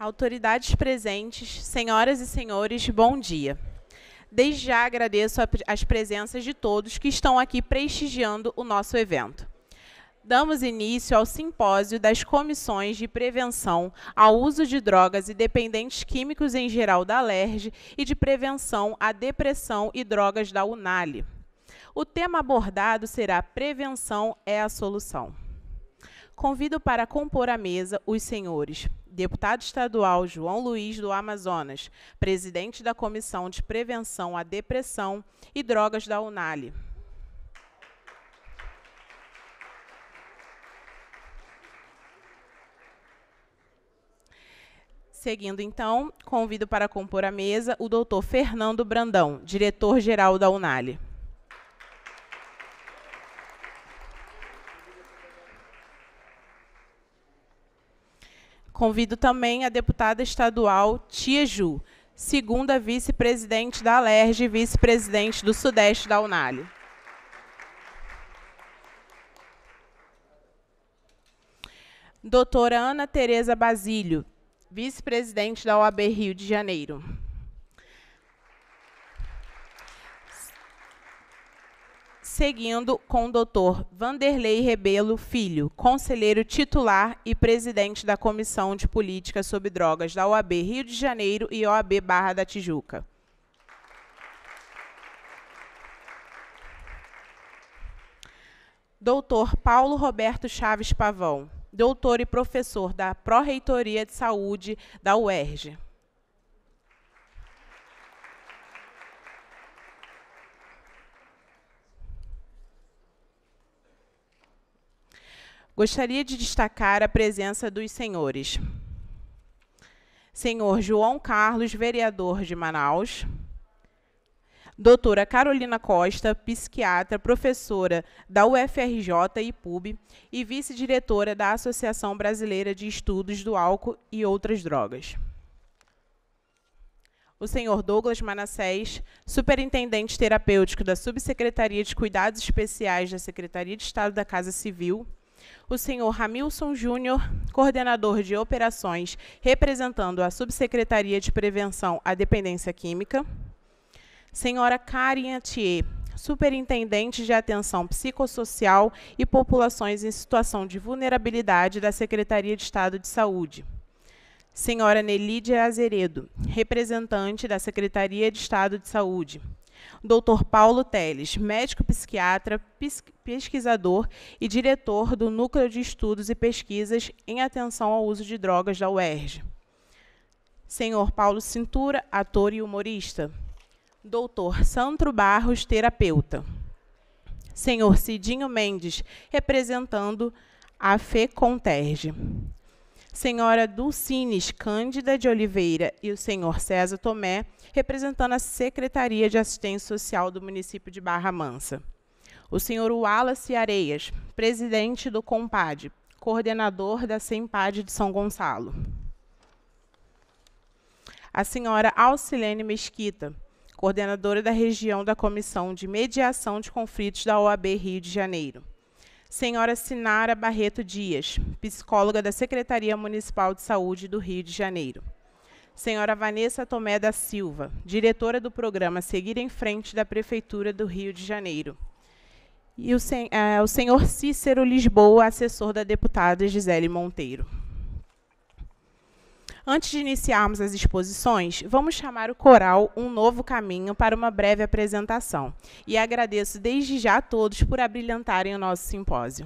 Autoridades presentes, senhoras e senhores, bom dia. Desde já agradeço as presenças de todos que estão aqui prestigiando o nosso evento. Damos início ao simpósio das comissões de prevenção ao uso de drogas e dependentes químicos em geral da Alerj e de prevenção à depressão e drogas da Unali. O tema abordado será Prevenção é a Solução. Convido para compor a mesa os senhores deputado estadual João Luiz do Amazonas, presidente da Comissão de Prevenção à Depressão e Drogas da Unali. Seguindo, então, convido para compor a mesa o doutor Fernando Brandão, diretor-geral da Unali. Convido também a deputada estadual Tia Ju, segunda vice-presidente da Alerj e vice-presidente do Sudeste da Unali. Doutora Ana Tereza Basílio, vice-presidente da OAB Rio de Janeiro. Seguindo com o doutor Vanderlei Rebelo Filho, conselheiro titular e presidente da Comissão de Política sobre Drogas da OAB Rio de Janeiro e OAB Barra da Tijuca. Doutor Paulo Roberto Chaves Pavão, doutor e professor da Pró-Reitoria de Saúde da UERJ. Gostaria de destacar a presença dos senhores. Senhor João Carlos, vereador de Manaus. Doutora Carolina Costa, psiquiatra, professora da UFRJ e PUB e vice-diretora da Associação Brasileira de Estudos do Álcool e Outras Drogas. O senhor Douglas Manassés, superintendente terapêutico da Subsecretaria de Cuidados Especiais da Secretaria de Estado da Casa Civil. O senhor Ramilson Júnior, coordenador de operações, representando a Subsecretaria de Prevenção à Dependência Química. Senhora Karen Atier, superintendente de Atenção Psicossocial e Populações em Situação de Vulnerabilidade da Secretaria de Estado de Saúde. Senhora Nelídia Azeredo, representante da Secretaria de Estado de Saúde. Dr. Paulo Teles, médico psiquiatra, pesquisador e diretor do Núcleo de Estudos e Pesquisas em Atenção ao Uso de Drogas da UERJ. Senhor Paulo Cintura, ator e humorista. Dr. Sandro Barros, terapeuta. Senhor Cidinho Mendes, representando a FECONTERJ. Senhora Dulcines Cândida de Oliveira e o senhor César Tomé, representando a Secretaria de Assistência Social do município de Barra Mansa. O senhor Wallace Areias, presidente do COMPAD, coordenador da SEMPAD de São Gonçalo. A senhora Alcilene Mesquita, coordenadora da região da Comissão de Mediação de Conflitos da OAB Rio de Janeiro. Senhora Sinara Barreto Dias, psicóloga da Secretaria Municipal de Saúde do Rio de Janeiro. Senhora Vanessa Tomé da Silva, diretora do programa Seguir em Frente da Prefeitura do Rio de Janeiro. E o senhor Cícero Lisboa, assessor da deputada Gisele Monteiro. Antes de iniciarmos as exposições, vamos chamar o coral Um Novo Caminho para uma breve apresentação. E agradeço desde já a todos por abrilhantarem o nosso simpósio.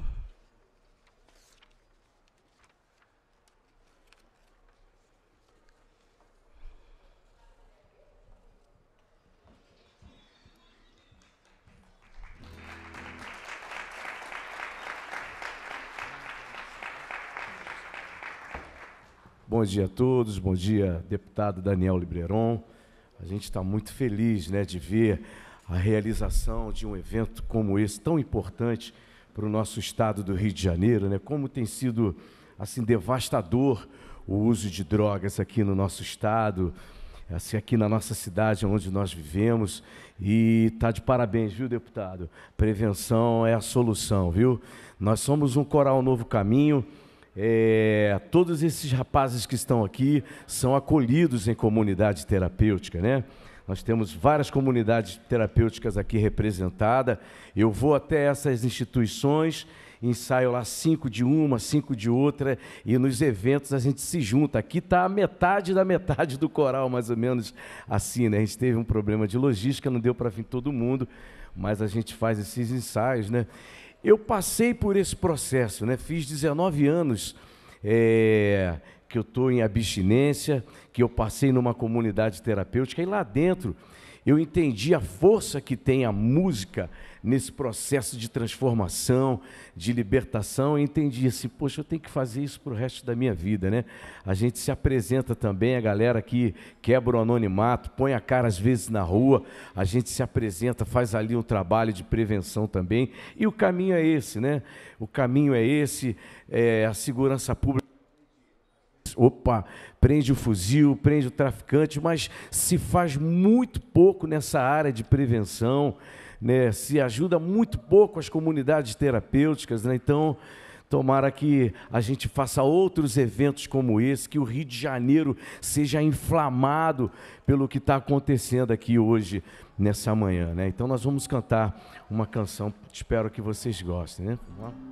Bom dia a todos, bom dia, deputado Daniel Libreron. A gente está muito feliz, né, de ver a realização de um evento como esse, tão importante para o nosso estado do Rio de Janeiro, né? Como tem sido assim, devastador o uso de drogas aqui no nosso estado, assim, aqui na nossa cidade onde nós vivemos. E está de parabéns, viu, deputado? Prevenção é a solução, viu? Nós somos um Coral Novo Caminho. todos esses rapazes que estão aqui são acolhidos em comunidade terapêutica, né? Nós temos várias comunidades terapêuticas aqui representadas. Eu vou até essas instituições, ensaio lá 5 de uma, 5 de outra, e nos eventos a gente se junta. Aqui está a metade da metade do coral, mais ou menos assim, né? A gente teve um problema de logística, não deu para vir todo mundo, mas a gente faz esses ensaios, né? Eu passei por esse processo, né? Fiz 19 anos que eu estou em abstinência, que eu passei numa comunidade terapêutica, e lá dentro eu entendi a força que tem a música nesse processo de transformação, de libertação, e entendi assim, poxa, eu tenho que fazer isso para o resto da minha vida, né? A gente se apresenta também, a galera que quebra o anonimato, põe a cara às vezes na rua, a gente se apresenta, faz ali um trabalho de prevenção também, e o caminho é esse, né? O caminho é esse, a segurança pública, prende o fuzil, prende o traficante, mas se faz muito pouco nessa área de prevenção, né? Se ajuda muito pouco as comunidades terapêuticas, né? Então, tomara que a gente faça outros eventos como esse, que o Rio de Janeiro seja inflamado pelo que está acontecendo aqui hoje, nessa manhã, né? Então, nós vamos cantar uma canção, espero que vocês gostem, né? Vamos lá.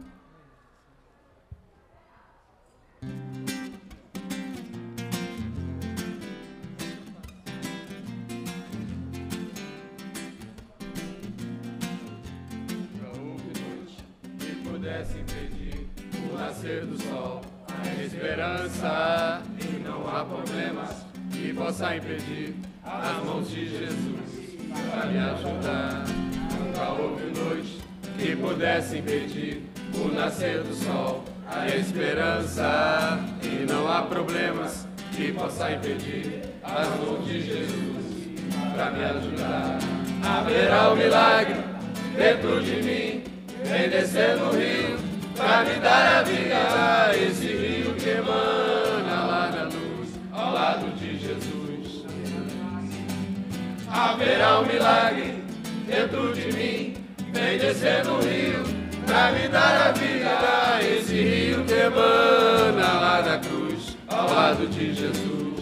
Pudesse impedir o nascer do sol, a esperança, e não há problemas que possa impedir as mãos de Jesus para me ajudar. Nunca houve noite que pudesse impedir o nascer do sol, a esperança, e não há problemas que possa impedir as mãos de Jesus para me ajudar. Haverá um milagre dentro de mim, vem descer no rio pra me dar a vida, esse rio que emana lá na luz, ao lado de Jesus. Haverá um milagre dentro de mim, vem descer no rio pra me dar a vida, esse rio que emana lá da cruz, ao lado de Jesus.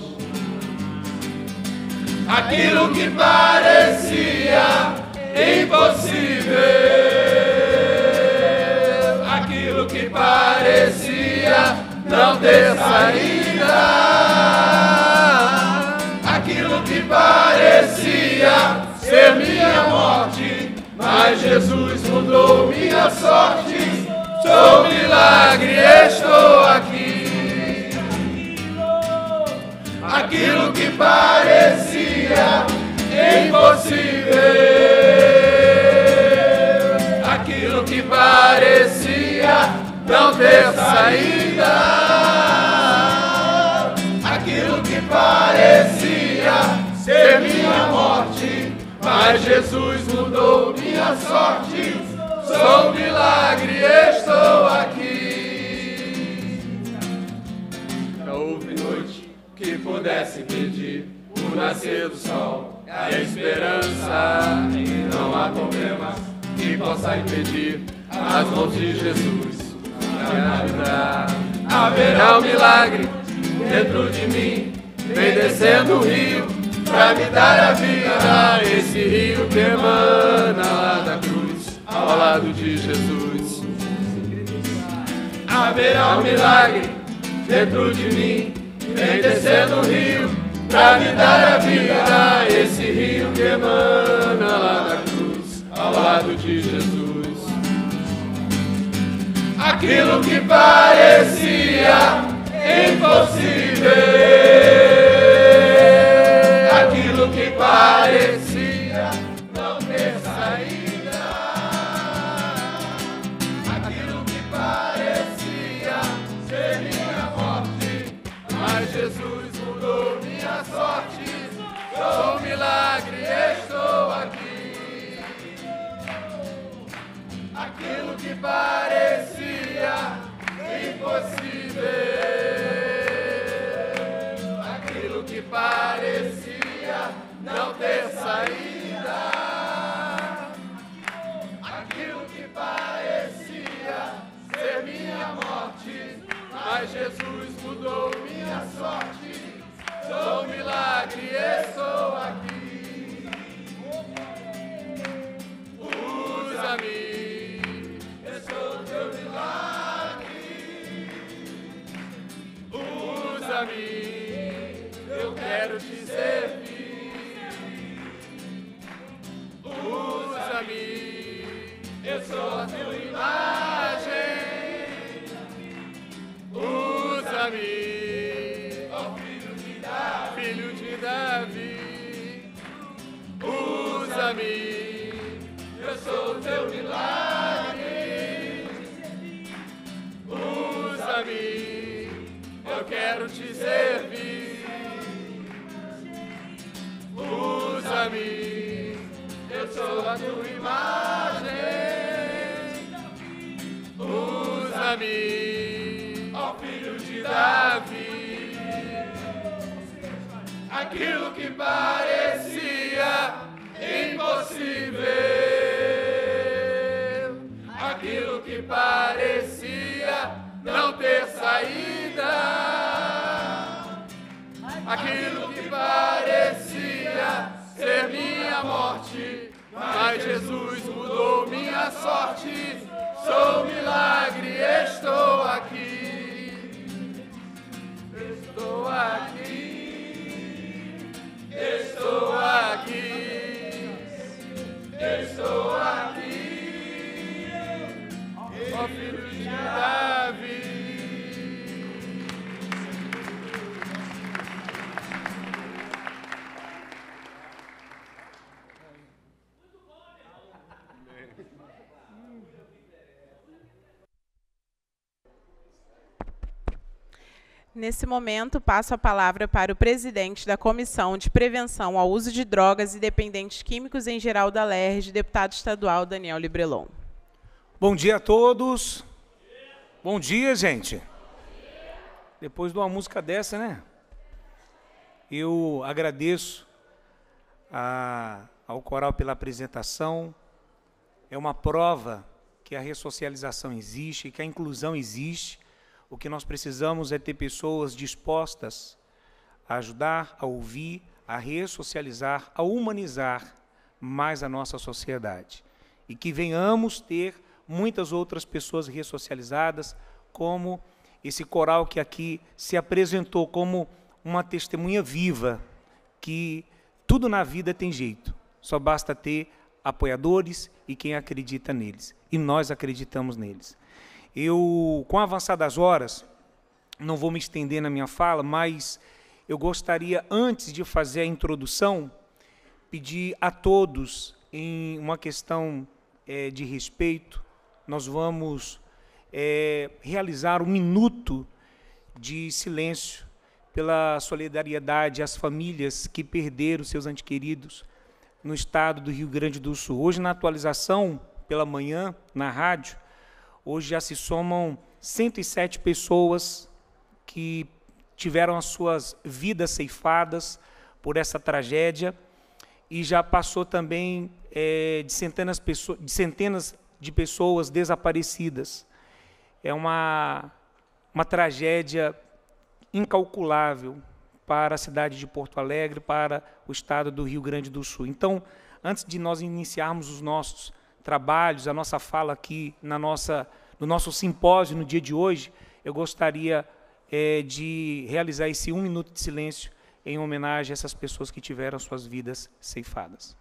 Aquilo que parecia impossível, que parecia não ter saída, aquilo que parecia ser minha morte, mas Jesus mudou minha sorte. Sou um milagre, estou aqui. Aquilo que parecia impossível, aquilo que parecia não ter saída, aquilo que parecia ser minha morte, mas Jesus mudou minha sorte. Sou um milagre, estou aqui. Não houve noite que pudesse impedir o nascer do sol, a esperança, e não há problemas que possa impedir as mãos de Jesus para me ajudar. Haverá um milagre dentro de mim, vem descendo o rio para me dar a vida, esse rio que emana lá da cruz, ao lado de Jesus. Haverá um milagre dentro de mim, vem descendo o rio para me dar a vida, esse rio que emana lá da cruz, ao lado de Jesus. Aquilo que parecia impossível, aquilo que parecia não ter saída, aquilo que parecia ser minha morte, mas Jesus mudou minha sorte. Sou um milagre, estou aqui. Aquilo que parecia impossível, aquilo que parecia não ter saída, aquilo que parecia ser minha morte, eu sou teu milagre. Usa-me, eu quero te servir. Usa-me, eu sou a tua imagem. Usa-me, ó Filho de Davi. Aquilo que parecia impossível, aquilo que parecia não ter saída, aquilo que parecia ser minha morte, mas Jesus mudou minha sorte. Sou milagre, estou aqui, estou aqui, estou aqui, estou aqui, ó Filho de Davi. Nesse momento, passo a palavra para o presidente da Comissão de Prevenção ao Uso de Drogas e Dependentes Químicos em Geral da LERJ, deputado estadual Daniel Librelon. Bom dia a todos. Bom dia, gente. Depois de uma música dessa, né? Eu agradeço ao coral pela apresentação. É uma prova que a ressocialização existe, que a inclusão existe. O que nós precisamos é ter pessoas dispostas a ajudar, a ouvir, a ressocializar, a humanizar mais a nossa sociedade. E que venhamos ter muitas outras pessoas ressocializadas, como esse coral que aqui se apresentou como uma testemunha viva, que tudo na vida tem jeito, só basta ter apoiadores e quem acredita neles. E nós acreditamos neles. Eu, com o avançar das horas, não vou me estender na minha fala, mas eu gostaria, antes de fazer a introdução, pedir a todos, em uma questão de respeito, nós vamos realizar um minuto de silêncio pela solidariedade às famílias que perderam seus entes queridos no estado do Rio Grande do Sul. Hoje, na atualização, pela manhã, na rádio, hoje já se somam 107 pessoas que tiveram as suas vidas ceifadas por essa tragédia e já passou também de centenas de pessoas desaparecidas. É uma tragédia incalculável para a cidade de Porto Alegre, para o estado do Rio Grande do Sul. Então, antes de nós iniciarmos os nossos trabalhos, a nossa fala aqui no nosso simpósio no dia de hoje, eu gostaria de realizar esse 1 minuto de silêncio em homenagem a essas pessoas que tiveram suas vidas ceifadas.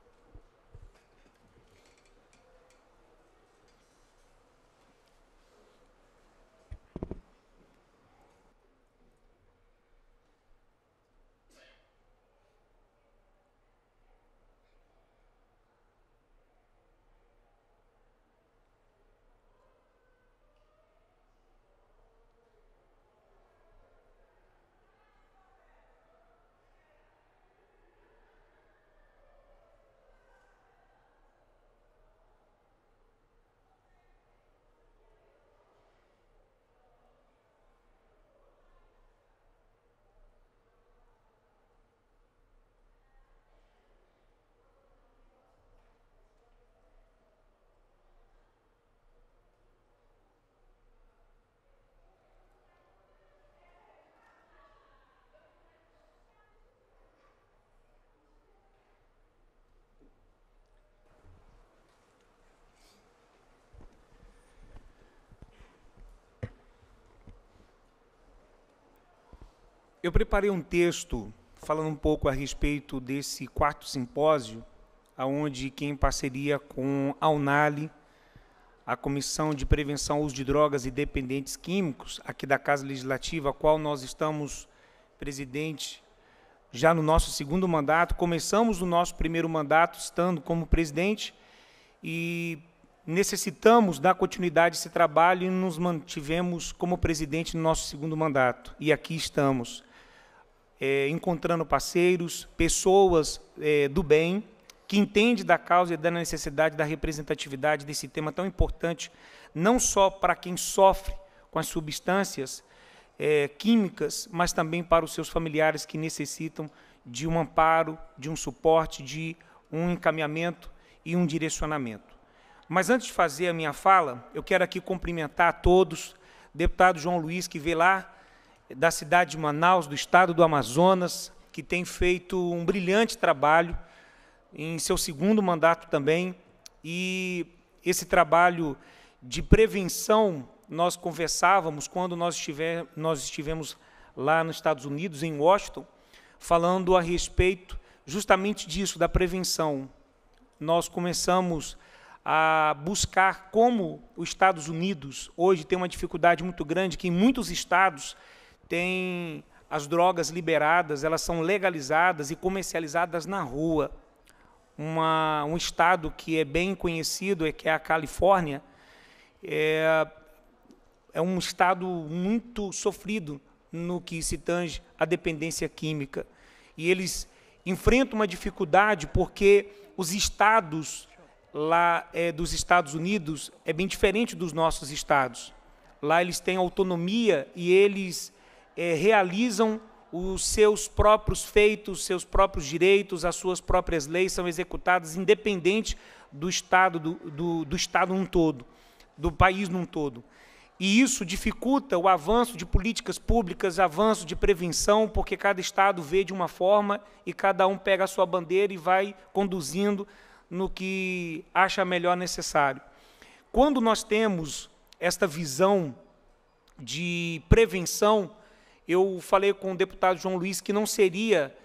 Eu preparei um texto falando um pouco a respeito desse 4º simpósio, onde quem em parceria com a UNALI, a Comissão de Prevenção ao Uso de Drogas e Dependentes Químicos, aqui da Casa Legislativa, a qual nós estamos presidente já no nosso 2º mandato, começamos o nosso 1º mandato estando como presidente, e necessitamos dar continuidade a esse trabalho e nos mantivemos como presidente no nosso segundo mandato. E aqui estamos, encontrando parceiros, pessoas do bem, que entendem da causa e da necessidade da representatividade desse tema tão importante, não só para quem sofre com as substâncias químicas, mas também para os seus familiares que necessitam de um amparo, de um suporte, de um encaminhamento e um direcionamento. Mas antes de fazer a minha fala, eu quero aqui cumprimentar a todos, deputado João Luiz, que veio lá da cidade de Manaus, do estado do Amazonas, que tem feito um brilhante trabalho em seu segundo mandato também, e esse trabalho de prevenção, nós conversávamos quando nós estivemos lá nos Estados Unidos, em Washington, falando a respeito justamente disso, da prevenção. Nós começamos a buscar como os Estados Unidos hoje tem uma dificuldade muito grande, que em muitos estados tem as drogas liberadas, elas são legalizadas e comercializadas na rua. Um estado que é bem conhecido, que é a Califórnia, é um estado muito sofrido no que se tange à dependência química. E eles enfrentam uma dificuldade porque os estados lá dos Estados Unidos é bem diferente dos nossos estados. Lá eles têm autonomia e eles realizam os seus próprios feitos, seus próprios direitos, as suas próprias leis são executadas independente do estado, do estado num todo, do país num todo. E isso dificulta o avanço de políticas públicas, avanço de prevenção, porque cada estado vê de uma forma e cada um pega a sua bandeira e vai conduzindo no que acha melhor necessário. Quando nós temos esta visão de prevenção, eu falei com o deputado João Luiz que não seria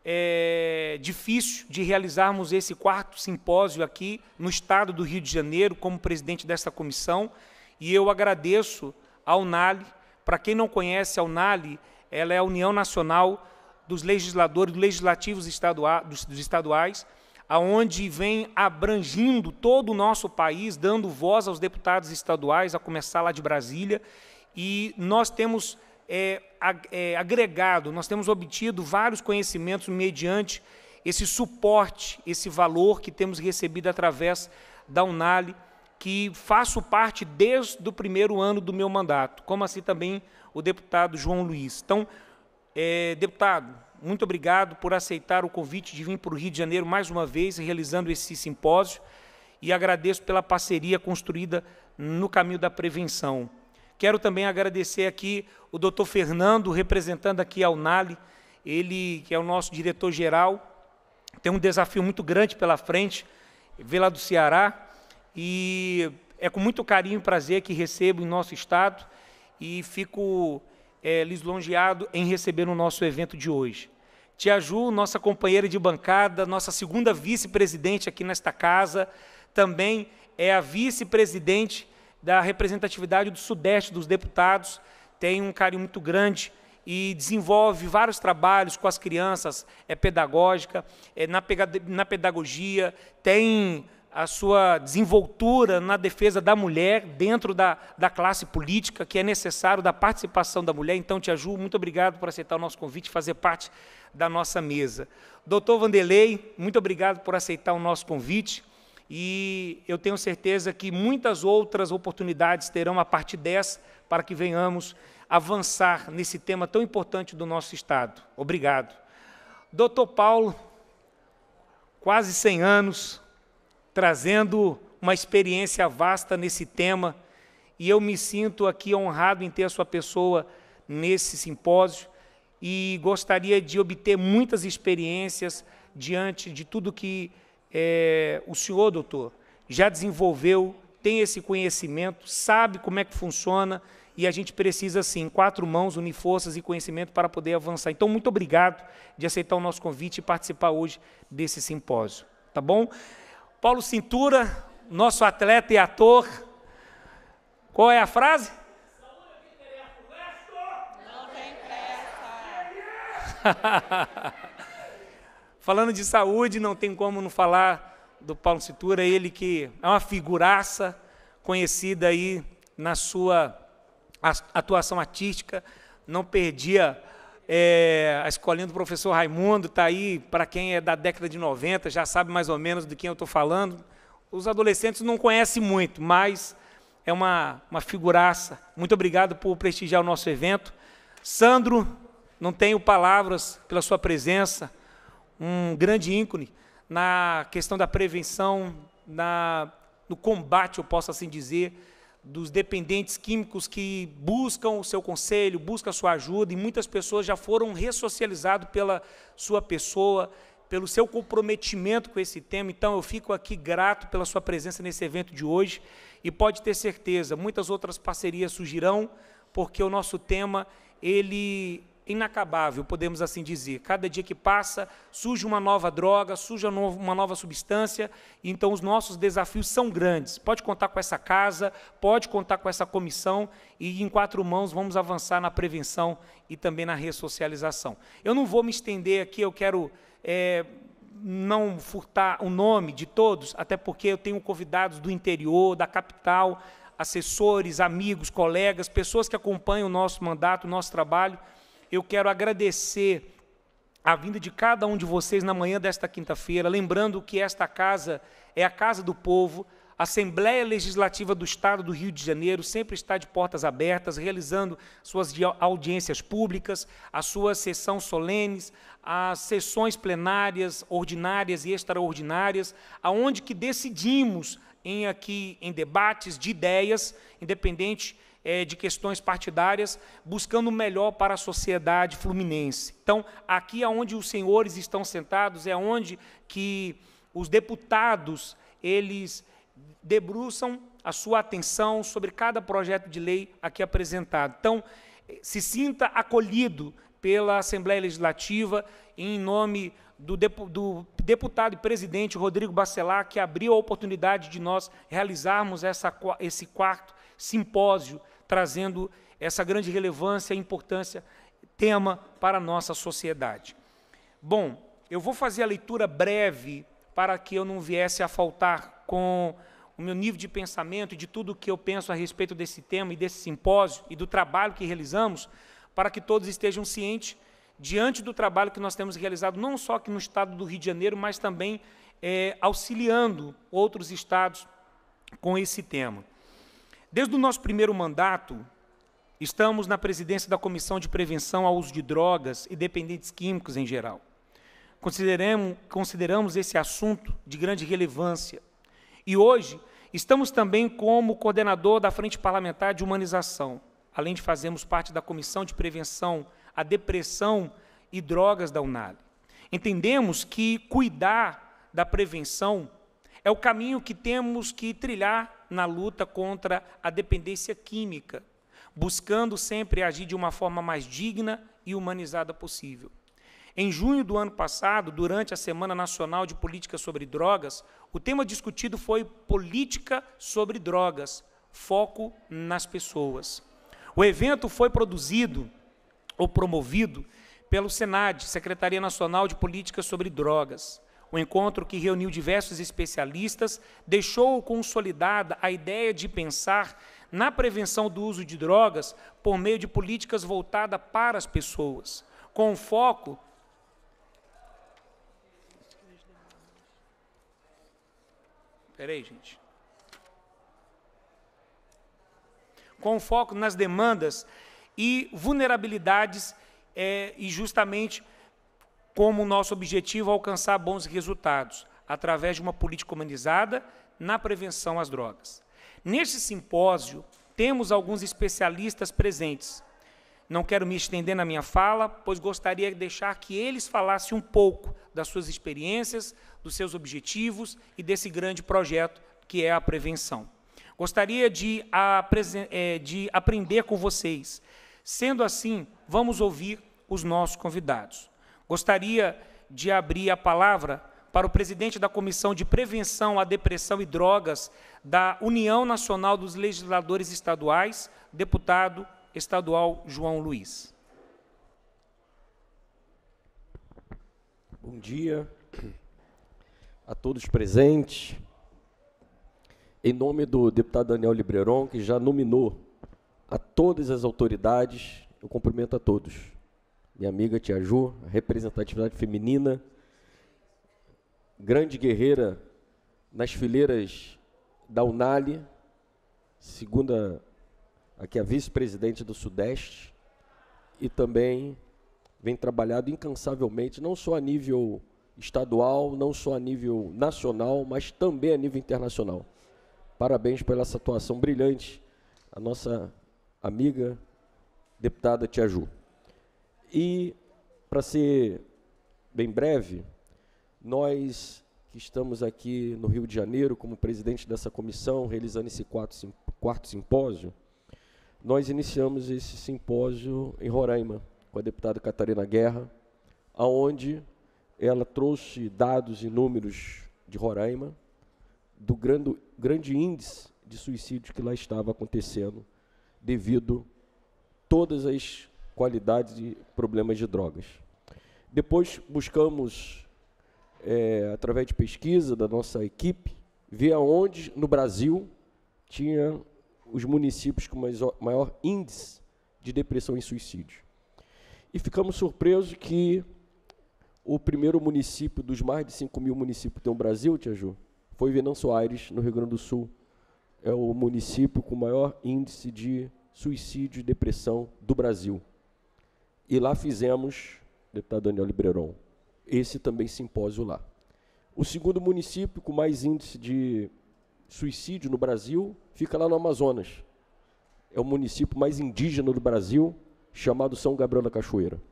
difícil de realizarmos esse 4º simpósio aqui no estado do Rio de Janeiro, como presidente dessa comissão, e eu agradeço à UNALI. Para quem não conhece, a UNALI, ela é a União Nacional dos Legisladores, dos Legislativos dos estaduais, aonde vem abrangindo todo o nosso país, dando voz aos deputados estaduais, a começar lá de Brasília, e nós temos agregado, nós temos obtido vários conhecimentos mediante esse suporte, esse valor que temos recebido através da UNALI, que faço parte desde o primeiro ano do meu mandato, como assim também o deputado João Luiz. Então, deputado, muito obrigado por aceitar o convite de vir para o Rio de Janeiro mais uma vez, realizando esse simpósio, e agradeço pela parceria construída no caminho da prevenção. Quero também agradecer aqui o doutor Fernando, representando aqui a UNALI, ele que é o nosso diretor-geral, tem um desafio muito grande pela frente, veio lá do Ceará, e é com muito carinho e prazer que recebo em nosso estado, e fico lisonjeado em receber no nosso evento de hoje. Tia Ju, nossa companheira de bancada, nossa segunda vice-presidente aqui nesta casa, também é a vice-presidente da representatividade do Sudeste dos deputados, tem um carinho muito grande e desenvolve vários trabalhos com as crianças, pedagógica, na pedagogia, tem a sua desenvoltura na defesa da mulher dentro da classe política, que é necessário da participação da mulher. Então, Tia Ju, muito obrigado por aceitar o nosso convite e fazer parte da nossa mesa. Doutor Vanderlei, muito obrigado por aceitar o nosso convite, e eu tenho certeza que muitas outras oportunidades terão a partir dessa, para que venhamos avançar nesse tema tão importante do nosso Estado. Obrigado. Doutor Paulo, quase 100 anos, trazendo uma experiência vasta nesse tema, e eu me sinto aqui honrado em ter a sua pessoa nesse simpósio, e gostaria de obter muitas experiências diante de tudo que o senhor, doutor, já desenvolveu, tem esse conhecimento, sabe como é que funciona, e a gente precisa, sim, 4 mãos, unir forças e conhecimento para poder avançar. Então, muito obrigado de aceitar o nosso convite e participar hoje desse simpósio. Tá bom? Paulo Cintura, nosso atleta e ator. Qual é a frase? Não tem pressa. Falando de saúde, não tem como não falar do Paulo Citura, ele que é uma figuraça conhecida aí na sua atuação artística, não perdia a escolinha do professor Raimundo, está aí, para quem é da década de 90, já sabe mais ou menos de quem eu estou falando. Os adolescentes não conhecem muito, mas é uma figuraça. Muito obrigado por prestigiar o nosso evento. Sandro, não tenho palavras pela sua presença, um grande ícone na questão da prevenção, no combate, eu posso assim dizer, dos dependentes químicos que buscam o seu conselho, buscam a sua ajuda, e muitas pessoas já foram ressocializadas pela sua pessoa, pelo seu comprometimento com esse tema. Então, eu fico aqui grato pela sua presença nesse evento de hoje, e pode ter certeza, muitas outras parcerias surgirão, porque o nosso tema, ele é inacabável, podemos assim dizer. Cada dia que passa, surge uma nova droga, surge uma nova substância, e então os nossos desafios são grandes. Pode contar com essa casa, pode contar com essa comissão, e em 4 mãos vamos avançar na prevenção e também na ressocialização. Eu não vou me estender aqui, eu quero não furtar o nome de todos, até porque eu tenho convidados do interior, da capital, assessores, amigos, colegas, pessoas que acompanham o nosso mandato, o nosso trabalho. Eu quero agradecer a vinda de cada um de vocês na manhã desta quinta-feira, lembrando que esta casa é a casa do povo, a Assembleia Legislativa do Estado do Rio de Janeiro sempre está de portas abertas, realizando suas audiências públicas, as suas sessões solenes, as sessões plenárias, ordinárias e extraordinárias, aonde que decidimos aqui em debates de ideias, independente de questões partidárias, buscando o melhor para a sociedade fluminense. Então, aqui onde os senhores estão sentados, é onde que os deputados, eles debruçam a sua atenção sobre cada projeto de lei aqui apresentado. Então, se sinta acolhido pela Assembleia Legislativa, em nome do deputado e presidente Rodrigo Bacelar, que abriu a oportunidade de nós realizarmos esse 4º simpósio, trazendo essa grande relevância e importância, tema para a nossa sociedade. Bom, eu vou fazer a leitura breve para que eu não viesse a faltar com o meu nível de pensamento e de tudo o que eu penso a respeito desse tema e desse simpósio e do trabalho que realizamos, para que todos estejam cientes diante do trabalho que nós temos realizado, não só aqui no estado do Rio de Janeiro, mas também auxiliando outros estados com esse tema. Desde o nosso primeiro mandato, estamos na presidência da Comissão de Prevenção ao Uso de Drogas e Dependentes Químicos em geral. Consideramos esse assunto de grande relevância. E hoje, estamos também como coordenador da Frente Parlamentar de Humanização, além de fazermos parte da Comissão de Prevenção à Depressão e Drogas da UNALI. Entendemos que cuidar da prevenção é o caminho que temos que trilhar na luta contra a dependência química, buscando sempre agir de uma forma mais digna e humanizada possível. Em junho do ano passado, durante a Semana Nacional de Política sobre Drogas, o tema discutido foi Política sobre Drogas, foco nas pessoas. O evento foi produzido ou promovido pelo SENAD, Secretaria Nacional de Política sobre Drogas. O encontro, que reuniu diversos especialistas, deixou consolidada a ideia de pensar na prevenção do uso de drogas por meio de políticas voltadas para as pessoas, com foco com foco nas demandas e vulnerabilidades e justamente como nosso objetivo alcançar bons resultados, através de uma política humanizada na prevenção às drogas. Neste simpósio, temos alguns especialistas presentes. Não quero me estender na minha fala, pois gostaria de deixar que eles falassem um pouco das suas experiências, dos seus objetivos e desse grande projeto que é a prevenção. Gostaria de aprender com vocês. Sendo assim, vamos ouvir os nossos convidados. Gostaria de abrir a palavra para o presidente da Comissão de Prevenção à Depressão e Drogas da União Nacional dos Legisladores Estaduais, deputado estadual João Luiz. Bom dia a todos presentes. Em nome do deputado Daniel Libreron, que já nominou a todas as autoridades, eu cumprimento a todos. Minha amiga Tia Ju, a representatividade feminina, grande guerreira nas fileiras da Unali, segunda, aqui a vice-presidente do Sudeste, e também vem trabalhando incansavelmente, não só a nível estadual, não só a nível nacional, mas também a nível internacional. Parabéns pela essa atuação brilhante, a nossa amiga deputada Tia Ju. E, para ser bem breve, nós que estamos aqui no Rio de Janeiro, como presidente dessa comissão, realizando esse quarto simpósio, nós iniciamos esse simpósio em Roraima, com a deputada Catarina Guerra, aonde ela trouxe dados e números de Roraima, do grande índice de suicídio que lá estava acontecendo, devido a todas as qualidades e problemas de drogas. Depois buscamos, através de pesquisa da nossa equipe, ver aonde no Brasil tinha os municípios com maior índice de depressão e suicídio. E ficamos surpresos que o primeiro município dos mais de 5.000 municípios que tem no Brasil, Tia Ju, foi Venâncio Aires, no Rio Grande do Sul. É o município com maior índice de suicídio e depressão do Brasil. E lá fizemos, deputado Daniel Libreron, esse também simpósio lá. O segundo município com mais índice de suicídio no Brasil fica lá no Amazonas. É o município mais indígena do Brasil, chamado São Gabriel da Cachoeira.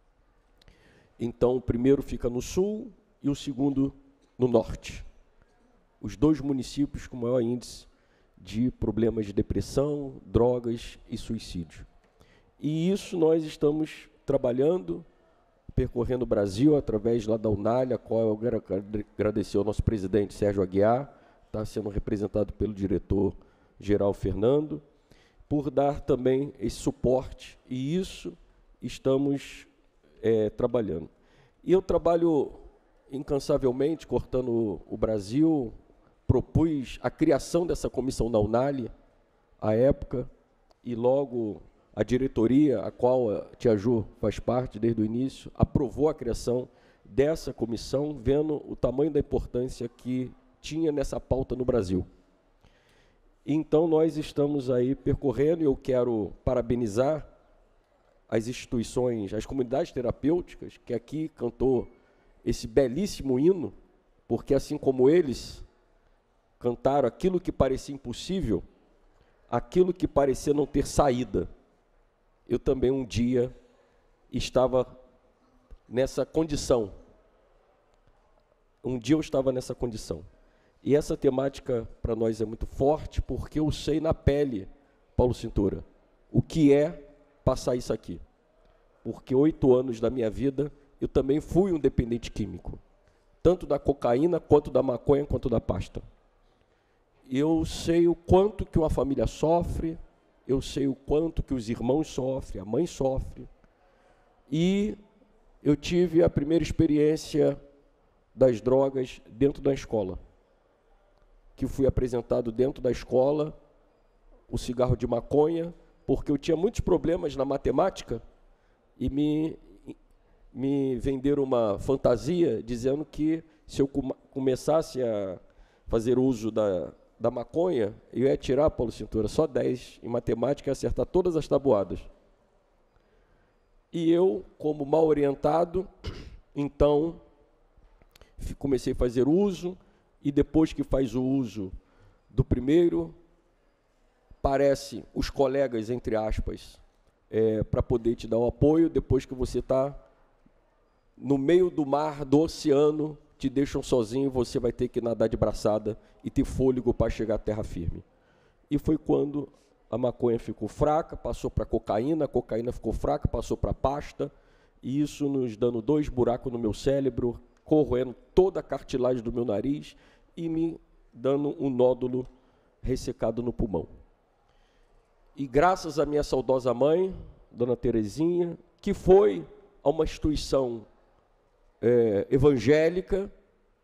Então, o primeiro fica no sul e o segundo no norte. Os dois municípios com maior índice de problemas de depressão, drogas e suicídio. E isso nós estamos trabalhando, percorrendo o Brasil, através lá da Unali, a qual eu quero agradecer ao nosso presidente Sérgio Aguiar, está sendo representado pelo diretor-geral Fernando, por dar também esse suporte, e isso estamos trabalhando. E eu trabalho incansavelmente, cortando o Brasil, propus a criação dessa comissão da Unali, à época, e logo a diretoria, a qual a Tia Ju faz parte desde o início, aprovou a criação dessa comissão, vendo o tamanho da importância que tinha nessa pauta no Brasil. Então, nós estamos aí percorrendo, e eu quero parabenizar as instituições, as comunidades terapêuticas, que aqui cantou esse belíssimo hino, porque assim como eles cantaram aquilo que parecia impossível, aquilo que parecia não ter saída, eu também um dia estava nessa condição. Um dia eu estava nessa condição. E essa temática para nós é muito forte, porque eu sei na pele, Paulo Cintura, o que é passar isso aqui. Porque 8 anos da minha vida, eu também fui um dependente químico. Tanto da cocaína, quanto da maconha, quanto da pasta. Eu sei o quanto que uma família sofre, eu sei o quanto que os irmãos sofrem, a mãe sofre. E eu tive a primeira experiência das drogas dentro da escola. Que fui apresentado dentro da escola, o cigarro de maconha, porque eu tinha muitos problemas na matemática e me venderam uma fantasia dizendo que se eu começasse a fazer uso da maconha, eu ia tirar, Paulo Cintura, só 10 em matemática e acertar todas as tabuadas. E eu, como mal orientado, então, comecei a fazer uso, e depois que faz o uso do primeiro, parece os colegas, entre aspas, para poder te dar o apoio, depois que você está no meio do mar, do oceano, te deixam sozinho, você vai ter que nadar de braçada e ter fôlego para chegar à terra firme. E foi quando a maconha ficou fraca, passou para a cocaína ficou fraca, passou para a pasta, e isso nos dando 2 buracos no meu cérebro, corroendo toda a cartilagem do meu nariz e me dando um nódulo ressecado no pulmão. E graças à minha saudosa mãe, Dona Terezinha, que foi a uma instituição evangélica,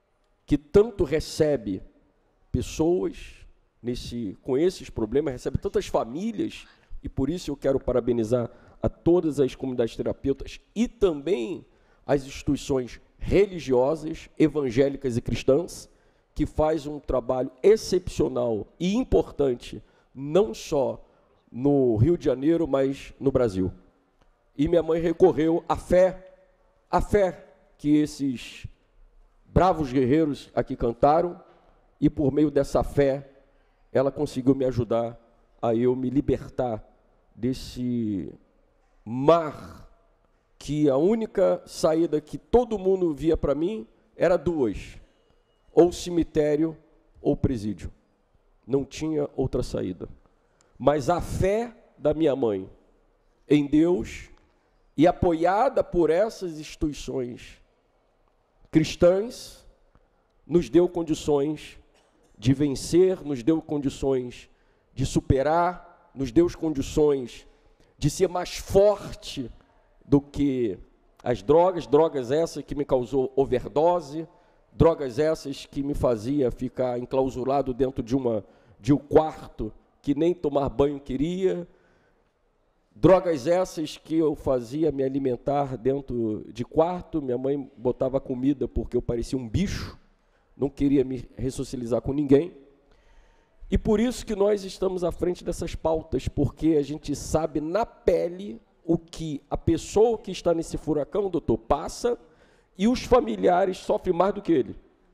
que tanto recebe pessoas com esses problemas, recebe tantas famílias, e por isso eu quero parabenizar a todas as comunidades terapeutas e também as instituições religiosas, evangélicas e cristãs, que faz um trabalho excepcional e importante, não só no Rio de Janeiro, mas no Brasil. E minha mãe recorreu à fé que esses bravos guerreiros aqui cantaram, e por meio dessa fé, ela conseguiu me ajudar a eu me libertar desse mar, que a única saída que todo mundo via para mim era duas: ou cemitério ou presídio. Não tinha outra saída. Mas a fé da minha mãe em Deus, e apoiada por essas instituições cristãs, nos deu condições de vencer, nos deu condições de superar, nos deu condições de ser mais forte do que as drogas essas que me causou overdose, drogas essas que me fazia ficar enclausurado dentro de um quarto que nem tomar banho queria, drogas essas que eu fazia me alimentar dentro de quarto, minha mãe botava comida porque eu parecia um bicho, não queria me ressocializar com ninguém. E por isso que nós estamos à frente dessas pautas, porque a gente sabe na pele o que a pessoa que está nesse furacão, doutor, passa, e os familiares sofrem mais do que ele.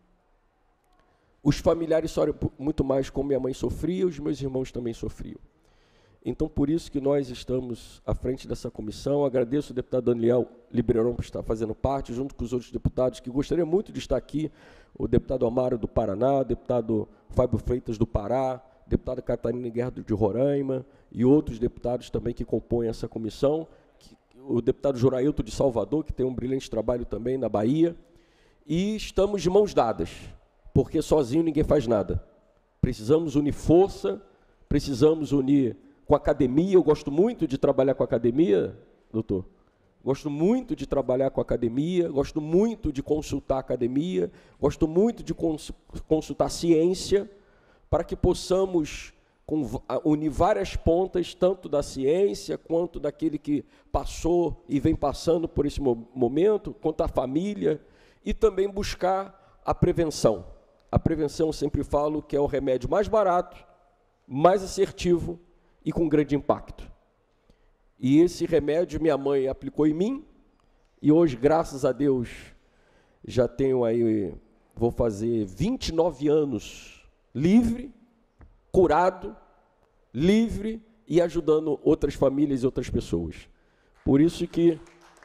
Os familiares sofrem muito mais como minha mãe sofria, os meus irmãos também sofriam. Então, por isso que nós estamos à frente dessa comissão. Agradeço ao deputado Daniel Libreron por estar fazendo parte, junto com os outros deputados, que gostaria muito de estar aqui, o deputado Amaro do Paraná, o deputado Fábio Freitas do Pará, deputada Catarina Guerra de Roraima, e outros deputados também que compõem essa comissão, o deputado Jorailton de Salvador, que tem um brilhante trabalho também na Bahia, e estamos de mãos dadas, porque sozinho ninguém faz nada. Precisamos unir força, precisamos unir com a academia. Eu gosto muito de trabalhar com a academia, doutor. Gosto muito de trabalhar com a academia, gosto muito de consultar a academia, gosto muito de consultar a ciência, para que possamos unir várias pontas, tanto da ciência, quanto daquele que passou e vem passando por esse momento, quanto a família, e também buscar a prevenção. A prevenção, eu sempre falo, que é o remédio mais barato, mais assertivo e com grande impacto. E esse remédio minha mãe aplicou em mim, e hoje, graças a Deus, já tenho aí, vou fazer 29 anos livre, curado, livre e ajudando outras famílias e outras pessoas. Por isso que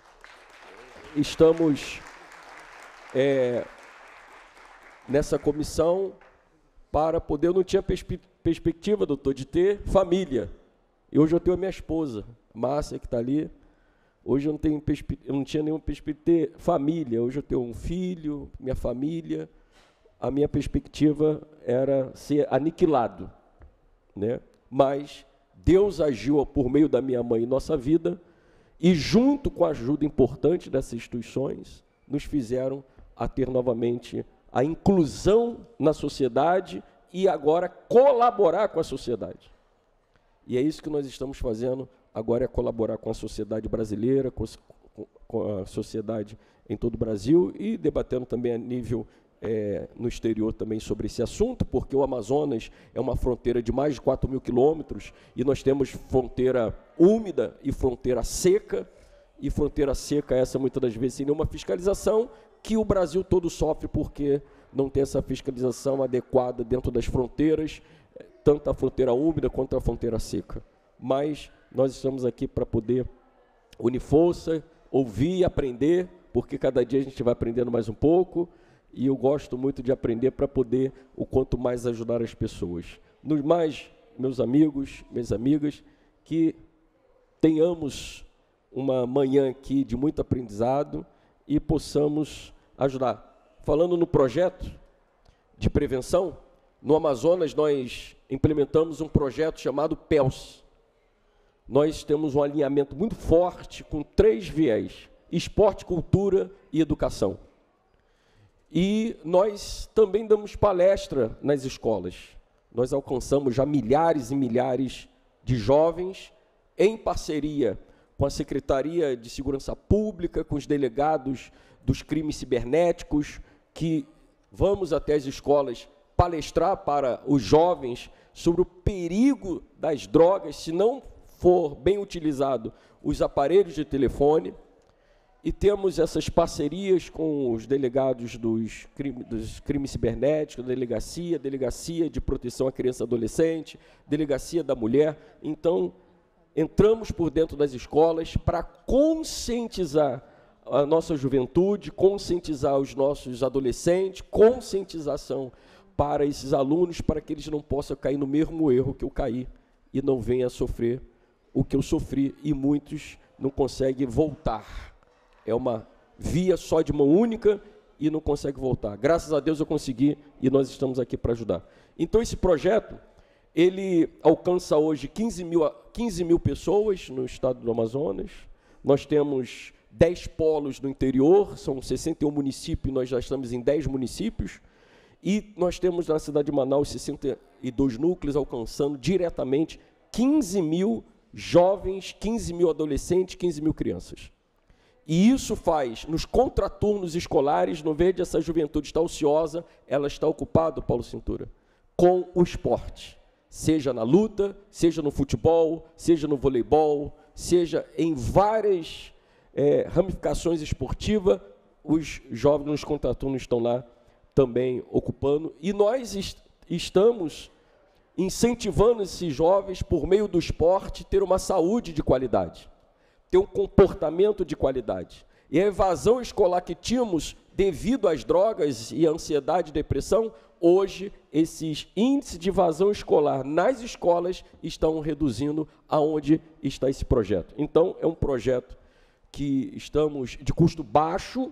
estamos nessa comissão para poder. Eu não tinha perspectiva, doutor, de ter família. E hoje eu tenho a minha esposa, Márcia, que está ali. Hoje eu não tinha nenhuma perspectiva de ter família. Hoje eu tenho um filho, minha família. A minha perspectiva era ser aniquilado, né? Mas Deus agiu por meio da minha mãe em nossa vida, e junto com a ajuda importante dessas instituições, nos fizeram a ter novamente a inclusão na sociedade e agora colaborar com a sociedade. E é isso que nós estamos fazendo agora, é colaborar com a sociedade brasileira, com a sociedade em todo o Brasil, e debatendo também a nível no exterior também sobre esse assunto, porque o Amazonas é uma fronteira de mais de 4.000 quilômetros, e nós temos fronteira úmida e fronteira seca essa muitas das vezes sem nenhuma fiscalização, que o Brasil todo sofre porque não tem essa fiscalização adequada dentro das fronteiras, tanto a fronteira úmida quanto a fronteira seca. Mas nós estamos aqui para poder unir força, ouvir e aprender, porque cada dia a gente vai aprendendo mais um pouco, e eu gosto muito de aprender para poder, o quanto mais, ajudar as pessoas. Nos mais, meus amigos, minhas amigas, que tenhamos uma manhã aqui de muito aprendizado e possamos ajudar. Falando no projeto de prevenção, no Amazonas nós implementamos um projeto chamado PELS. Nós temos um alinhamento muito forte com 3 viés: esporte, cultura e educação. E nós também damos palestra nas escolas. Nós alcançamos já milhares e milhares de jovens em parceria com a Secretaria de Segurança Pública, com os delegados dos crimes cibernéticos, que vamos até as escolas palestrar para os jovens sobre o perigo das drogas, se não for bem utilizado os aparelhos de telefone. E temos essas parcerias com os delegados dos crimes cibernéticos, delegacia de proteção à criança e adolescente, delegacia da mulher. Então, entramos por dentro das escolas para conscientizar a nossa juventude, conscientizar os nossos adolescentes, conscientização para esses alunos, para que eles não possam cair no mesmo erro que eu caí e não venham a sofrer o que eu sofri, e muitos não conseguem voltar. É uma via só de mão única e não consegue voltar. Graças a Deus eu consegui e nós estamos aqui para ajudar. Então, esse projeto, ele alcança hoje 15 mil pessoas no estado do Amazonas. Nós temos 10 polos no interior, são 61 municípios, nós já estamos em 10 municípios. E nós temos na cidade de Manaus 62 núcleos, alcançando diretamente 15 mil jovens, 15 mil adolescentes, 15 mil crianças. E isso faz, nos contraturnos escolares, no vez de essa juventude estar ociosa, ela está ocupada, Paulo Cintura, com o esporte. Seja na luta, seja no futebol, seja no voleibol, seja em várias ramificações esportivas, os jovens nos contraturnos estão lá também ocupando. E nós estamos incentivando esses jovens, por meio do esporte, ter uma saúde de qualidade, ter um comportamento de qualidade. E a evasão escolar que tínhamos devido às drogas e à ansiedade e depressão, hoje esses índices de evasão escolar nas escolas estão reduzindo aonde está esse projeto. Então, é um projeto que estamos de custo baixo,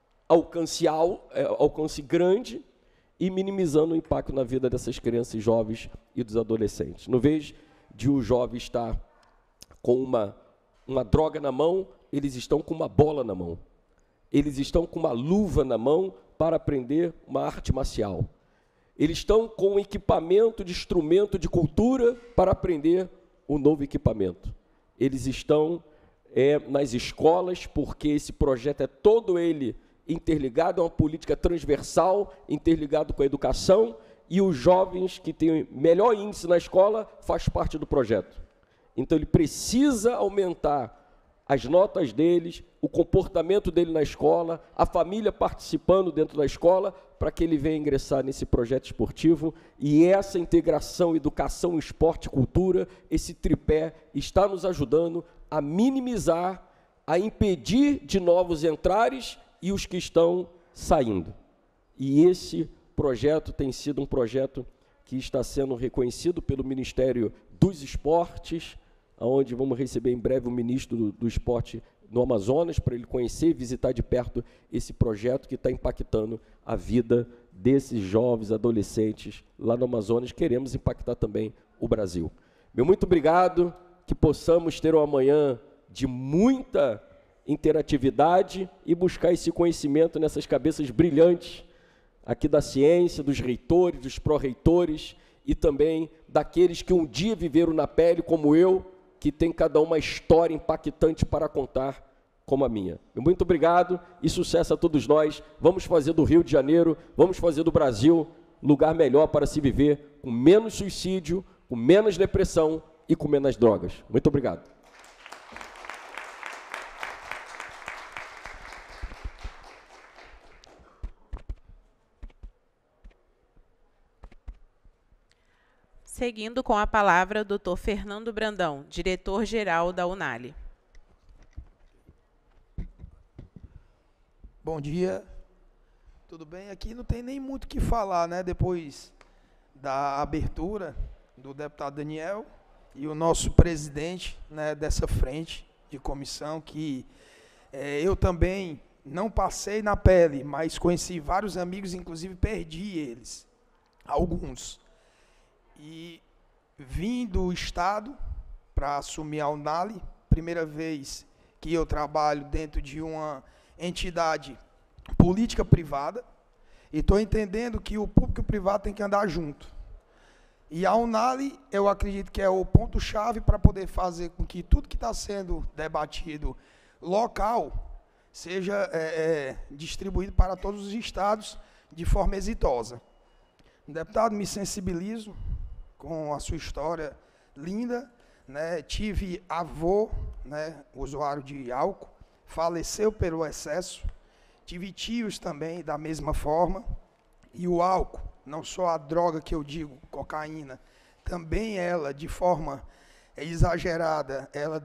alcance grande e minimizando o impacto na vida dessas crianças, jovens e dos adolescentes. No vez de o jovem estar com uma droga na mão, eles estão com uma bola na mão. Eles estão com uma luva na mão para aprender uma arte marcial. Eles estão com um equipamento de instrumento de cultura para aprender um novo equipamento. Eles estão nas escolas, porque esse projeto é todo ele interligado a uma política transversal, interligado com a educação, e os jovens que têm melhor índice na escola faz parte do projeto. Então, ele precisa aumentar as notas deles, o comportamento dele na escola, a família participando dentro da escola, para que ele venha ingressar nesse projeto esportivo. E essa integração, educação, esporte e cultura, esse tripé, está nos ajudando a minimizar, a impedir de novos entrares e os que estão saindo. E esse projeto tem sido um projeto que está sendo reconhecido pelo Ministério dos Esportes, onde vamos receber em breve o ministro do Esporte no Amazonas, para ele conhecer e visitar de perto esse projeto que está impactando a vida desses jovens, adolescentes lá no Amazonas. Queremos impactar também o Brasil. Meu muito obrigado, que possamos ter um amanhã de muita interatividade e buscar esse conhecimento nessas cabeças brilhantes aqui da ciência, dos reitores, dos pró-reitores e também daqueles que um dia viveram na pele, como eu, que tem cada uma história impactante para contar, como a minha. Muito obrigado e sucesso a todos nós. Vamos fazer do Rio de Janeiro, vamos fazer do Brasil lugar melhor para se viver, com menos suicídio, com menos depressão e com menos drogas. Muito obrigado. Seguindo com a palavra, o Dr. Fernando Brandão, diretor-geral da UNALI. Bom dia, tudo bem? Aqui não tem nem muito o que falar, né? Depois da abertura do deputado Daniel e o nosso presidente, né, dessa frente de comissão, que eu também não passei na pele, mas conheci vários amigos, inclusive perdi eles, alguns. E vim do Estado para assumir a UNALI, primeira vez que eu trabalho dentro de uma entidade política privada, E estou entendendo que o público e o privado tem que andar junto. E a Unali, eu acredito que é o ponto-chave para poder fazer com que tudo que está sendo debatido local seja distribuído para todos os estados de forma exitosa. Deputado, me sensibilizo com a sua história linda, né? Tive avô, né, usuário de álcool, faleceu pelo excesso. Tive tios também da mesma forma. E o álcool, não só a droga que eu digo, cocaína, também ela, de forma exagerada, ela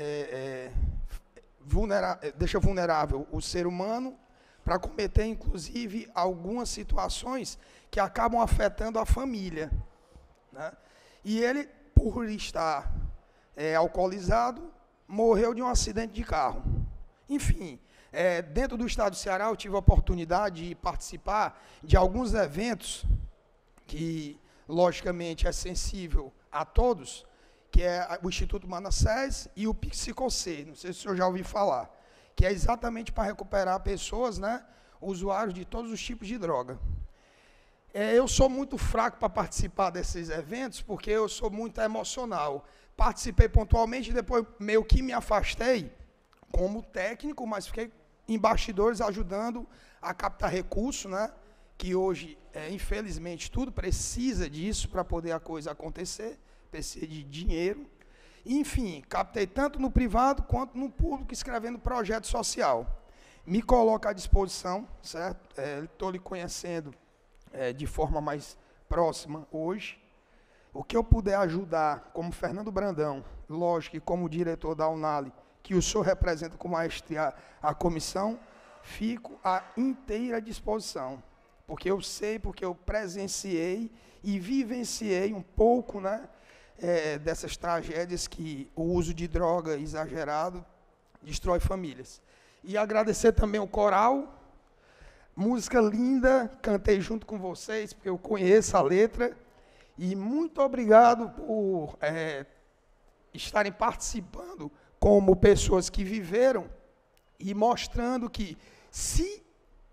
deixa vulnerável o ser humano para cometer, inclusive, algumas situações que acabam afetando a família, né? E ele, por estar alcoolizado, morreu de um acidente de carro. Enfim, dentro do estado do Ceará, eu tive a oportunidade de participar de alguns eventos que, logicamente, é sensível a todos, que é o Instituto Manassés e o Psicocê, não sei se o senhor já ouviu falar, que é exatamente para recuperar pessoas, né, usuários de todos os tipos de droga. Eu sou muito fraco para participar desses eventos, porque eu sou muito emocional. Participei pontualmente e depois meio que me afastei como técnico, mas fiquei em bastidores ajudando a captar recurso, né, que hoje, infelizmente, tudo precisa disso para poder a coisa acontecer, precisa de dinheiro. Enfim, captei tanto no privado quanto no público, escrevendo projeto social. Me coloco à disposição, certo? Estou lhe conhecendo de forma mais próxima hoje. O que eu puder ajudar, como Fernando Brandão, lógico, e como diretor da Unali, que o senhor representa com maestria a comissão, fico à inteira disposição. Porque eu sei, porque eu presenciei e vivenciei um pouco, né, dessas tragédias que o uso de droga exagerado destrói famílias. E agradecer também o coral, música linda, cantei junto com vocês, porque eu conheço a letra, e muito obrigado por estarem participando como pessoas que viveram e mostrando que se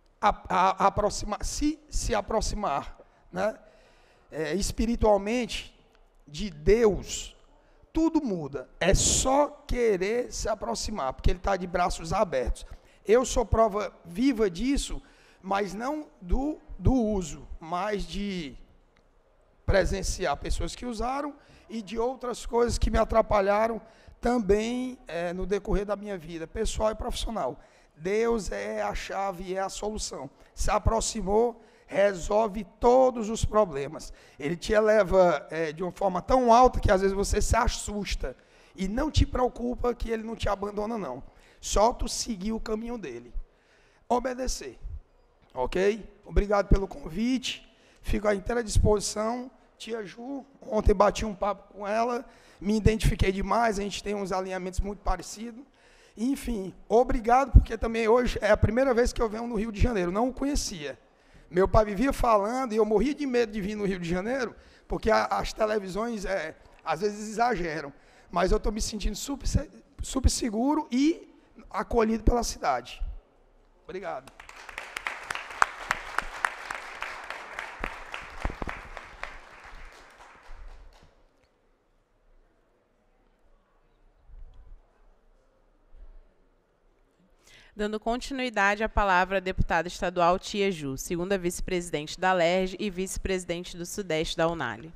aproximar, né, espiritualmente de Deus, tudo muda. É só querer se aproximar, porque Ele está de braços abertos. Eu sou prova viva disso, mas não do uso, mas de presenciar pessoas que usaram e de outras coisas que me atrapalharam também no decorrer da minha vida, pessoal e profissional. Deus é a chave, é a solução. Se aproximou, resolve todos os problemas. Ele te eleva de uma forma tão alta que às vezes você se assusta e não te preocupa que Ele não te abandona, não. Só tu seguir o caminho dEle. Obedecer. Ok? Obrigado pelo convite. Fico à inteira disposição. Tia Ju, ontem bati um papo com ela, me identifiquei demais, a gente tem uns alinhamentos muito parecidos. Enfim, obrigado, porque também hoje é a primeira vez que eu venho no Rio de Janeiro, não o conhecia. Meu pai vivia falando e eu morria de medo de vir no Rio de Janeiro, porque as televisões às vezes exageram. Mas eu estou me sentindo super seguro e acolhido pela cidade. Obrigado. Dando continuidade à palavra à deputada estadual Tia Ju, segunda vice-presidente da LERJ e vice-presidente do Sudeste da Unali.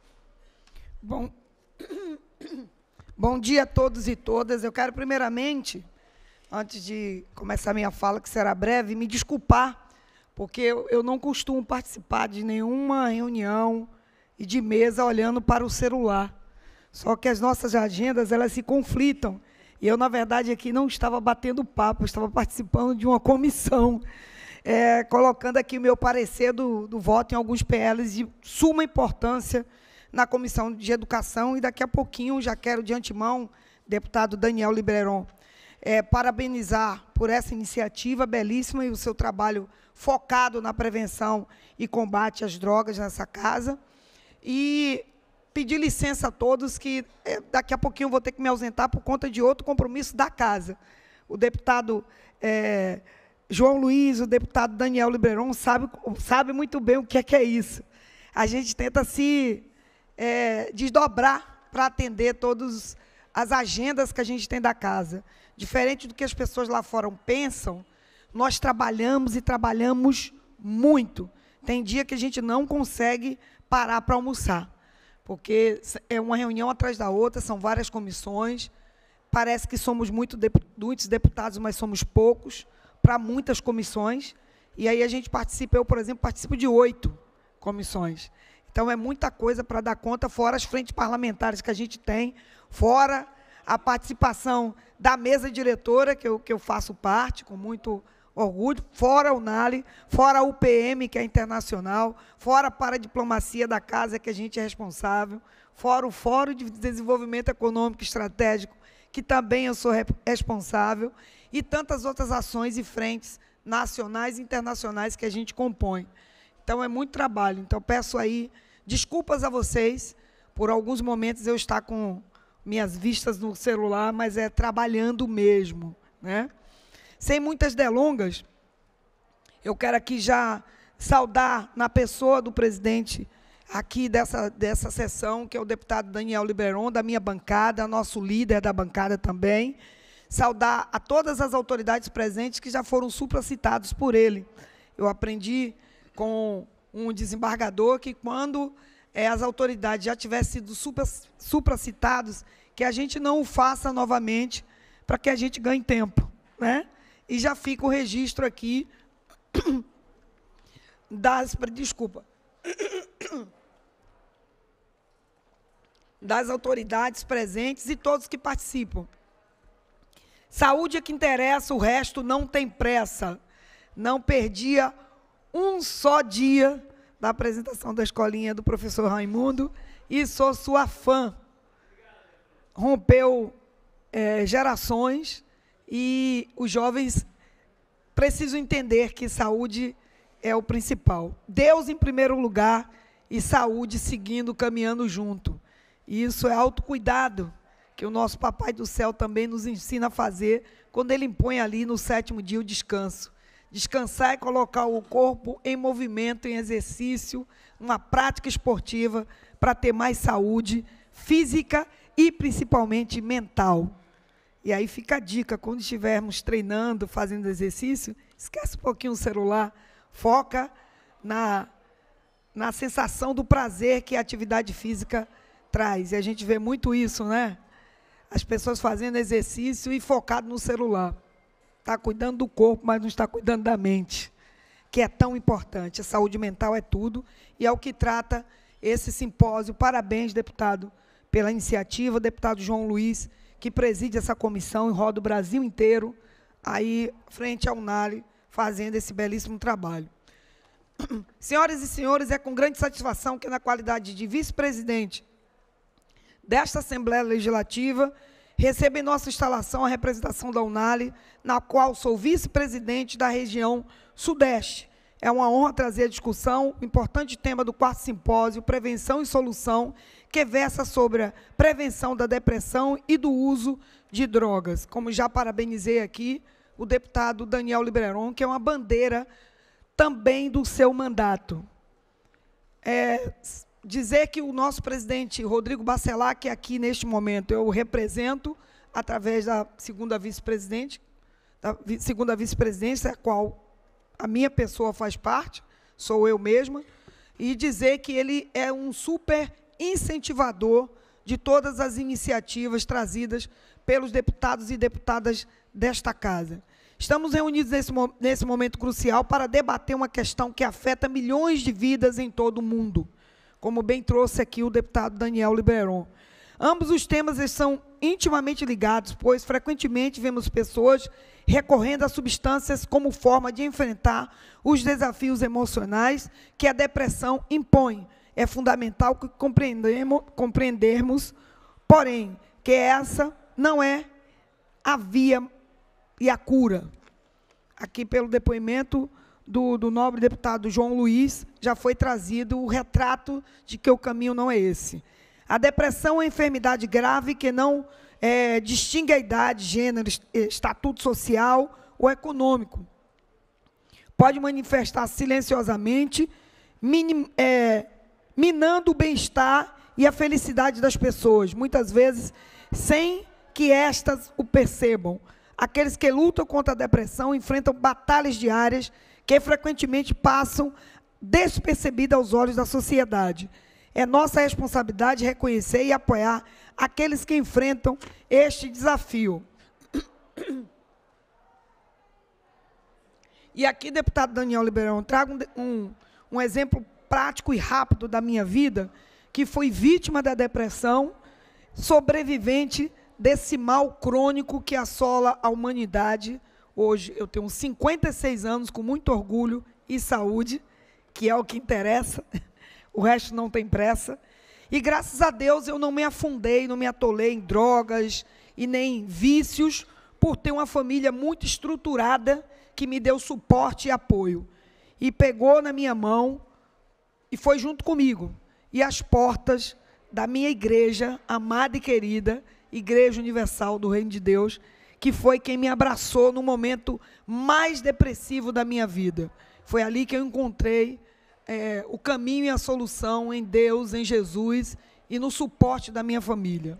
Bom dia a todos e todas. Eu quero, primeiramente, antes de começar minha fala, que será breve, me desculpar, porque eu não costumo participar de nenhuma reunião e de mesa olhando para o celular. Só que as nossas agendas, elas se conflitam. E eu, na verdade, aqui não estava batendo papo, eu estava participando de uma comissão, colocando aqui o meu parecer do voto em alguns PLs de suma importância na Comissão de Educação. E daqui a pouquinho, já quero de antemão, deputado Daniel Libreron, parabenizar por essa iniciativa belíssima e o seu trabalho focado na prevenção e combate às drogas nessa casa. E pedir licença a todos, que daqui a pouquinho eu vou ter que me ausentar por conta de outro compromisso da casa. O deputado João Luiz, o deputado Daniel Libreron, sabe muito bem o que é isso. A gente tenta se desdobrar para atender todas as agendas que a gente tem da casa. Diferente do que as pessoas lá fora pensam, nós trabalhamos e trabalhamos muito. Tem dia que a gente não consegue parar para almoçar, porque é uma reunião atrás da outra, são várias comissões, parece que somos muitos deputados, mas somos poucos, para muitas comissões, e aí a gente participa, eu, por exemplo, participo de 8 comissões. Então, é muita coisa para dar conta, fora as frentes parlamentares que a gente tem, fora a participação da mesa diretora, que eu faço parte, com muito orgulho, fora o NALI, fora a UPM, que é internacional, fora a paradiplomacia da casa, que a gente é responsável, fora o Fórum de Desenvolvimento Econômico e Estratégico, que também eu sou responsável, e tantas outras ações e frentes nacionais e internacionais que a gente compõe. Então, é muito trabalho. Então, peço aí desculpas a vocês, por alguns momentos eu estar com minhas vistas no celular, mas é trabalhando mesmo, né? Sem muitas delongas, eu quero aqui já saudar na pessoa do presidente aqui dessa sessão, que é o deputado Daniel Libreron, da minha bancada, nosso líder da bancada também, saudar a todas as autoridades presentes que já foram supracitados por ele. Eu aprendi com um desembargador que, quando as autoridades já tivessem sido supracitados, que a gente não o faça novamente, para que a gente ganhe tempo, né? E já fica o registro aqui das autoridades presentes e todos que participam. Saúde é que interessa, o resto não tem pressa. Não perdia um só dia da apresentação da escolinha do professor Raimundo e sou sua fã. Rompeu gerações e os jovens precisam entender que saúde é o principal. Deus em primeiro lugar e saúde seguindo, caminhando junto. E isso é autocuidado, que o nosso Papai do Céu também nos ensina a fazer, quando ele impõe ali no 7º dia o descanso. Descansar é colocar o corpo em movimento, em exercício, uma prática esportiva, para ter mais saúde física e, principalmente, mental. E aí fica a dica, quando estivermos treinando, fazendo exercício, esquece um pouquinho o celular, foca na sensação do prazer que a atividade física traz. E a gente vê muito isso, né? As pessoas fazendo exercício e focado no celular. Está cuidando do corpo, mas não está cuidando da mente, que é tão importante. A saúde mental é tudo, e é o que trata esse simpósio. Parabéns, deputado, pela iniciativa, deputado João Luiz, que preside essa comissão e roda o Brasil inteiro, aí, frente ao NALI, fazendo esse belíssimo trabalho. Senhoras e senhores, é com grande satisfação que, na qualidade de vice-presidente desta Assembleia Legislativa, recebo em nossa instalação a representação da UNALI, na qual sou vice-presidente da região Sudeste. É uma honra trazer à discussão o importante tema do 4º simpósio, Prevenção e Solução, que versa sobre a prevenção da depressão e do uso de drogas. Como já parabenizei aqui o deputado Daniel Libreron, que é uma bandeira também do seu mandato. Dizer que o nosso presidente Rodrigo Bacelar, que aqui neste momento eu represento através da segunda vice-presidência, a qual a minha pessoa faz parte, sou eu mesma, e dizer que ele é um super incentivador de todas as iniciativas trazidas pelos deputados e deputadas desta casa. Estamos reunidos nesse momento crucial para debater uma questão que afeta milhões de vidas em todo o mundo, como bem trouxe aqui o deputado Daniel Libreron. Ambos os temas são intimamente ligados, pois frequentemente vemos pessoas recorrendo a substâncias como forma de enfrentar os desafios emocionais que a depressão impõe. É fundamental que compreendermos, porém, que essa não é a via e a cura. Aqui, pelo depoimento do nobre deputado João Luiz, já foi trazido o retrato de que o caminho não é esse. A depressão é uma enfermidade grave que não distingue a idade, gênero, estatuto social ou econômico. pode manifestar silenciosamente, minando o bem-estar e a felicidade das pessoas, muitas vezes sem que estas o percebam. Aqueles que lutam contra a depressão enfrentam batalhas diárias que frequentemente passam despercebidas aos olhos da sociedade. É nossa responsabilidade reconhecer e apoiar aqueles que enfrentam este desafio. E aqui, deputado Daniel Libreron, trago um exemplo prático e rápido da minha vida, que fui vítima da depressão, sobrevivente desse mal crônico que assola a humanidade. Hoje eu tenho 56 anos, com muito orgulho e saúde, que é o que interessa, o resto não tem pressa. E graças a Deus eu não me afundei, não me atolei em drogas e nem em vícios, por ter uma família muito estruturada, que me deu suporte e apoio. E pegou na minha mão e foi junto comigo. E as portas da minha igreja, amada e querida, Igreja Universal do Reino de Deus, que foi quem me abraçou no momento mais depressivo da minha vida. Foi ali que eu encontrei o caminho e a solução em Deus, em Jesus e no suporte da minha família.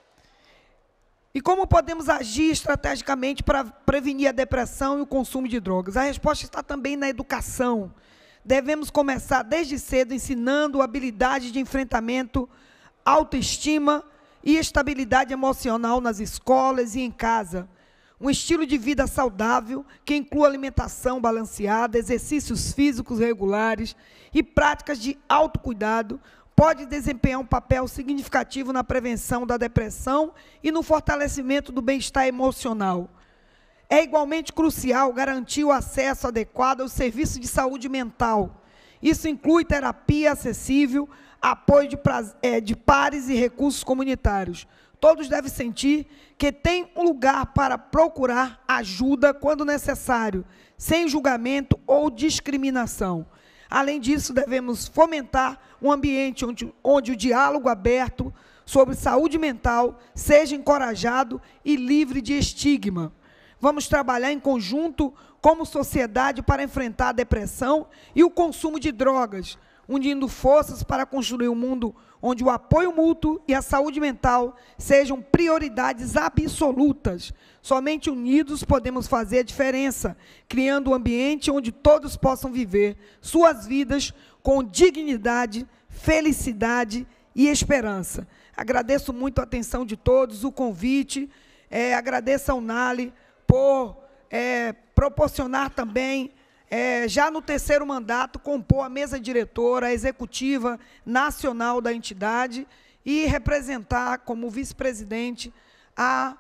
E como podemos agir estrategicamente para prevenir a depressão e o consumo de drogas? A resposta está também na educação. Devemos começar desde cedo ensinando habilidades de enfrentamento, autoestima e estabilidade emocional nas escolas e em casa. Um estilo de vida saudável que inclua alimentação balanceada, exercícios físicos regulares e práticas de autocuidado pode desempenhar um papel significativo na prevenção da depressão e no fortalecimento do bem-estar emocional. É igualmente crucial garantir o acesso adequado ao serviço de saúde mental. Isso inclui terapia acessível, apoio de pares e recursos comunitários. Todos devem sentir que tem um lugar para procurar ajuda quando necessário, sem julgamento ou discriminação. Além disso, devemos fomentar um ambiente onde o diálogo aberto sobre saúde mental seja encorajado e livre de estigma. Vamos trabalhar em conjunto como sociedade para enfrentar a depressão e o consumo de drogas, unindo forças para construir um mundo onde o apoio mútuo e a saúde mental sejam prioridades absolutas. Somente unidos podemos fazer a diferença, criando um ambiente onde todos possam viver suas vidas com dignidade, felicidade e esperança. Agradeço muito a atenção de todos, o convite, agradeço ao Nali por proporcionar também, já no terceiro mandato, compor a mesa diretora, a executiva nacional da entidade e representar como vice-presidente a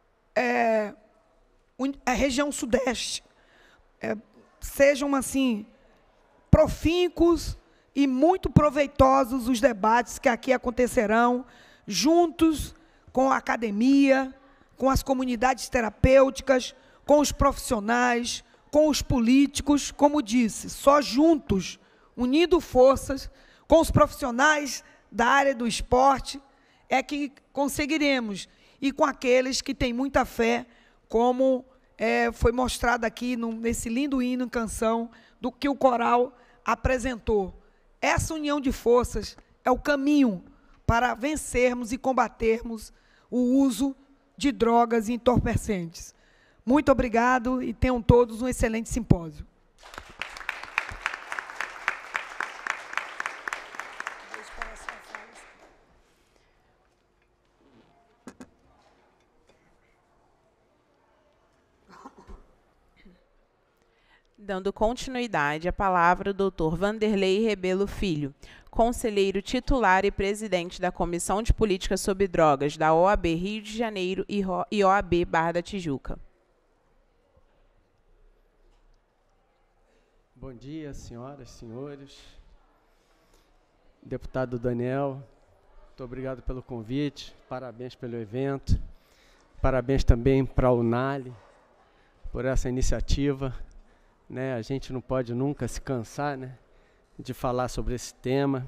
região sudeste. Sejam, assim, profícuos e muito proveitosos os debates que aqui acontecerão, juntos com a academia, com as comunidades terapêuticas, com os profissionais, com os políticos, como disse, só juntos, unindo forças, com os profissionais da área do esporte, é que conseguiremos, e com aqueles que têm muita fé, como foi mostrado aqui nesse lindo hino, canção, do que o coral apresentou. Essa união de forças é o caminho para vencermos e combatermos o uso de drogas e entorpecentes. Muito obrigado e tenham todos um excelente simpósio. Dando continuidade à palavra, o doutor Vanderlei Rebelo Filho, conselheiro titular e presidente da Comissão de Políticas sobre Drogas da OAB Rio de Janeiro e OAB Barra da Tijuca. Bom dia, senhoras e senhores. Deputado Daniel, muito obrigado pelo convite, parabéns pelo evento, parabéns também para a UNALI por essa iniciativa. A gente não pode nunca se cansar, de falar sobre esse tema.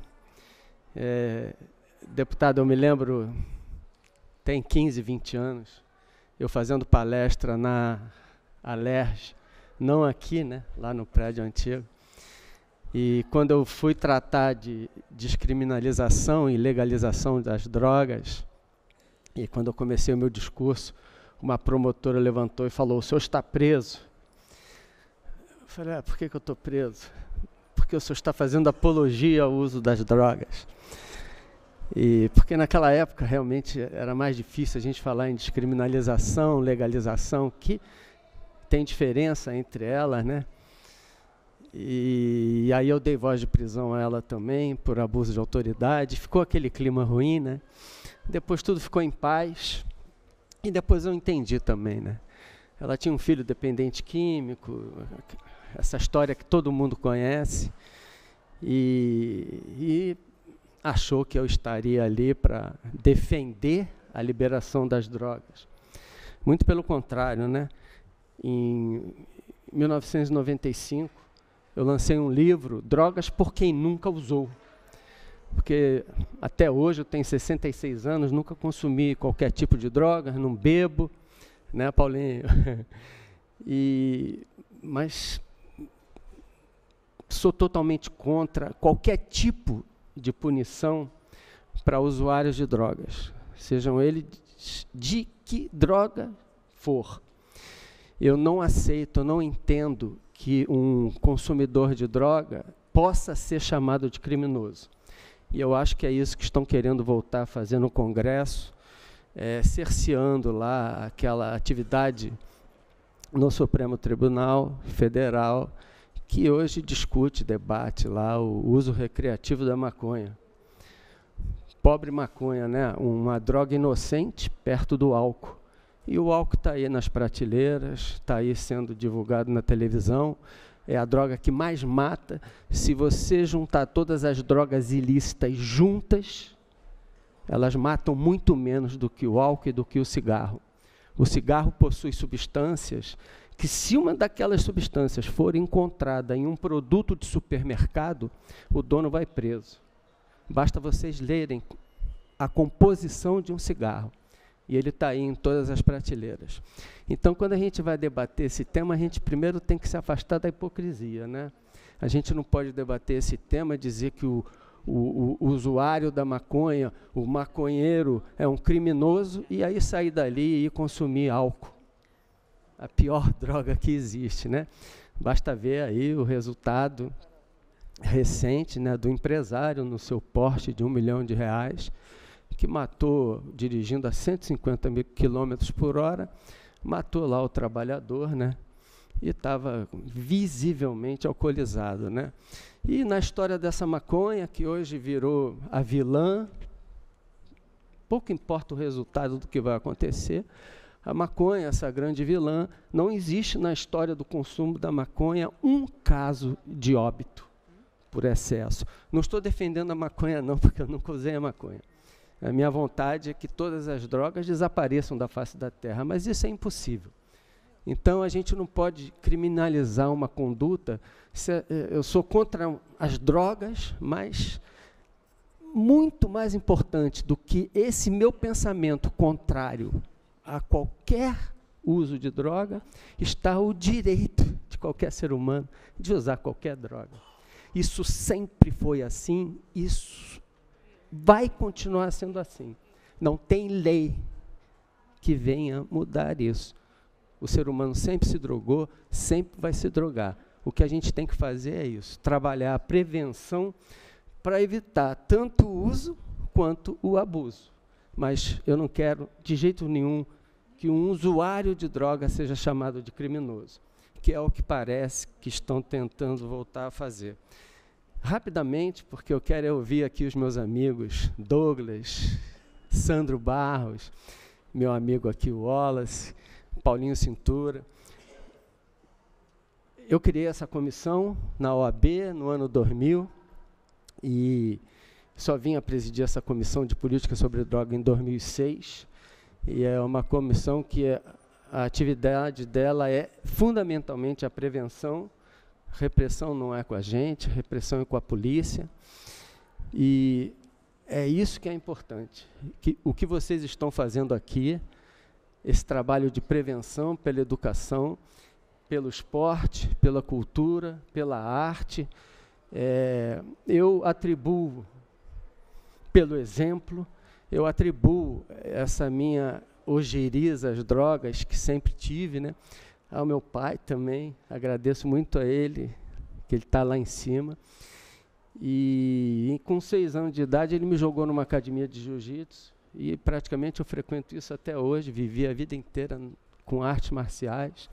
Deputado, eu me lembro, tem 15, 20 anos, eu fazendo palestra na Alerj, não aqui, né, lá no prédio antigo. E quando eu fui tratar de descriminalização e legalização das drogas, e quando eu comecei o meu discurso, uma promotora levantou e falou: o senhor está preso. Eu falei: por que eu estou preso? Porque o senhor está fazendo apologia ao uso das drogas. E porque naquela época realmente era mais difícil a gente falar em descriminalização, legalização, que tem diferença entre elas, né? E aí eu dei voz de prisão a ela também, por abuso de autoridade. Ficou aquele clima ruim, né? Depois tudo ficou em paz. E depois eu entendi também, né? Ela tinha um filho dependente químico, essa história que todo mundo conhece. E achou que eu estaria ali para defender a liberação das drogas. Muito pelo contrário, né? Em 1995, eu lancei um livro, Drogas por Quem Nunca Usou. Porque até hoje eu tenho 66 anos, nunca consumi qualquer tipo de droga, não bebo, né, Paulinho? Mas sou totalmente contra qualquer tipo de punição para usuários de drogas, sejam eles de que droga for. Eu não aceito, não entendo que um consumidor de droga possa ser chamado de criminoso. E eu acho que é isso que estão querendo voltar a fazer no Congresso, cerceando lá aquela atividade no Supremo Tribunal Federal, que hoje discute, debate lá o uso recreativo da maconha. Pobre maconha, né? Uma droga inocente perto do álcool. E o álcool está aí nas prateleiras, está aí sendo divulgado na televisão. É a droga que mais mata. Se você juntar todas as drogas ilícitas juntas, elas matam muito menos do que o álcool e do que o cigarro. O cigarro possui substâncias que, se uma daquelas substâncias for encontrada em um produto de supermercado, o dono vai preso. Basta vocês lerem a composição de um cigarro. E ele está aí em todas as prateleiras. Então, quando a gente vai debater esse tema, a gente primeiro tem que se afastar da hipocrisia, né? A gente não pode debater esse tema e dizer que o usuário da maconha, o maconheiro, é um criminoso, e aí sair dali e consumir álcool. A pior droga que existe, né? Basta ver aí o resultado recente, né, do empresário no seu Porsche de R$1 milhão, que matou, dirigindo a 150 km por hora, matou lá o trabalhador, né? E estava visivelmente alcoolizado, né? E na história dessa maconha, que hoje virou a vilã, pouco importa o resultado do que vai acontecer, a maconha, essa grande vilã, não existe na história do consumo da maconha um caso de óbito por excesso. Não estou defendendo a maconha não, porque eu nunca usei a maconha. A minha vontade é que todas as drogas desapareçam da face da terra, mas isso é impossível. Então, a gente não pode criminalizar uma conduta. Eu sou contra as drogas, mas muito mais importante do que esse meu pensamento contrário a qualquer uso de droga, está o direito de qualquer ser humano de usar qualquer droga. Isso sempre foi assim, isso vai continuar sendo assim. Não tem lei que venha mudar isso. O ser humano sempre se drogou, sempre vai se drogar. O que a gente tem que fazer é isso, trabalhar a prevenção para evitar tanto o uso quanto o abuso. Mas eu não quero, de jeito nenhum, que um usuário de droga seja chamado de criminoso, que é o que parece que estão tentando voltar a fazer. Rapidamente, porque eu quero ouvir aqui os meus amigos Douglas, Sandro Barros, meu amigo aqui, o Wallace, Paulinho Cintura. Eu criei essa comissão na OAB no ano 2000 e só vim a presidir essa comissão de política sobre droga em 2006. E é uma comissão que a atividade dela é fundamentalmente a prevenção. Repressão não é com a gente, repressão é com a polícia. E é isso que é importante. O que vocês estão fazendo aqui, esse trabalho de prevenção pela educação, pelo esporte, pela cultura, pela arte. Eu atribuo pelo exemplo, eu atribuo essa minha ojeriza às drogas, que sempre tive, né, ao meu pai também. Agradeço muito a ele, que ele está lá em cima. E com 6 anos de idade, ele me jogou numa academia de jiu-jitsu, e praticamente eu frequento isso até hoje, vivi a vida inteira com artes marciais.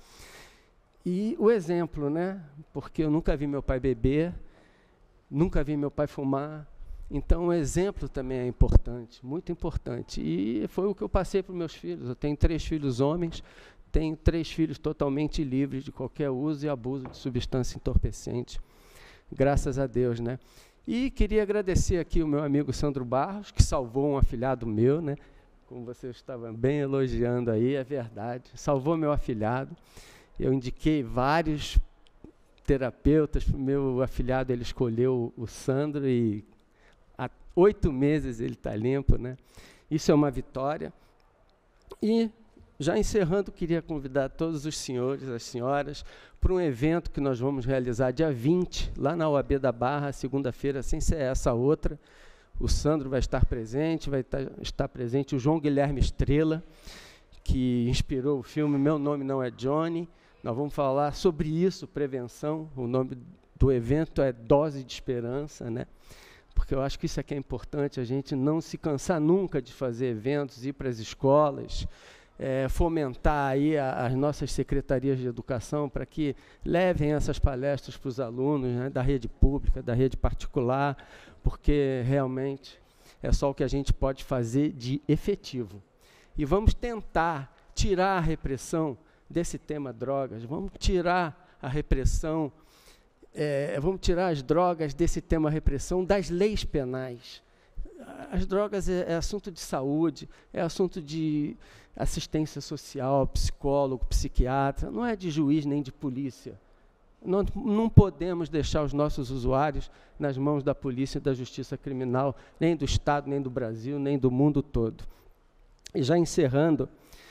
E o exemplo, né? Porque eu nunca vi meu pai beber, nunca vi meu pai fumar. Então, o exemplo também é importante, muito importante. E foi o que eu passei para os meus filhos. Eu tenho 3 filhos homens, tenho 3 filhos totalmente livres de qualquer uso e abuso de substância entorpecente. Graças a Deus, né? E queria agradecer aqui o meu amigo Sandro Barros, que salvou um afilhado meu, né? Como você estava bem elogiando aí, é verdade. Salvou meu afilhado. Eu indiquei vários terapeutas para o meu afilhado, ele escolheu o Sandro e há 8 meses ele está limpo, né? Isso é uma vitória. E, já encerrando, queria convidar todos os senhores, as senhoras, para um evento que nós vamos realizar dia 20, lá na OAB da Barra, segunda-feira, sem ser essa outra. O Sandro vai estar presente, vai estar presente o João Guilherme Estrela, que inspirou o filme Meu Nome Não é Johnny. Nós vamos falar sobre isso, prevenção. O nome do evento é Dose de Esperança, né? Porque eu acho que isso é que é importante, a gente não se cansar nunca de fazer eventos, ir para as escolas, fomentar aí as nossas secretarias de educação para que levem essas palestras para os alunos, né, da rede pública, da rede particular, porque realmente é só o que a gente pode fazer de efetivo. E vamos tentar tirar a repressão desse tema drogas, vamos tirar a repressão, vamos tirar as drogas desse tema repressão das leis penais. As drogas é assunto de saúde, é assunto de assistência social, psicólogo, psiquiatra, não é de juiz nem de polícia. Não podemos deixar os nossos usuários nas mãos da polícia e da justiça criminal, nem do Estado, nem do Brasil, nem do mundo todo. E já encerrando,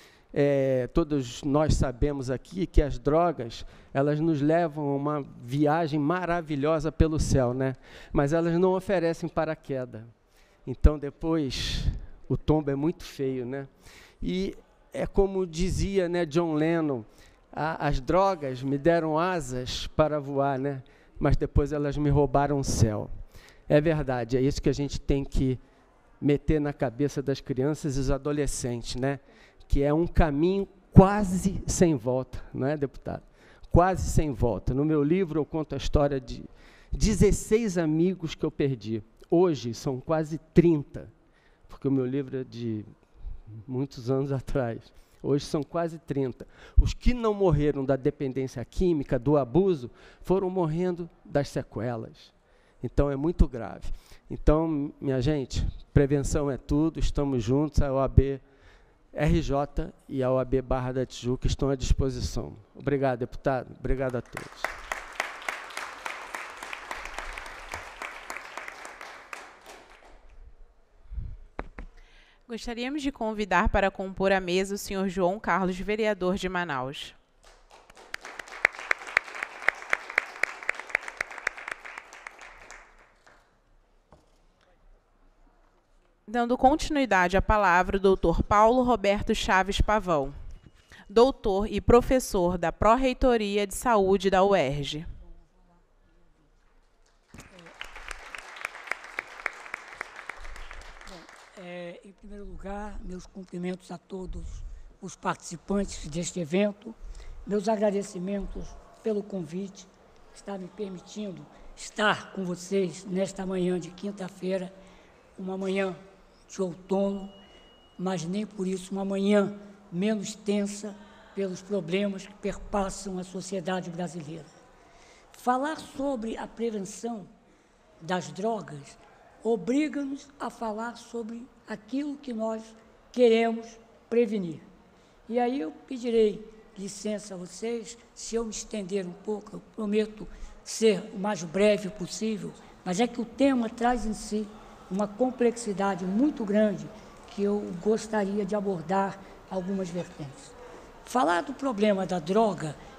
todos nós sabemos aqui que as drogas, elas nos levam a uma viagem maravilhosa pelo céu, né? Mas elas não oferecem paraquedas. Então, depois, o tombo é muito feio, né? E é como dizia, né, John Lennon, as drogas me deram asas para voar, né? Mas depois elas me roubaram o céu. É verdade, é isso que a gente tem que meter na cabeça das crianças e dos adolescentes, né? Que é um caminho quase sem volta, não é, deputado? Quase sem volta. No meu livro eu conto a história de 16 amigos que eu perdi. Hoje são quase 30, porque o meu livro é de muitos anos atrás. Hoje são quase 30. Os que não morreram da dependência química, do abuso, foram morrendo das sequelas. Então, é muito grave. Então, minha gente, prevenção é tudo, estamos juntos, a OAB RJ e a OAB Barra da Tijuca estão à disposição. Obrigado, deputado. Obrigado a todos. Gostaríamos de convidar para compor a mesa o senhor João Carlos, vereador de Manaus. Dando continuidade à palavra, o doutor Paulo Roberto Chaves Pavão, doutor e professor da Pró-Reitoria de Saúde da UERJ. Em primeiro lugar, meus cumprimentos a todos os participantes deste evento, meus agradecimentos pelo convite, que está me permitindo estar com vocês nesta manhã de quinta-feira, uma manhã de outono, mas nem por isso uma manhã menos tensa pelos problemas que perpassam a sociedade brasileira. Falar sobre a prevenção das drogas obriga-nos a falar sobre aquilo que nós queremos prevenir. E aí eu pedirei licença a vocês, se eu me estender um pouco, eu prometo ser o mais breve possível, mas é que o tema traz em si uma complexidade muito grande que eu gostaria de abordar algumas vertentes. Falar do problema da droga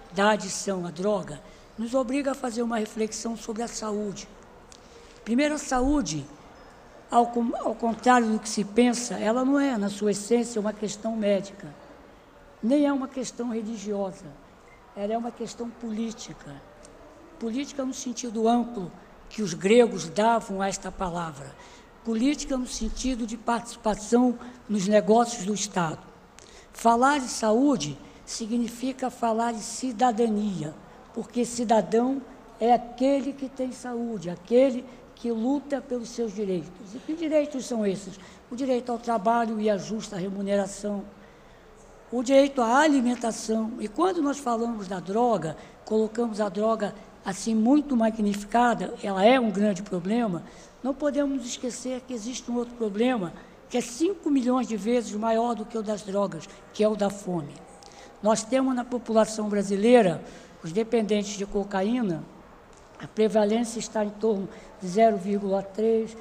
da adição à droga nos obriga a fazer uma reflexão sobre a saúde. Primeiro, a saúde, ao contrário do que se pensa, ela não é, na sua essência, uma questão médica, nem é uma questão religiosa, ela é uma questão política. Política no sentido amplo que os gregos davam a esta palavra. Política no sentido de participação nos negócios do Estado. Falar de saúde significa falar de cidadania, porque cidadão é aquele que tem saúde, aquele que luta pelos seus direitos. E que direitos são esses? O direito ao trabalho e à justa remuneração, o direito à alimentação. E quando nós falamos da droga, colocamos a droga assim muito magnificada, ela é um grande problema, não podemos nos esquecer que existe um outro problema, que é 5 milhões de vezes maior do que o das drogas, que é o da fome. Nós temos na população brasileira, os dependentes de cocaína, a prevalência está em torno de 0,3%,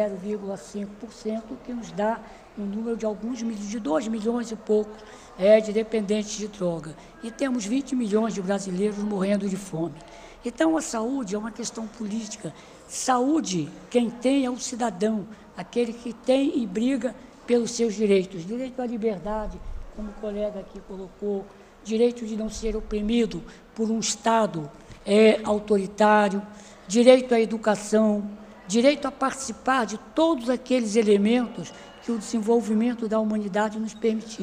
0,5%, que nos dá um número de alguns milhões, de 2 milhões e pouco de dependentes de droga. E temos 20 milhões de brasileiros morrendo de fome. Então, a saúde é uma questão política. Saúde, quem tem é o cidadão, aquele que tem e briga pelos seus direitos. Direito à liberdade, como o colega aqui colocou, direito de não ser oprimido por um Estado autoritário, direito à educação, direito a participar de todos aqueles elementos que o desenvolvimento da humanidade nos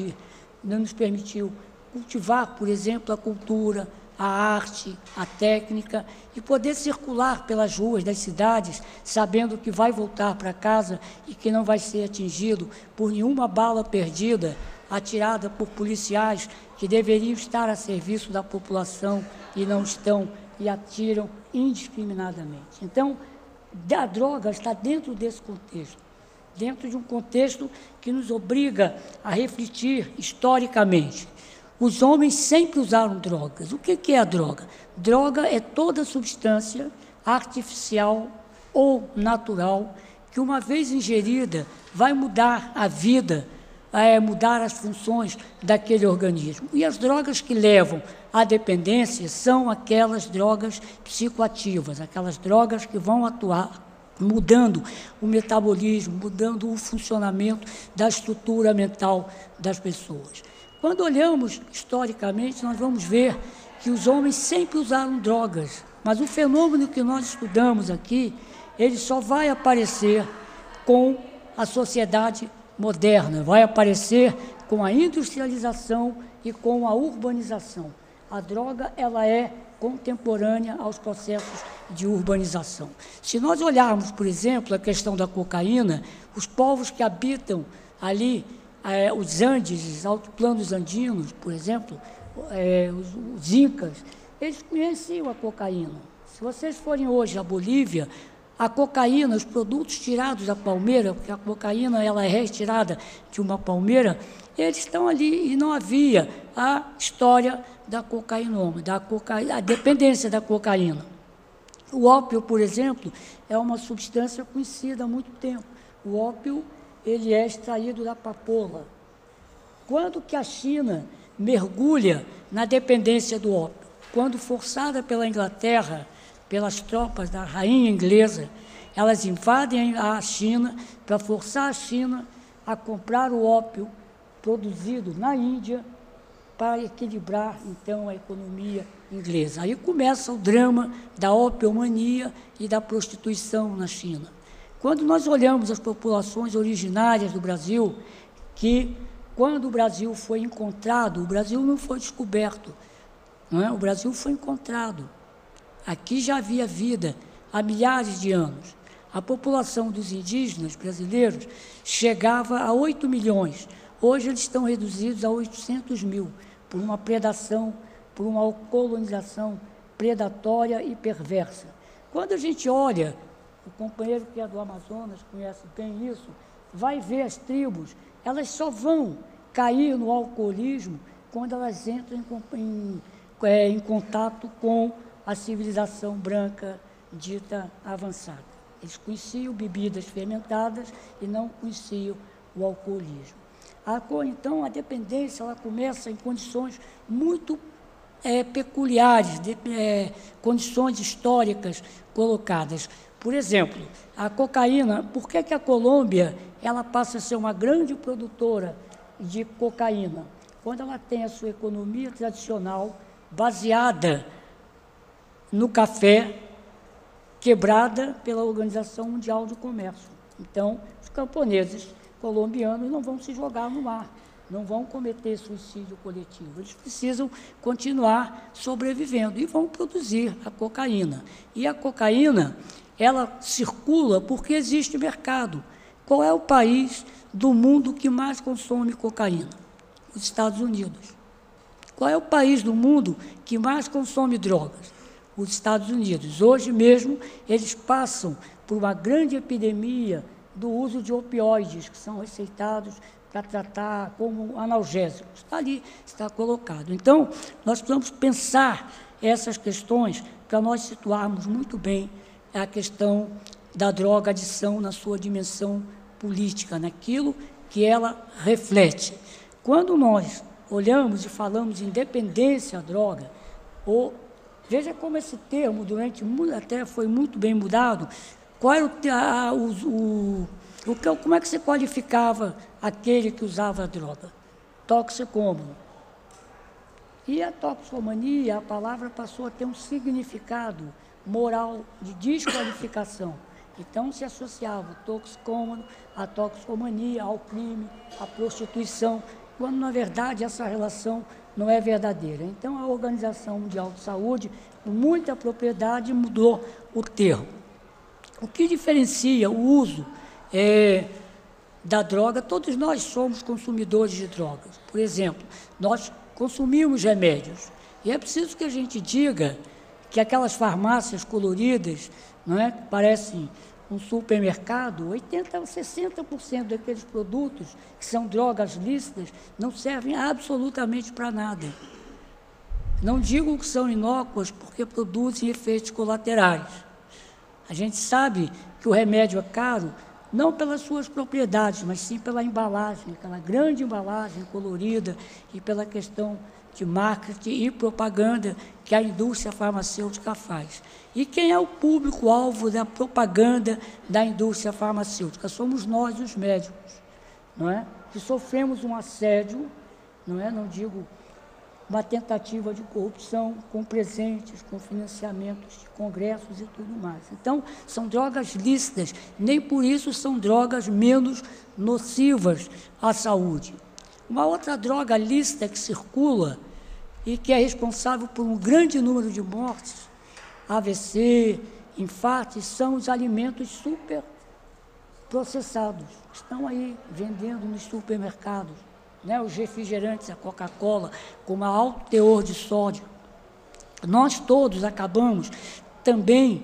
permitiu cultivar, por exemplo, a cultura, a arte, a técnica, e poder circular pelas ruas das cidades, sabendo que vai voltar para casa e que não vai ser atingido por nenhuma bala perdida, atirada por policiais que deveriam estar a serviço da população e não estão, e atiram indiscriminadamente. Então, a droga está dentro desse contexto, dentro de um contexto que nos obriga a refletir historicamente. Os homens sempre usaram drogas. O que é a droga? Droga é toda substância artificial ou natural que, uma vez ingerida, vai mudar a vida, mudar as funções daquele organismo. E as drogas que levam à dependência são aquelas drogas psicoativas, aquelas drogas que vão atuar mudando o metabolismo, mudando o funcionamento da estrutura mental das pessoas. Quando olhamos historicamente, nós vamos ver que os homens sempre usaram drogas, mas o fenômeno que nós estudamos aqui, ele só vai aparecer com a sociedade moderna, vai aparecer com a industrialização e com a urbanização. A droga, ela é contemporânea aos processos de urbanização. Se nós olharmos, por exemplo, a questão da cocaína, os povos que habitam ali, os Andes, os altiplanos andinos, por exemplo, os Incas, eles conheciam a cocaína. Se vocês forem hoje à Bolívia, a cocaína, os produtos tirados da palmeira, porque a cocaína ela é retirada de uma palmeira, eles estão ali e não havia a história da cocainoma, a dependência da cocaína. O ópio, por exemplo, é uma substância conhecida há muito tempo. O ópio, ele é extraído da papoula. Quando que a China mergulha na dependência do ópio? Quando, forçada pela Inglaterra, pelas tropas da rainha inglesa, elas invadem a China para forçar a China a comprar o ópio produzido na Índia para equilibrar, então, a economia inglesa. Aí começa o drama da opiomania e da prostituição na China. Quando nós olhamos as populações originárias do Brasil, que quando o Brasil foi encontrado, o Brasil não foi descoberto, não é? O Brasil foi encontrado. Aqui já havia vida há milhares de anos. A população dos indígenas brasileiros chegava a 8 milhões. Hoje eles estão reduzidos a 800 mil, por uma predação, por uma colonização predatória e perversa. Quando a gente olha, o companheiro que é do Amazonas conhece bem isso, vai ver as tribos, elas só vão cair no alcoolismo quando elas entram em contato com a civilização branca dita avançada. Eles conheciam bebidas fermentadas e não conheciam o alcoolismo. Então, a dependência ela começa em condições muito peculiares, condições históricas colocadas. Por exemplo, a cocaína, por que a Colômbia ela passa a ser uma grande produtora de cocaína? Quando ela tem a sua economia tradicional baseada no café, quebrada pela Organização Mundial do Comércio. Então, os camponeses colombianos não vão se jogar no mar, não vão cometer suicídio coletivo. Eles precisam continuar sobrevivendo e vão produzir a cocaína. E a cocaína, ela circula porque existe mercado. Qual é o país do mundo que mais consome cocaína? Os Estados Unidos. Qual é o país do mundo que mais consome drogas? Os Estados Unidos. Hoje mesmo, eles passam por uma grande epidemia do uso de opioides, que são receitados para tratar como analgésicos. Está ali, está colocado. Então, nós precisamos pensar essas questões para nós situarmos muito bem a questão da droga-adição na sua dimensão política, naquilo que ela reflete. Quando nós olhamos e falamos em dependência à droga, veja como esse termo, durante até foi muito bem mudado, como é que se qualificava aquele que usava a droga? Toxicômano. E a toxicomania, a palavra passou a ter um significado moral de desqualificação. Então, se associava o toxicômano, a toxicomania, ao crime, à prostituição, quando, na verdade, essa relação não é verdadeira. Então, a Organização Mundial de Saúde, com muita propriedade, mudou o termo. O que diferencia o uso da droga? Todos nós somos consumidores de drogas. Por exemplo, nós consumimos remédios. E é preciso que a gente diga que aquelas farmácias coloridas, não é, que parecem um supermercado, 80% a 60% daqueles produtos que são drogas lícitas não servem absolutamente para nada. Não digo que são inócuas porque produzem efeitos colaterais. A gente sabe que o remédio é caro não pelas suas propriedades, mas sim pela embalagem, aquela grande embalagem colorida e pela questão de marketing e propaganda que a indústria farmacêutica faz. E quem é o público-alvo da propaganda da indústria farmacêutica? Somos nós, os médicos, não é? Que sofremos um assédio, não é? Não digo uma tentativa de corrupção com presentes, com financiamentos de congressos e tudo mais. Então, são drogas lícitas, nem por isso são drogas menos nocivas à saúde. Uma outra droga lícita que circula e que é responsável por um grande número de mortes, AVC, infartos, são os alimentos superprocessados. Estão aí vendendo nos supermercados, né, os refrigerantes, a Coca-Cola, com um alto teor de sódio. Nós todos acabamos também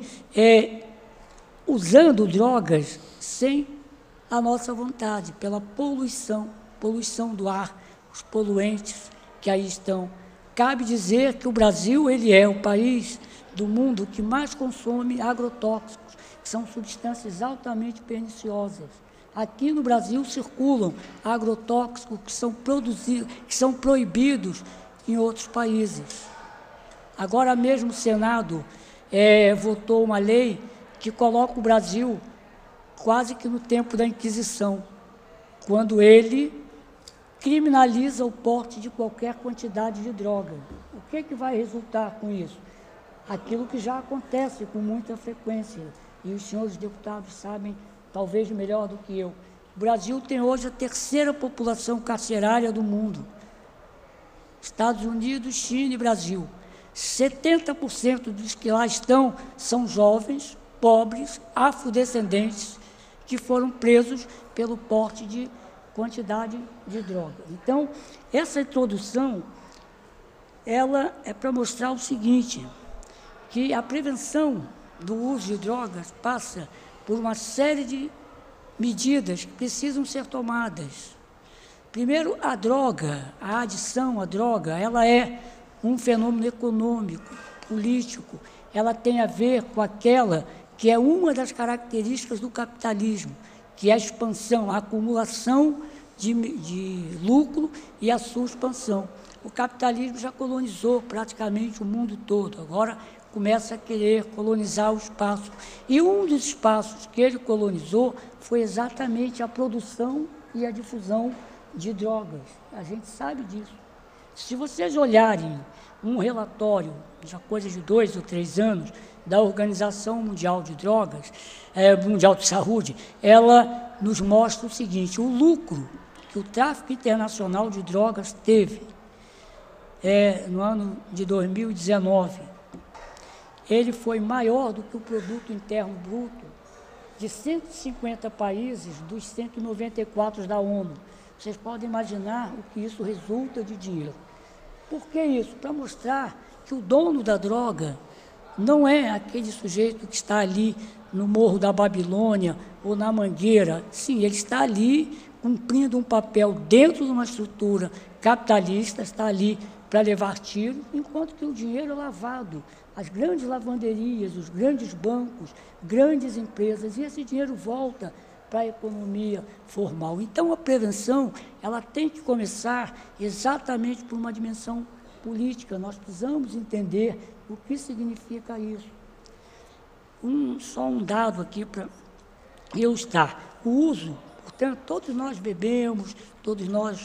usando drogas sem a nossa vontade, pela poluição do ar, os poluentes que aí estão. Cabe dizer que o Brasil ele é o país do mundo que mais consome agrotóxicos, que são substâncias altamente perniciosas. Aqui no Brasil circulam agrotóxicos que são proibidos em outros países. Agora mesmo o Senado votou uma lei que coloca o Brasil quase que no tempo da Inquisição, quando ele criminaliza o porte de qualquer quantidade de droga. O que vai resultar com isso? Aquilo que já acontece com muita frequência, e os senhores deputados sabem talvez melhor do que eu. O Brasil tem hoje a terceira população carcerária do mundo. Estados Unidos, China e Brasil. 70% dos que lá estão são jovens, pobres, afrodescendentes, que foram presos pelo porte de quantidade de droga. Então, essa introdução, ela é para mostrar o seguinte, que a prevenção do uso de drogas passa por uma série de medidas que precisam ser tomadas. Primeiro, a droga, a adição à droga, ela é um fenômeno econômico, político, ela tem a ver com aquela que é uma das características do capitalismo, que é a expansão, a acumulação de lucro e a sua expansão. O capitalismo já colonizou praticamente o mundo todo, agora começa a querer colonizar o espaço. E um dos espaços que ele colonizou foi exatamente a produção e a difusão de drogas. A gente sabe disso. Se vocês olharem um relatório, já coisa de 2 ou 3 anos, da Organização Mundial de Drogas, Mundial de Saúde, ela nos mostra o seguinte: o lucro que o tráfico internacional de drogas teve no ano de 2019, ele foi maior do que o produto interno bruto de 150 países dos 194 da ONU. Vocês podem imaginar o que isso resulta de dinheiro. Por que isso? Para mostrar que o dono da droga não é aquele sujeito que está ali no Morro da Babilônia ou na Mangueira. Sim, ele está ali cumprindo um papel dentro de uma estrutura capitalista, está ali para levar tiro, enquanto que o dinheiro é lavado. As grandes lavanderias, os grandes bancos, grandes empresas, e esse dinheiro volta para a economia formal. Então, a prevenção, ela tem que começar exatamente por uma dimensão política. Nós precisamos entender o que significa isso. Só um dado aqui para ilustrar. O uso, portanto, todos nós bebemos, todos nós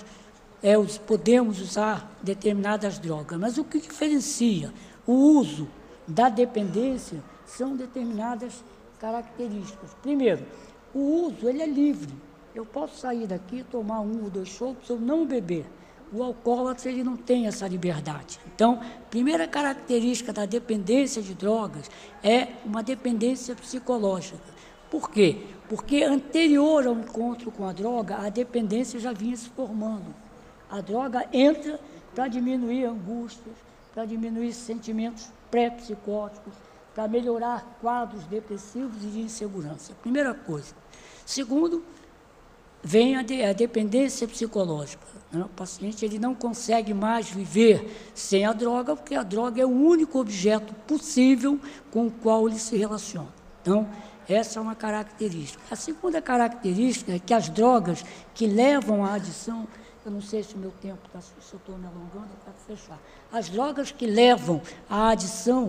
podemos usar determinadas drogas, mas o que diferencia o uso da dependência são determinadas características. Primeiro, o uso, ele é livre. Eu posso sair daqui, tomar 1 ou 2 chopes, eu não beber. O alcoólatra, ele não tem essa liberdade. Então, primeira característica da dependência de drogas é uma dependência psicológica. Por quê? Porque anterior ao encontro com a droga, a dependência já vinha se formando. A droga entra para diminuir angústias, para diminuir sentimentos pré-psicóticos, para melhorar quadros depressivos e de insegurança. Primeira coisa. Segundo, vem a dependência psicológica. Né? O paciente, ele não consegue mais viver sem a droga, porque a droga é o único objeto possível com o qual ele se relaciona. Então, essa é uma característica. A segunda característica é que as drogas que levam à adição, eu não sei se o meu tempo está, se eu estou me alongando, eu quero fechar. As drogas que levam à adição,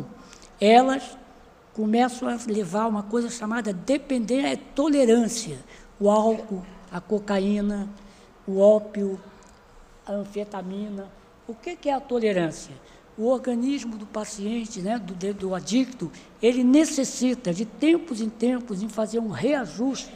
elas começam a levar uma coisa chamada dependência, tolerância. O álcool, a cocaína, o ópio, a anfetamina. O que é a tolerância? O organismo do paciente, né, do adicto, ele necessita de tempos em tempos em fazer um reajuste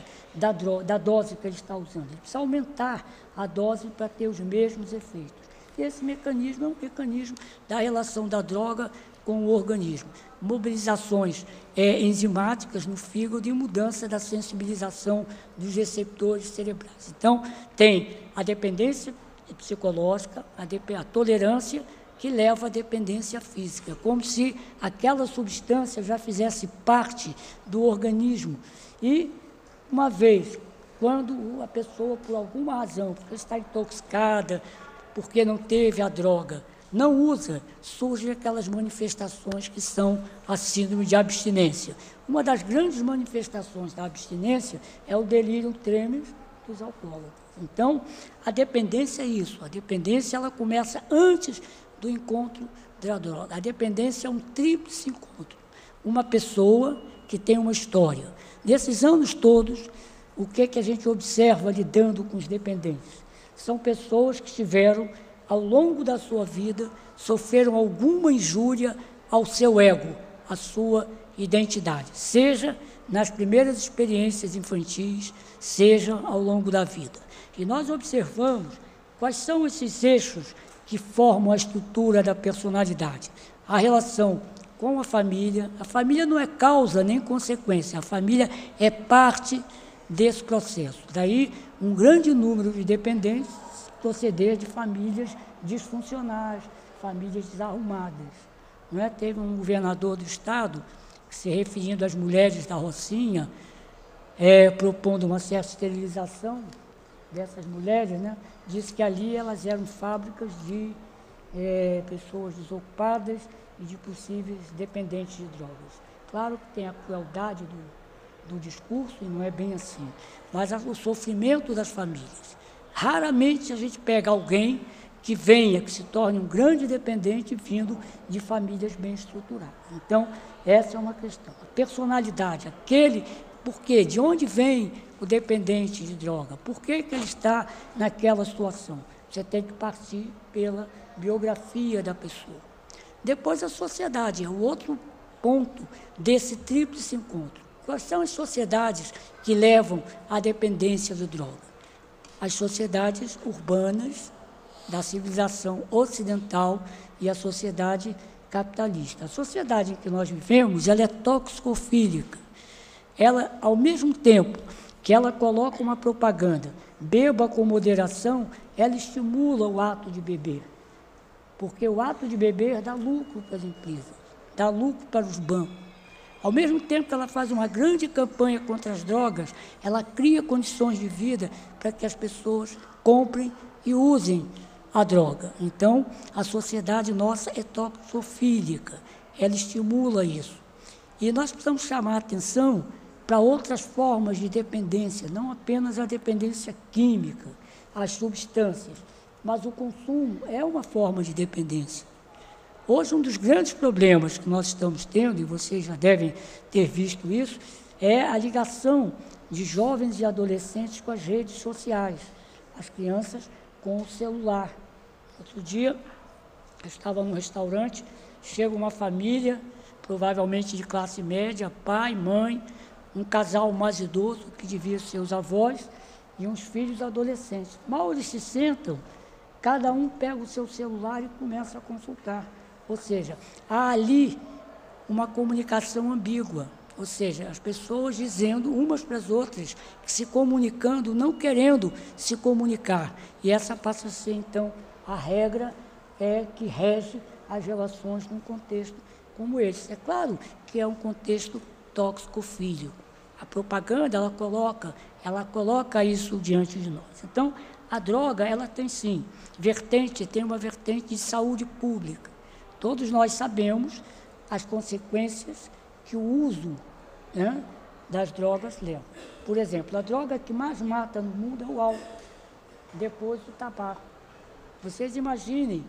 da dose que ele está usando. Ele precisa aumentar a dose para ter os mesmos efeitos. Esse mecanismo é um mecanismo da relação da droga com o organismo. Mobilizações enzimáticas no fígado e mudança da sensibilização dos receptores cerebrais. Então, tem a dependência psicológica, a tolerância, que leva à dependência física, como se aquela substância já fizesse parte do organismo. E, uma vez, quando a pessoa, por alguma razão, porque está intoxicada, porque não teve a droga, não usa, surgem aquelas manifestações que são a síndrome de abstinência. Uma das grandes manifestações da abstinência é o delírio tremens dos alcoólatras. Então, a dependência é isso. A dependência, ela começa antes do encontro da droga. A dependência é um tríplice encontro. Uma pessoa que tem uma história. Nesses anos todos, o que a gente observa lidando com os dependentes? São pessoas que tiveram, ao longo da sua vida, sofreram alguma injúria ao seu ego, à sua identidade, seja nas primeiras experiências infantis, seja ao longo da vida. E nós observamos quais são esses eixos que formam a estrutura da personalidade. A relação com a família não é causa nem consequência, a família é parte desse processo. Daí, um grande número de dependentes proceder de famílias disfuncionais, famílias desarrumadas. Não é? Teve um governador do estado, que, se referindo às mulheres da Rocinha, propondo uma certa esterilização dessas mulheres, né? Disse que ali elas eram fábricas de pessoas desocupadas e de possíveis dependentes de drogas. Claro que tem a crueldade do discurso, e não é bem assim, mas o sofrimento das famílias. Raramente a gente pega alguém que venha, que se torne um grande dependente vindo de famílias bem estruturadas. Então, essa é uma questão. A personalidade, porque de onde vem o dependente de droga? Por que ele está naquela situação? Você tem que partir pela biografia da pessoa. Depois a sociedade, é o outro ponto desse tríplice encontro. Quais são as sociedades que levam à dependência de droga? As sociedades urbanas da civilização ocidental e a sociedade capitalista. A sociedade em que nós vivemos, ela é toxicofílica. Ela, ao mesmo tempo que ela coloca uma propaganda, beba com moderação, ela estimula o ato de beber. Porque o ato de beber dá lucro para as empresas, dá lucro para os bancos. Ao mesmo tempo que ela faz uma grande campanha contra as drogas, ela cria condições de vida para que as pessoas comprem e usem a droga. Então, a sociedade nossa é toxofílica, ela estimula isso. E nós precisamos chamar a atenção para outras formas de dependência, não apenas a dependência química, as substâncias, mas o consumo é uma forma de dependência. Hoje, um dos grandes problemas que nós estamos tendo, e vocês já devem ter visto isso, é a ligação de jovens e adolescentes com as redes sociais, as crianças com o celular. Outro dia, eu estava num restaurante, chega uma família, provavelmente de classe média, pai, mãe, um casal mais idoso, que devia ser os avós, e uns filhos adolescentes. Mal eles se sentam, cada um pega o seu celular e começa a consultar. Ou seja, há ali uma comunicação ambígua, ou seja, as pessoas dizendo umas para as outras, se comunicando, não querendo se comunicar. E essa passa a ser, então, a regra que rege as relações num contexto como esse. É claro que é um contexto tóxico-fílico. A propaganda, ela coloca isso diante de nós. Então, a droga, ela tem sim, tem uma vertente de saúde pública. Todos nós sabemos as consequências que o uso, né, das drogas leva. Por exemplo, a droga que mais mata no mundo é o álcool, depois o tabaco. Vocês imaginem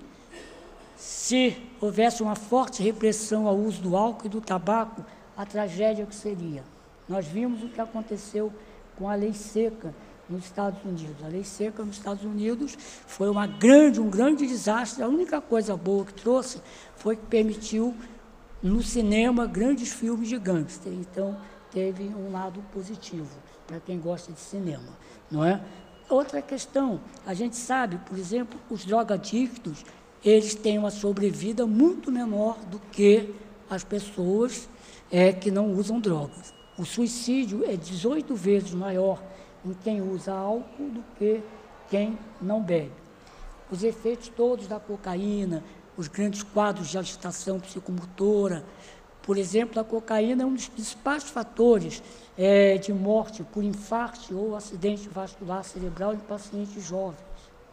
se houvesse uma forte repressão ao uso do álcool e do tabaco, a tragédia que seria. Nós vimos o que aconteceu com a lei seca nos Estados Unidos. A lei seca nos Estados Unidos foi um grande desastre. A única coisa boa que trouxe foi que permitiu no cinema grandes filmes de gangster. Então, teve um lado positivo para quem gosta de cinema, não é? Outra questão, a gente sabe, por exemplo, os drogadictos, eles têm uma sobrevida muito menor do que as pessoas que não usam drogas. O suicídio é 18 vezes maior em quem usa álcool do que quem não bebe. Os efeitos todos da cocaína, os grandes quadros de agitação psicomotora, por exemplo, a cocaína é um dos principais fatores de morte por infarto ou acidente vascular cerebral em pacientes jovens.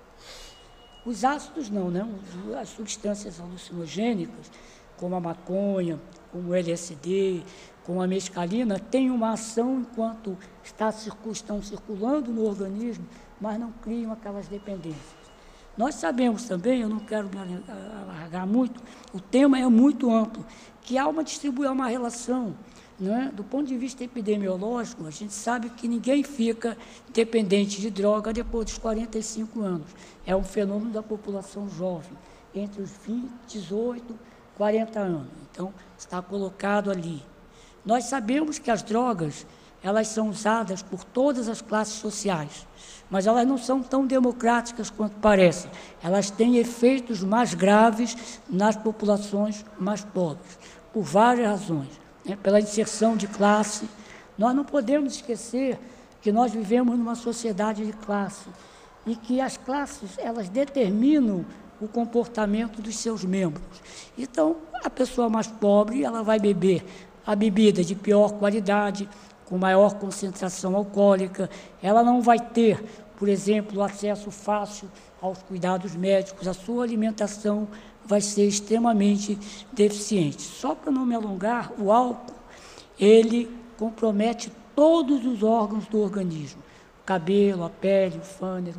Os ácidos não, né? As substâncias alucinogênicas, como a maconha, como o LSD, como a mescalina, têm uma ação enquanto estão circulando no organismo, mas não criam aquelas dependências. Nós sabemos também, eu não quero me alargar muito, o tema é muito amplo, que há uma relação, não é? Do ponto de vista epidemiológico, a gente sabe que ninguém fica dependente de droga depois dos 45 anos. É um fenômeno da população jovem, entre os 20, 18, 40 anos. Então, está colocado ali. Nós sabemos que as drogas, elas são usadas por todas as classes sociais, mas elas não são tão democráticas quanto parecem. Elas têm efeitos mais graves nas populações mais pobres, por várias razões, né? Pela inserção de classe. Nós não podemos esquecer que nós vivemos numa sociedade de classe e que as classes, elas determinam o comportamento dos seus membros. Então, a pessoa mais pobre, ela vai beber a bebida de pior qualidade, com maior concentração alcoólica, ela não vai ter, por exemplo, acesso fácil aos cuidados médicos, a sua alimentação vai ser extremamente deficiente. Só para não me alongar, o álcool, ele compromete todos os órgãos do organismo, o cabelo, a pele, o fôlego,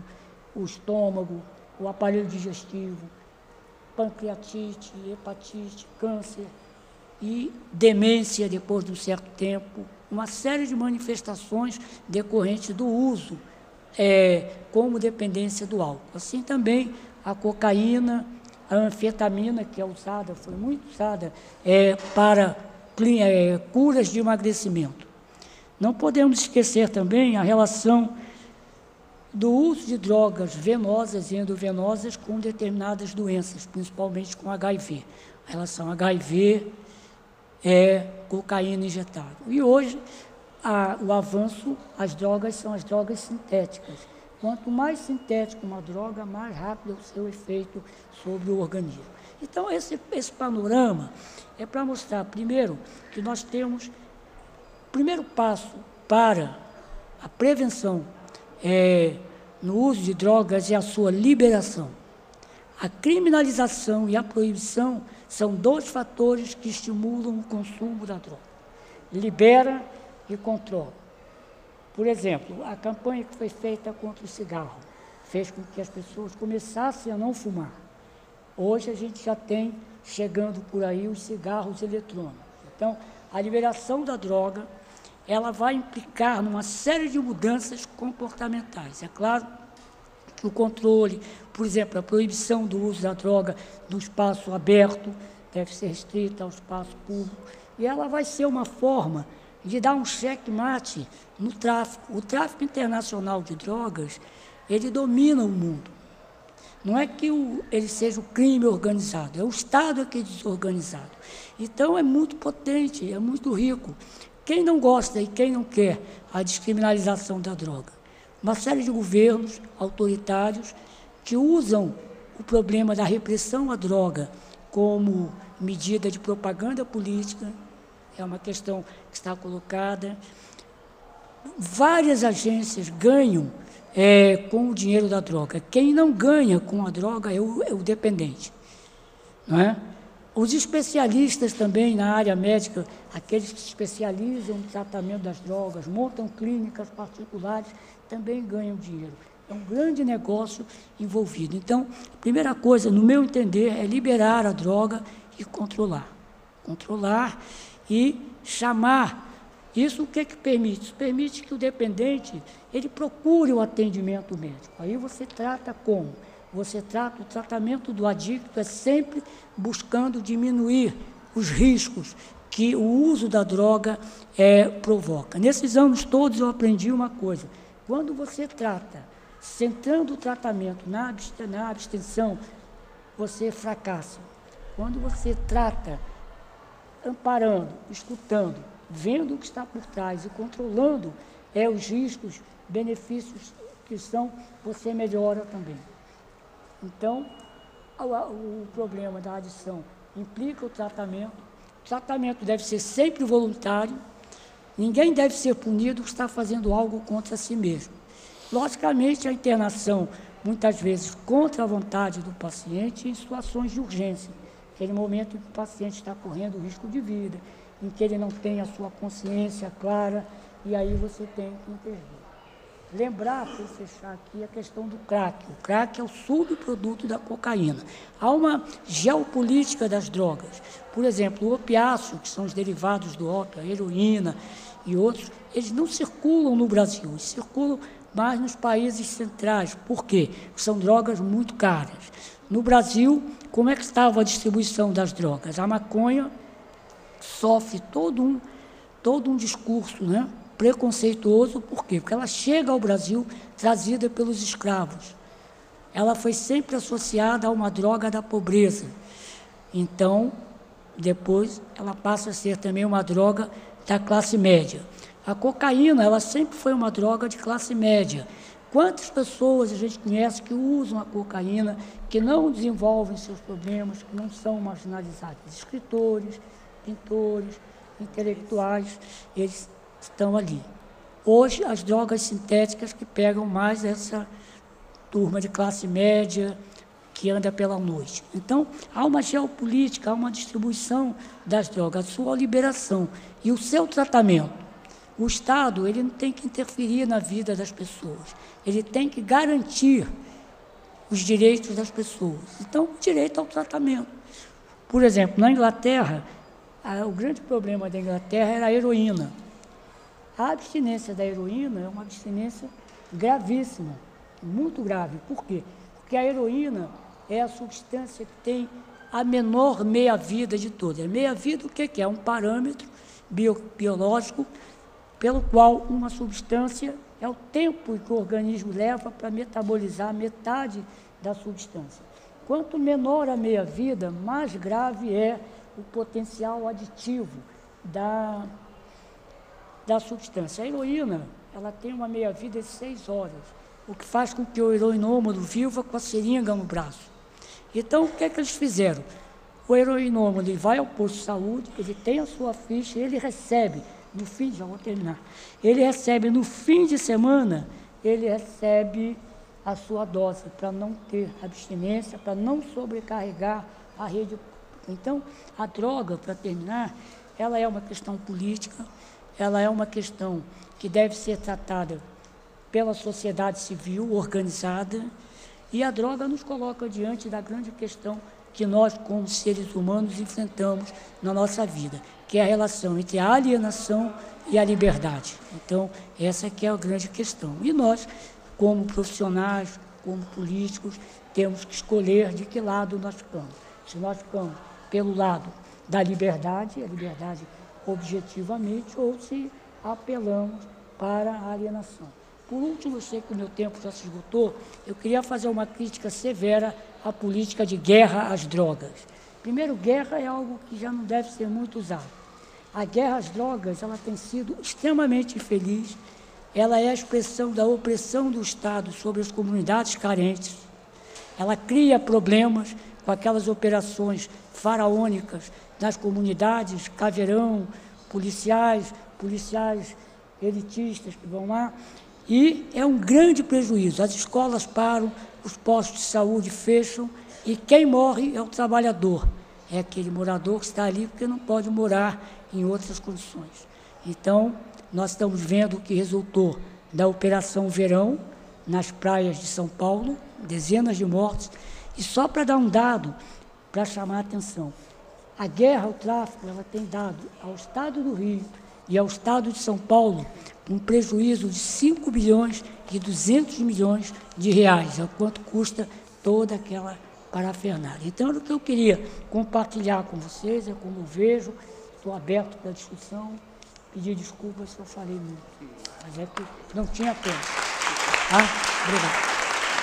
o estômago, o aparelho digestivo, pancreatite, hepatite, câncer e demência depois de um certo tempo, uma série de manifestações decorrentes do uso como dependência do álcool. Assim também a cocaína, a anfetamina, que é usada, foi muito usada para curas de emagrecimento. Não podemos esquecer também a relação do uso de drogas venosas e endovenosas com determinadas doenças, principalmente com HIV. A relação HIV é cocaína injetável. E hoje, o avanço, as drogas são as drogas sintéticas. Quanto mais sintética uma droga, mais rápido é o seu efeito sobre o organismo. Então, esse panorama é para mostrar, primeiro, que nós temos, o primeiro passo para a prevenção no uso de drogas é a sua liberação. A criminalização e a proibição são dois fatores que estimulam o consumo da droga. Libera e controla. Por exemplo, a campanha que foi feita contra o cigarro fez com que as pessoas começassem a não fumar. Hoje a gente já tem, chegando por aí, os cigarros eletrônicos. Então, a liberação da droga, ela vai implicar numa série de mudanças comportamentais. É claro que o controle, por exemplo, a proibição do uso da droga no espaço aberto, deve ser restrita ao espaço público, e ela vai ser uma forma de dar um checkmate no tráfico. O tráfico internacional de drogas, ele domina o mundo. Não é que ele seja o crime organizado, é o Estado que é desorganizado. Então, é muito potente, é muito rico. Quem não gosta e quem não quer a descriminalização da droga? Uma série de governos autoritários que usam o problema da repressão à droga como medida de propaganda política, é uma questão que está colocada. Várias agências ganham com o dinheiro da droga. Quem não ganha com a droga é o dependente. Não é? Os especialistas também na área médica, aqueles que se especializam no tratamento das drogas, montam clínicas particulares, também ganham dinheiro. É um grande negócio envolvido. Então, a primeira coisa, no meu entender, é liberar a droga e controlar. Controlar e chamar. Isso o que permite? Isso permite que o dependente, ele procure o atendimento médico. Aí você trata como? Você trata o tratamento do adicto é sempre buscando diminuir os riscos que o uso da droga provoca. Nesses anos todos eu aprendi uma coisa. Quando você trata, centrando o tratamento na abstenção, você fracassa. Quando você trata amparando, escutando, vendo o que está por trás e controlando os riscos, benefícios que são, você melhora também. Então, o problema da adição implica o tratamento. O tratamento deve ser sempre voluntário. Ninguém deve ser punido por estar fazendo algo contra si mesmo. Logicamente, a internação, muitas vezes, contra a vontade do paciente em situações de urgência. Aquele momento em que o paciente está correndo risco de vida, em que ele não tem a sua consciência clara, e aí você tem que intervir. Lembrar, para fechar aqui, a questão do crack. O crack é o subproduto da cocaína. Há uma geopolítica das drogas. Por exemplo, o opiáceo, que são os derivados do ópio, a heroína e outros, eles não circulam no Brasil, eles circulam mais nos países centrais. Por quê? Porque são drogas muito caras. No Brasil, como é que estava a distribuição das drogas? A maconha sofre todo um discurso, né, preconceituoso. Por quê? Porque ela chega ao Brasil trazida pelos escravos. Ela foi sempre associada a uma droga da pobreza. Então, depois, ela passa a ser também uma droga da classe média. A cocaína, ela sempre foi uma droga de classe média. Quantas pessoas a gente conhece que usam a cocaína, que não desenvolvem seus problemas, que não são marginalizados? Escritores, pintores, intelectuais, eles estão ali. Hoje, as drogas sintéticas que pegam mais essa turma de classe média que anda pela noite. Então, há uma geopolítica, há uma distribuição das drogas, a sua liberação e o seu tratamento. O Estado, ele não tem que interferir na vida das pessoas, ele tem que garantir os direitos das pessoas. Então, direito ao tratamento. Por exemplo, na Inglaterra, o grande problema da Inglaterra era a heroína. A abstinência da heroína é uma abstinência gravíssima, muito grave. Por quê? Porque a heroína é a substância que tem a menor meia-vida de todas. A meia-vida, o que é? É um parâmetro biológico pelo qual uma substância é o tempo que o organismo leva para metabolizar metade da substância. Quanto menor a meia-vida, mais grave é o potencial aditivo da substância. A heroína, ela tem uma meia-vida de 6 horas, o que faz com que o heroinômano viva com a seringa no braço. Então, o que é que eles fizeram? O heroinômano, ele vai ao posto de saúde, ele tem a sua ficha, ele recebe, no fim, já vou terminar, ele recebe no fim de semana, ele recebe a sua dose, para não ter abstinência, para não sobrecarregar a rede. Então, a droga, para terminar, ela é uma questão política, ela é uma questão que deve ser tratada pela sociedade civil organizada, e a droga nos coloca diante da grande questão que nós, como seres humanos, enfrentamos na nossa vida, que é a relação entre a alienação e a liberdade. Então, essa que é a grande questão. E nós, como profissionais, como políticos, temos que escolher de que lado nós ficamos. Se nós ficamos pelo lado da liberdade, a liberdade objetivamente, ou se apelamos para a alienação. Por último, eu sei que o meu tempo já se esgotou, eu queria fazer uma crítica severa à política de guerra às drogas. Primeiro, guerra é algo que já não deve ser muito usado. A guerra às drogas, ela tem sido extremamente infeliz, ela é a expressão da opressão do Estado sobre as comunidades carentes, ela cria problemas com aquelas operações faraônicas nas comunidades, caveirão, policiais elitistas que vão lá, e é um grande prejuízo. As escolas param, os postos de saúde fecham, e quem morre é o trabalhador, é aquele morador que está ali porque não pode morar em outras condições. Então, nós estamos vendo o que resultou da Operação Verão, nas praias de São Paulo, dezenas de mortes, e só para dar um dado, para chamar a atenção, a guerra ao tráfico, ela tem dado ao Estado do Rio e ao Estado de São Paulo um prejuízo de 5 bilhões e 200 milhões de reais, é o quanto custa toda aquela parafernália. Então, era o que eu queria compartilhar com vocês, é como eu vejo, estou aberto para a discussão, pedir desculpas se eu falei muito, mas é que não tinha tempo. Obrigado.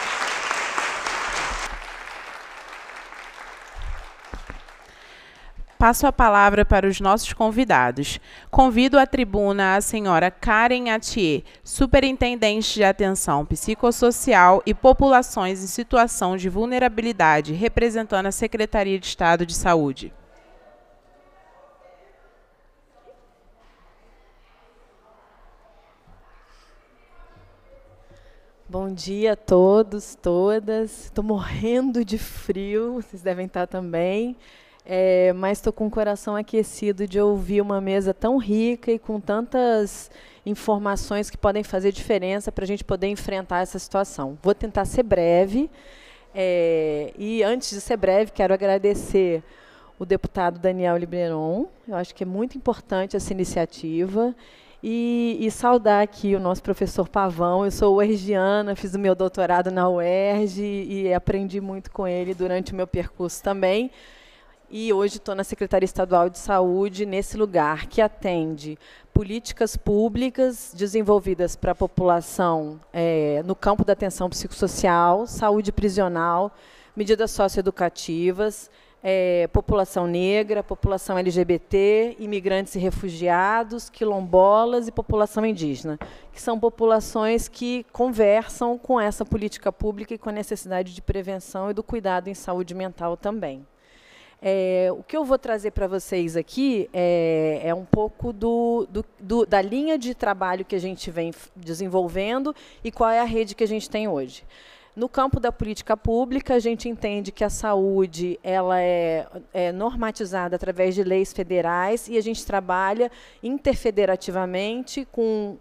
Passo a palavra para os nossos convidados. Convido à tribuna a senhora Karen Atier, superintendente de atenção psicossocial e populações em situação de vulnerabilidade, representando a Secretaria de Estado de Saúde. Bom dia a todos, todas. Estou morrendo de frio, vocês devem estar também. Mas estou com o coração aquecido de ouvir uma mesa tão rica e com tantas informações que podem fazer diferença para a gente poder enfrentar essa situação. Vou tentar ser breve, e antes de ser breve, quero agradecer o deputado Daniel Libreron. Eu acho que é muito importante essa iniciativa. E saudar aqui o nosso professor Pavão. Eu sou uergiana, fiz o meu doutorado na UERJ e aprendi muito com ele durante o meu percurso também. E hoje estou na Secretaria Estadual de Saúde, nesse lugar que atende políticas públicas desenvolvidas para a população no campo da atenção psicossocial, saúde prisional, medidas socioeducativas, população negra, população LGBT, imigrantes e refugiados, quilombolas e população indígena, que são populações que conversam com essa política pública e com a necessidade de prevenção e do cuidado em saúde mental também. O que eu vou trazer para vocês aqui é um pouco da linha de trabalho que a gente vem desenvolvendo e qual é a rede que a gente tem hoje. No campo da política pública, a gente entende que a saúde ela é normatizada através de leis federais e a gente trabalha interfederativamente com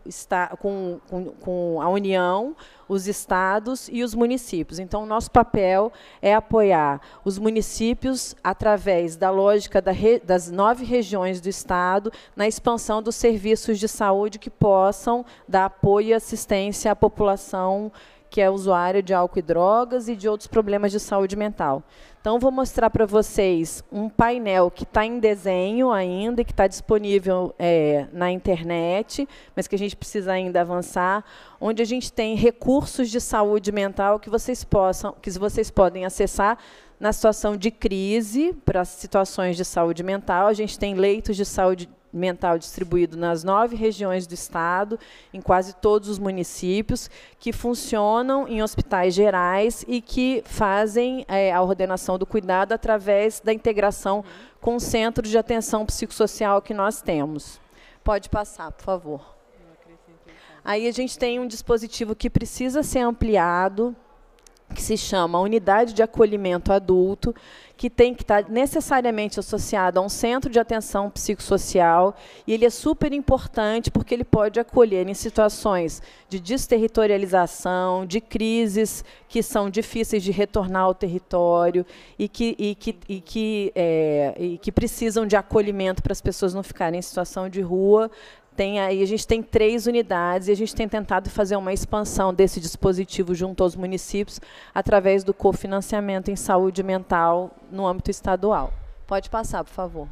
a União, os estados e os municípios. Então, o nosso papel é apoiar os municípios através da lógica das 9 regiões do estado na expansão dos serviços de saúde que possam dar apoio e assistência à população que é usuária de álcool e drogas e de outros problemas de saúde mental. Então, vou mostrar para vocês um painel que está em desenho ainda e que está disponível na internet, mas que a gente precisa ainda avançar, onde a gente tem recursos de saúde mental que vocês podem acessar na situação de crise, para situações de saúde mental. A gente tem leitos de saúde mental distribuído nas 9 regiões do estado, em quase todos os municípios, que funcionam em hospitais gerais e que fazem a ordenação do cuidado através da integração com o centro de atenção psicossocial que nós temos. Pode passar, por favor. Aí a gente tem um dispositivo que precisa ser ampliado, que se chama Unidade de Acolhimento Adulto, que tem que estar necessariamente associado a um centro de atenção psicossocial, e ele é super importante porque ele pode acolher em situações de desterritorialização, de crises que são difíceis de retornar ao território e que precisam de acolhimento para as pessoas não ficarem em situação de rua. A gente tem 3 unidades e a gente tem tentado fazer uma expansão desse dispositivo junto aos municípios através do cofinanciamento em saúde mental no âmbito estadual. Pode passar, por favor.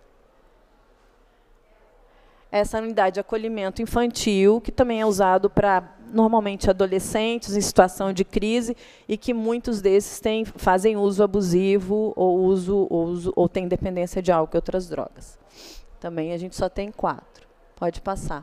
Essa unidade de acolhimento infantil, que também é usado para, normalmente, adolescentes em situação de crise e que muitos desses fazem uso abusivo ou têm dependência de álcool e outras drogas. Também a gente só tem 4. Pode passar.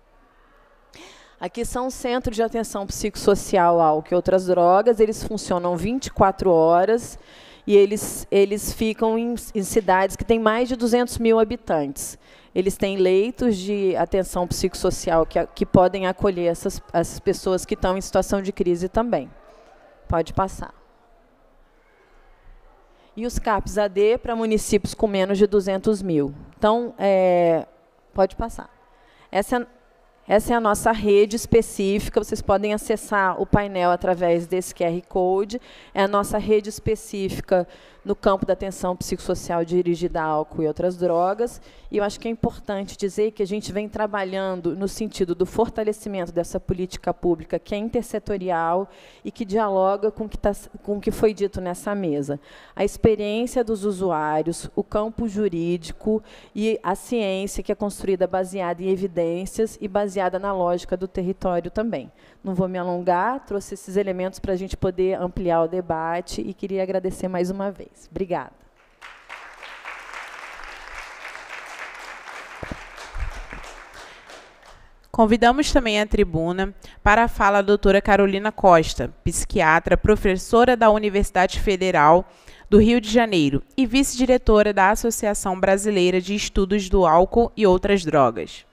Aqui são centros de atenção psicossocial, álcool e outras drogas. Eles funcionam 24 horas e eles ficam em cidades que têm mais de 200 mil habitantes. Eles têm leitos de atenção psicossocial que podem acolher essas pessoas que estão em situação de crise também. Pode passar. E os CAPs AD para municípios com menos de 200 mil. Então, pode passar. Essa é a nossa rede específica, vocês podem acessar o painel através desse QR Code. É a nossa rede específica no campo da atenção psicossocial dirigida a álcool e outras drogas. E eu acho que é importante dizer que a gente vem trabalhando no sentido do fortalecimento dessa política pública, que é intersetorial e que dialoga com o que foi dito nessa mesa. A experiência dos usuários, o campo jurídico e a ciência que é construída baseada em evidências e baseada na lógica do território também. Não vou me alongar, trouxe esses elementos para a gente poder ampliar o debate e queria agradecer mais uma vez. Obrigada. Convidamos também à tribuna para a fala a doutora Carolina Costa, psiquiatra, professora da Universidade Federal do Rio de Janeiro e vice-diretora da Associação Brasileira de Estudos do Álcool e Outras Drogas.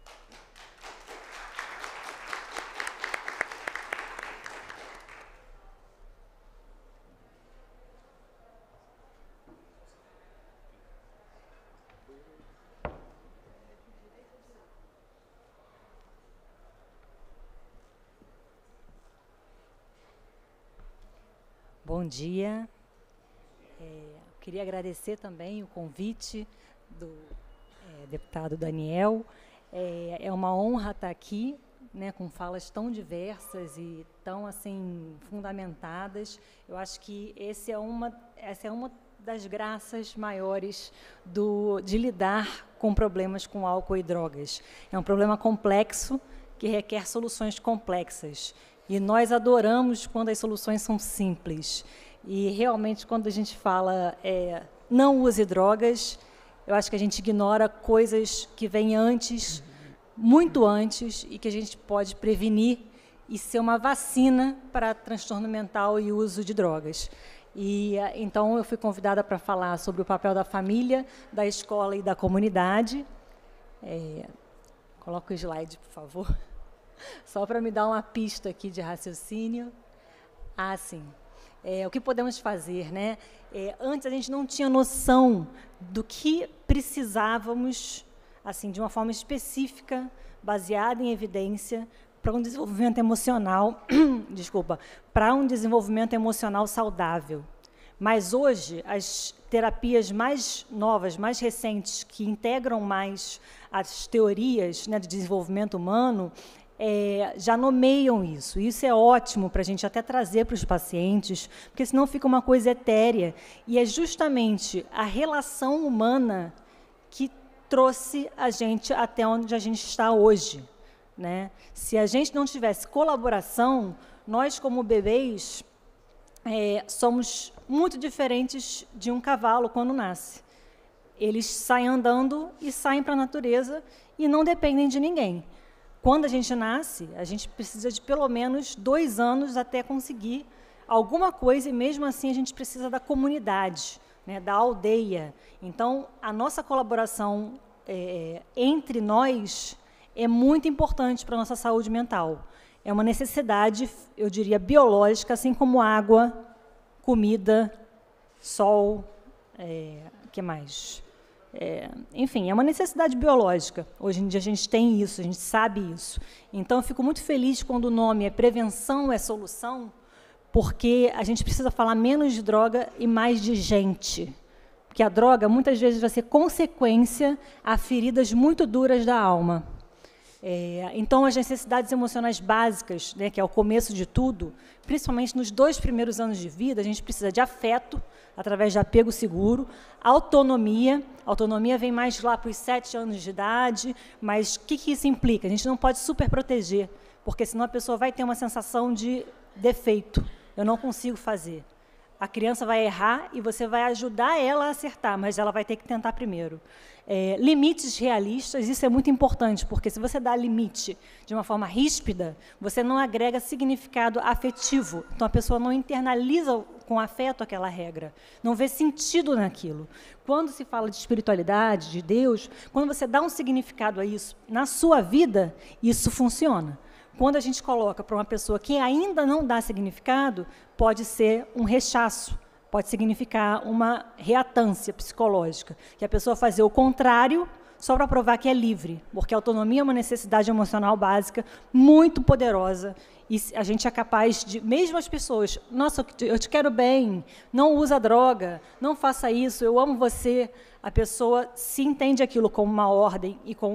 Bom dia. Queria agradecer também o convite do deputado Daniel. É uma honra estar aqui, né, com falas tão diversas e tão assim fundamentadas. Eu acho que essa é uma das graças maiores de lidar com problemas com álcool e drogas. É um problema complexo que requer soluções complexas. E nós adoramos quando as soluções são simples. E, realmente, quando a gente fala não use drogas, eu acho que a gente ignora coisas que vêm antes, muito antes, e que a gente pode prevenir e ser uma vacina para transtorno mental e uso de drogas. E, então, eu fui convidada para falar sobre o papel da família, da escola e da comunidade. Coloca o slide, por favor. Só para me dar uma pista aqui de raciocínio. Ah, sim. O que podemos fazer, né? Antes a gente não tinha noção do que precisávamos, assim, de uma forma específica, baseada em evidência, para um desenvolvimento emocional, desculpa, para um desenvolvimento emocional saudável. Mas hoje, as terapias mais novas, mais recentes, que integram mais as teorias, né, de desenvolvimento humano, já nomeiam isso. Isso é ótimo para a gente até trazer para os pacientes, porque senão fica uma coisa etérea. E é justamente a relação humana que trouxe a gente até onde a gente está hoje, né? Se a gente não tivesse colaboração, nós, como bebês, somos muito diferentes de um cavalo quando nasce. Eles saem andando e saem para a natureza e não dependem de ninguém. Quando a gente nasce, a gente precisa de pelo menos 2 anos até conseguir alguma coisa, e mesmo assim a gente precisa da comunidade, né, da aldeia. Então, a nossa colaboração entre nós é muito importante para a nossa saúde mental. É uma necessidade, eu diria, biológica, assim como água, comida, sol, que mais? Enfim, é uma necessidade biológica. Hoje em dia a gente tem isso, a gente sabe isso. Então, eu fico muito feliz quando o nome é Prevenção é Solução, porque a gente precisa falar menos de droga e mais de gente. Porque a droga, muitas vezes, vai ser consequência a feridas muito duras da alma. Então, as necessidades emocionais básicas, né, que é o começo de tudo, principalmente nos 2 primeiros anos de vida, a gente precisa de afeto, através de apego seguro, autonomia. Autonomia vem mais lá para os 7 anos de idade, mas o que isso implica? A gente não pode superproteger, porque senão a pessoa vai ter uma sensação de defeito. Eu não consigo fazer. A criança vai errar e você vai ajudar ela a acertar, mas ela vai ter que tentar primeiro. Limites realistas, isso é muito importante, porque se você dá limite de uma forma ríspida, você não agrega significado afetivo. Então, a pessoa não internaliza com afeto aquela regra, não vê sentido naquilo. Quando se fala de espiritualidade, de Deus, quando você dá um significado a isso na sua vida, isso funciona. Quando a gente coloca para uma pessoa que ainda não dá significado, pode ser um rechaço, pode significar uma reatância psicológica, que a pessoa fazer o contrário só para provar que é livre, porque a autonomia é uma necessidade emocional básica muito poderosa, e a gente é capaz de, mesmo as pessoas, nossa, eu te quero bem, não usa droga, não faça isso, eu amo você, a pessoa se entende aquilo como uma ordem e como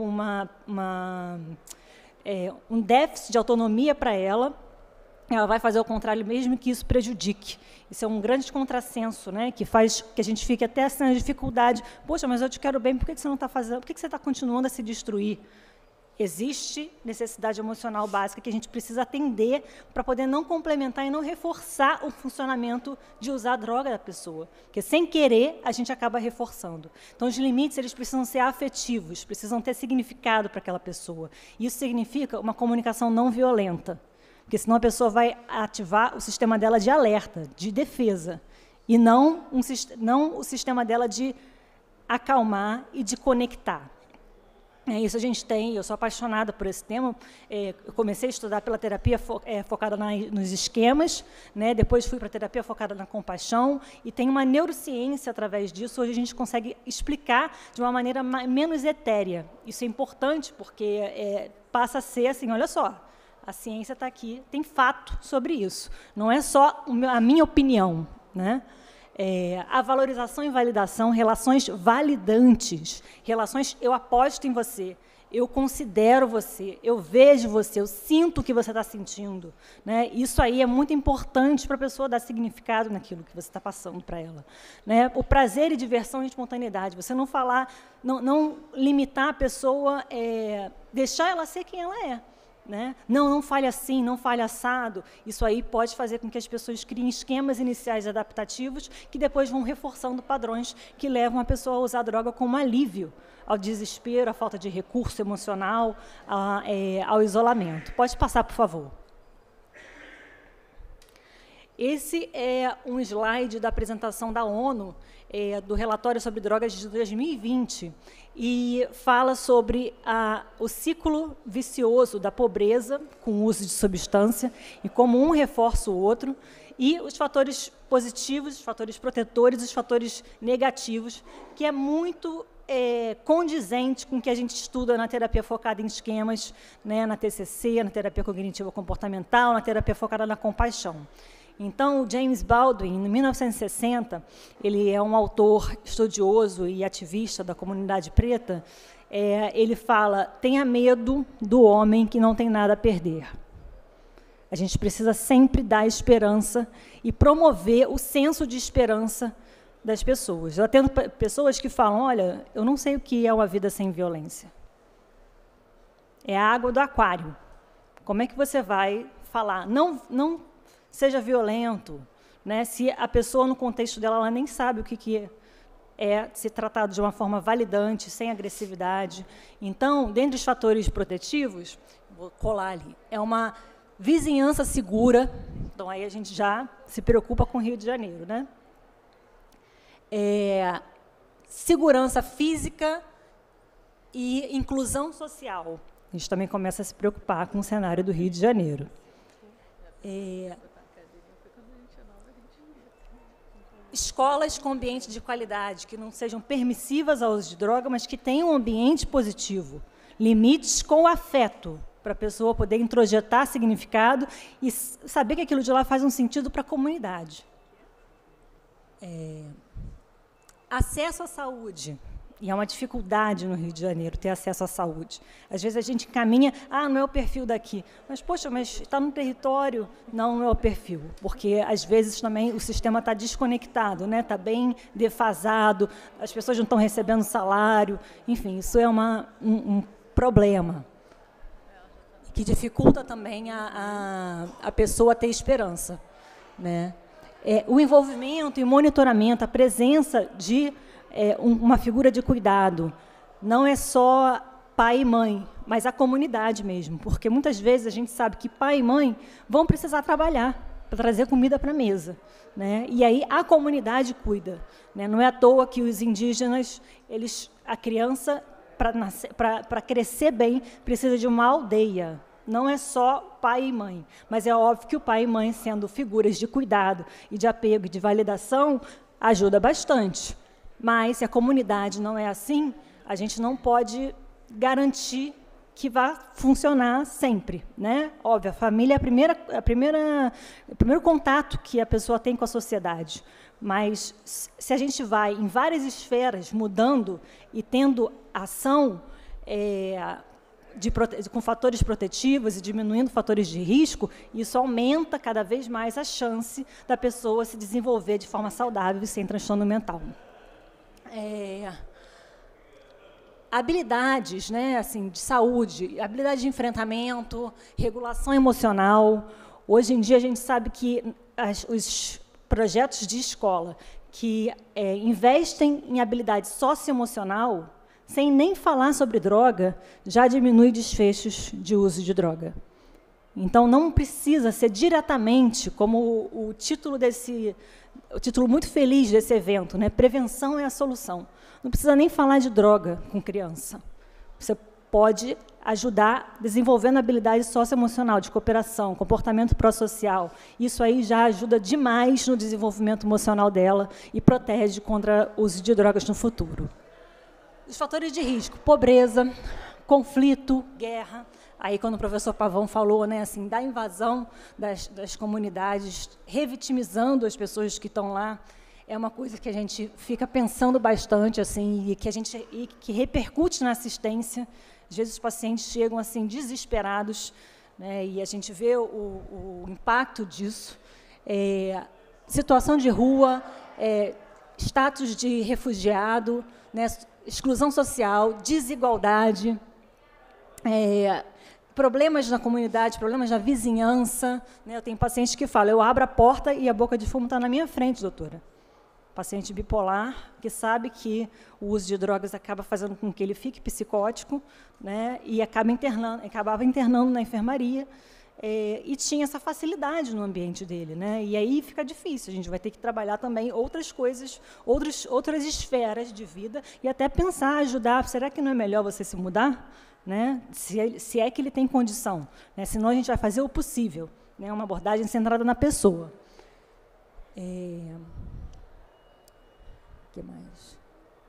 um déficit de autonomia para ela vai fazer o contrário, mesmo que isso prejudique. Isso é um grande contrassenso, né, que faz que a gente fique até assim, na dificuldade. Poxa, mas eu te quero bem, por que você não está fazendo? Por que você está continuando a se destruir? Existe necessidade emocional básica que a gente precisa atender para poder não complementar e não reforçar o funcionamento de usar a droga da pessoa. Porque, sem querer, a gente acaba reforçando. Então, os limites eles precisam ser afetivos, precisam ter significado para aquela pessoa. Isso significa uma comunicação não violenta. Porque, senão, a pessoa vai ativar o sistema dela de alerta, de defesa, e não o sistema dela de acalmar e de conectar. Isso a gente tem, eu sou apaixonada por esse tema, eu comecei a estudar pela terapia focada nos esquemas, né? Depois fui para a terapia focada na compaixão, e tem uma neurociência através disso, hoje a gente consegue explicar de uma maneira menos etérea. Isso é importante, porque passa a ser assim, olha só, a ciência está aqui, tem fato sobre isso, não é só a minha opinião, né? A valorização e validação, relações validantes, relações eu aposto em você, eu considero você, eu vejo você, eu sinto o que você está sentindo, né? Isso aí é muito importante para a pessoa dar significado naquilo que você está passando para ela, né? O prazer e diversão e espontaneidade, você não falar, não limitar a pessoa, deixar ela ser quem ela é. Né? Não fale assim, não fale assado. Isso aí pode fazer com que as pessoas criem esquemas iniciais adaptativos que depois vão reforçando padrões que levam a pessoa a usar a droga como alívio ao desespero, à falta de recurso emocional, ao isolamento. Pode passar, por favor. Esse é um slide da apresentação da ONU, do relatório sobre drogas de 2020, e fala sobre o ciclo vicioso da pobreza com o uso de substância, e como um reforça o outro, e os fatores positivos, os fatores protetores, os fatores negativos, que é muito condizente com o que a gente estuda na terapia focada em esquemas, né, na TCC, na terapia cognitiva comportamental, na terapia focada na compaixão. Então, o James Baldwin, em 1960, ele é um autor estudioso e ativista da comunidade preta, ele fala, tenha medo do homem que não tem nada a perder. A gente precisa sempre dar esperança e promover o senso de esperança das pessoas. Eu atendo pessoas que falam, olha, eu não sei o que é uma vida sem violência. É a água do aquário. Como é que você vai falar? Não seja violento, né? Se a pessoa, no contexto dela, ela nem sabe o que é ser tratado de uma forma validante, sem agressividade. Então, dentre os fatores protetivos, vou colar ali, é uma vizinhança segura. Então, aí a gente já se preocupa com o Rio de Janeiro, né? Segurança física e inclusão social. A gente também começa a se preocupar com o cenário do Rio de Janeiro. Escolas com ambiente de qualidade, que não sejam permissivas ao uso de droga, mas que tenham um ambiente positivo. Limites com afeto, para a pessoa poder introjetar significado e saber que aquilo de lá faz um sentido para a comunidade. Acesso à saúde. E é uma dificuldade no Rio de Janeiro ter acesso à saúde. Às vezes a gente caminha, não é o perfil daqui. Mas, poxa, mas está no território? Não é o perfil. Porque, às vezes, também o sistema está desconectado, né? Está bem defasado, as pessoas não estão recebendo salário. Enfim, isso é um problema que dificulta também a pessoa ter esperança, né? O envolvimento e o monitoramento, a presença de uma figura de cuidado, não é só pai e mãe, mas a comunidade mesmo, porque muitas vezes a gente sabe que pai e mãe vão precisar trabalhar para trazer comida para a mesa, né? E aí a comunidade cuida, né? Não é à toa que os indígenas, a criança, para crescer bem, precisa de uma aldeia. Não é só pai e mãe, mas é óbvio que o pai e mãe, sendo figuras de cuidado e de apego e de validação, ajuda bastante. Mas, se a comunidade não é assim, a gente não pode garantir que vai funcionar sempre, né? Óbvio, a família é o primeiro contato que a pessoa tem com a sociedade. Mas, se a gente vai em várias esferas mudando e tendo ação com fatores protetivos e diminuindo fatores de risco, isso aumenta cada vez mais a chance da pessoa se desenvolver de forma saudável e sem transtorno mental. Habilidades, né, assim, de saúde, habilidade de enfrentamento, regulação emocional. Hoje em dia a gente sabe que os projetos de escola que investem em habilidade socioemocional, sem nem falar sobre droga, já diminui desfechos de uso de droga. Então, não precisa ser diretamente, como o título muito feliz desse evento, né? Prevenção é a solução. Não precisa nem falar de droga com criança. Você pode ajudar desenvolvendo habilidade socioemocional, de cooperação, comportamento pró-social. Isso aí já ajuda demais no desenvolvimento emocional dela e protege contra o uso de drogas no futuro. Os fatores de risco: pobreza, conflito, guerra. Aí, quando o professor Pavão falou, né, assim, da invasão das comunidades, revitimizando as pessoas que estão lá, é uma coisa que a gente fica pensando bastante, assim, e que repercute na assistência. Às vezes os pacientes chegam assim desesperados, né, e a gente vê o impacto disso. Situação de rua, status de refugiado, né, exclusão social, desigualdade, problemas na comunidade, problemas na vizinhança, né? Eu tenho pacientes que falam, eu abro a porta e a boca de fumo está na minha frente, doutora. Paciente bipolar, que sabe que o uso de drogas acaba fazendo com que ele fique psicótico, né? E acabava internando na enfermaria, e tinha essa facilidade no ambiente dele, né? E aí fica difícil, a gente vai ter que trabalhar também outras coisas, outras esferas de vida, e até pensar, ajudar, será que não é melhor você se mudar? Né? Se é que ele tem condição, né? Senão a gente vai fazer o possível, né? Uma abordagem centrada na pessoa. que mais?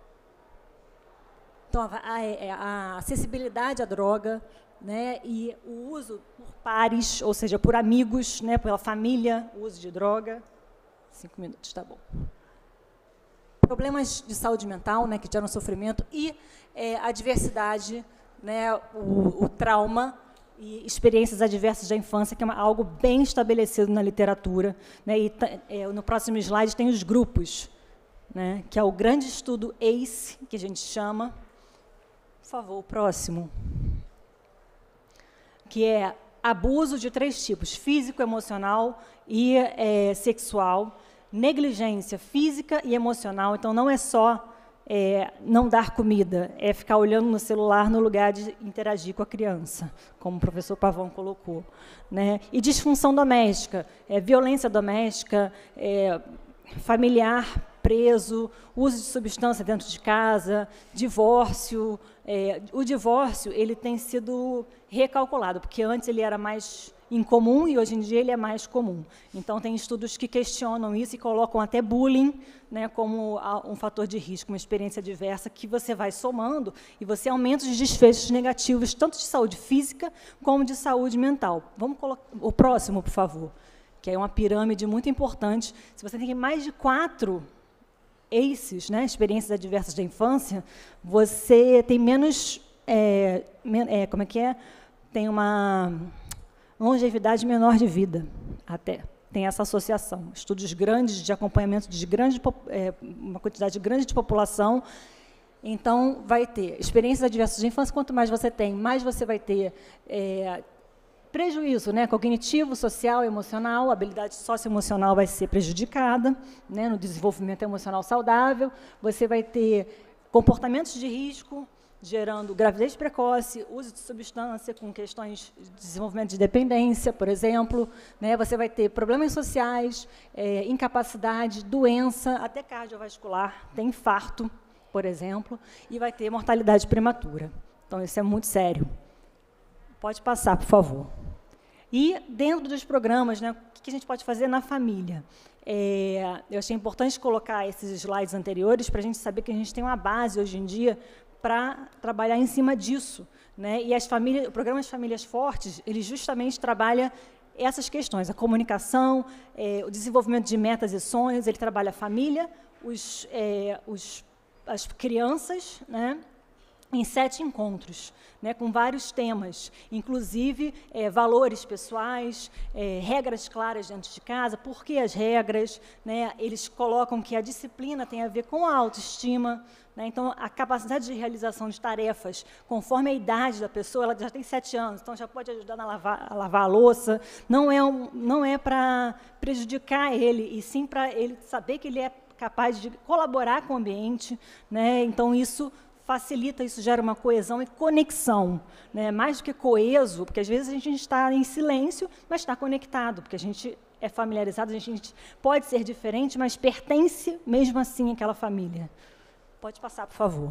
Então, a acessibilidade à droga, né, e o uso por pares, ou seja, por amigos, né, pela família, o uso de droga. 5 minutos, tá bom. Problemas de saúde mental, né, que geram sofrimento, e a diversidade, né, o trauma e experiências adversas da infância, que é algo bem estabelecido na literatura, né, e no próximo slide tem os grupos, né, que é o grande estudo ACE, que a gente chama. Por favor, o próximo. Que é abuso de 3 tipos: físico, emocional e sexual, negligência física e emocional. Então, não é só não dar comida, é ficar olhando no celular no lugar de interagir com a criança, como o professor Pavão colocou, né? E disfunção doméstica, violência doméstica, familiar preso, uso de substância dentro de casa, divórcio. O divórcio ele tem sido recalculado, porque antes ele era mais incomum e hoje em dia ele é mais comum. Então, tem estudos que questionam isso e colocam até bullying, né, como um fator de risco, uma experiência diversa que você vai somando e você aumenta os desfechos negativos, tanto de saúde física como de saúde mental. Vamos colocar o próximo, por favor, que é uma pirâmide muito importante. Se você tem mais de 4 ACEs, né, experiências adversas da infância, você tem menos, tem uma longevidade menor de vida, até. Tem essa associação. Estudos grandes de acompanhamento de uma quantidade grande de população. Então, vai ter experiências adversas de infância. Quanto mais você tem, mais você vai ter prejuízo, né, cognitivo, social, emocional. A habilidade socioemocional vai ser prejudicada, né, no desenvolvimento emocional saudável. Você vai ter comportamentos de risco, gerando gravidez precoce, uso de substância com questões de desenvolvimento de dependência, por exemplo, né? Você vai ter problemas sociais, incapacidade, doença, até cardiovascular, tem infarto, por exemplo, e vai ter mortalidade prematura. Então, isso é muito sério. Pode passar, por favor. E, dentro dos programas, né, o que a gente pode fazer na família? Eu achei importante colocar esses slides anteriores para a gente saber que a gente tem uma base, hoje em dia, para trabalhar em cima disso, né? E o programa de Famílias Fortes, ele justamente trabalha essas questões, a comunicação, o desenvolvimento de metas e sonhos, ele trabalha a família, as crianças, né? Em 7 encontros, né, com vários temas, inclusive valores pessoais, regras claras dentro de casa. Por que as regras? Né, eles colocam que a disciplina tem a ver com a autoestima, né, então, a capacidade de realização de tarefas, conforme a idade da pessoa, ela já tem 7 anos, então já pode ajudar a lavar a louça, não é para prejudicar ele, e sim para ele saber que ele é capaz de colaborar com o ambiente, né, então isso facilita, isso gera uma coesão e conexão, né? Mais do que coeso, porque às vezes a gente está em silêncio, mas está conectado, porque a gente é familiarizado, a gente pode ser diferente, mas pertence mesmo assim àquela família. Pode passar, por favor.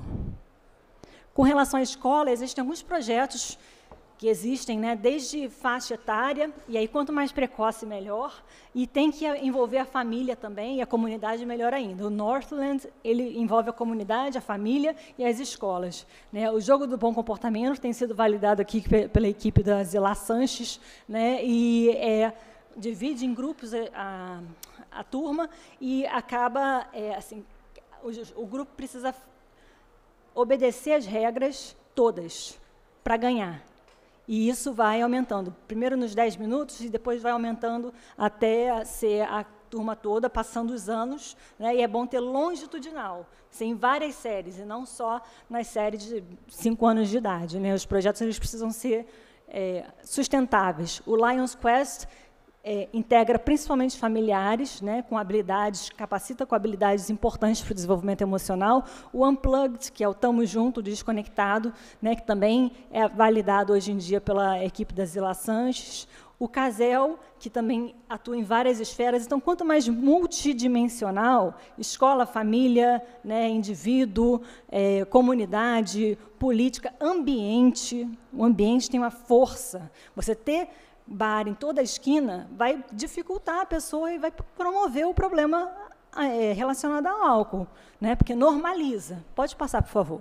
Com relação à escola, existem alguns projetos que existem, né, desde faixa etária, e aí quanto mais precoce, melhor, e tem que envolver a família também, e a comunidade melhor ainda. O Northland, ele envolve a comunidade, a família e as escolas, né? O jogo do bom comportamento tem sido validado aqui pela equipe da Zila Sanches, né, e divide em grupos a turma, e acaba, assim, o grupo precisa obedecer as regras todas para ganhar. E isso vai aumentando, primeiro nos 10 minutos e depois vai aumentando até ser a turma toda, passando os anos, né? E é bom ter longitudinal, ser em várias séries, e não só nas séries de 5 anos de idade, né? Os projetos eles precisam ser sustentáveis. O Lions Quest integra principalmente familiares, né, com habilidades, capacita com habilidades importantes para o desenvolvimento emocional. O Unplugged, que é o Tamo Junto, Desconectado, né, que também é validado hoje em dia pela equipe da Zila Sanches. O CASEL, que também atua em várias esferas. Então, quanto mais multidimensional, escola, família, né, indivíduo, comunidade, política, ambiente, o ambiente tem uma força. Você ter bar em toda a esquina, vai dificultar a pessoa e vai promover o problema relacionado ao álcool, né? Porque normaliza. Pode passar, por favor.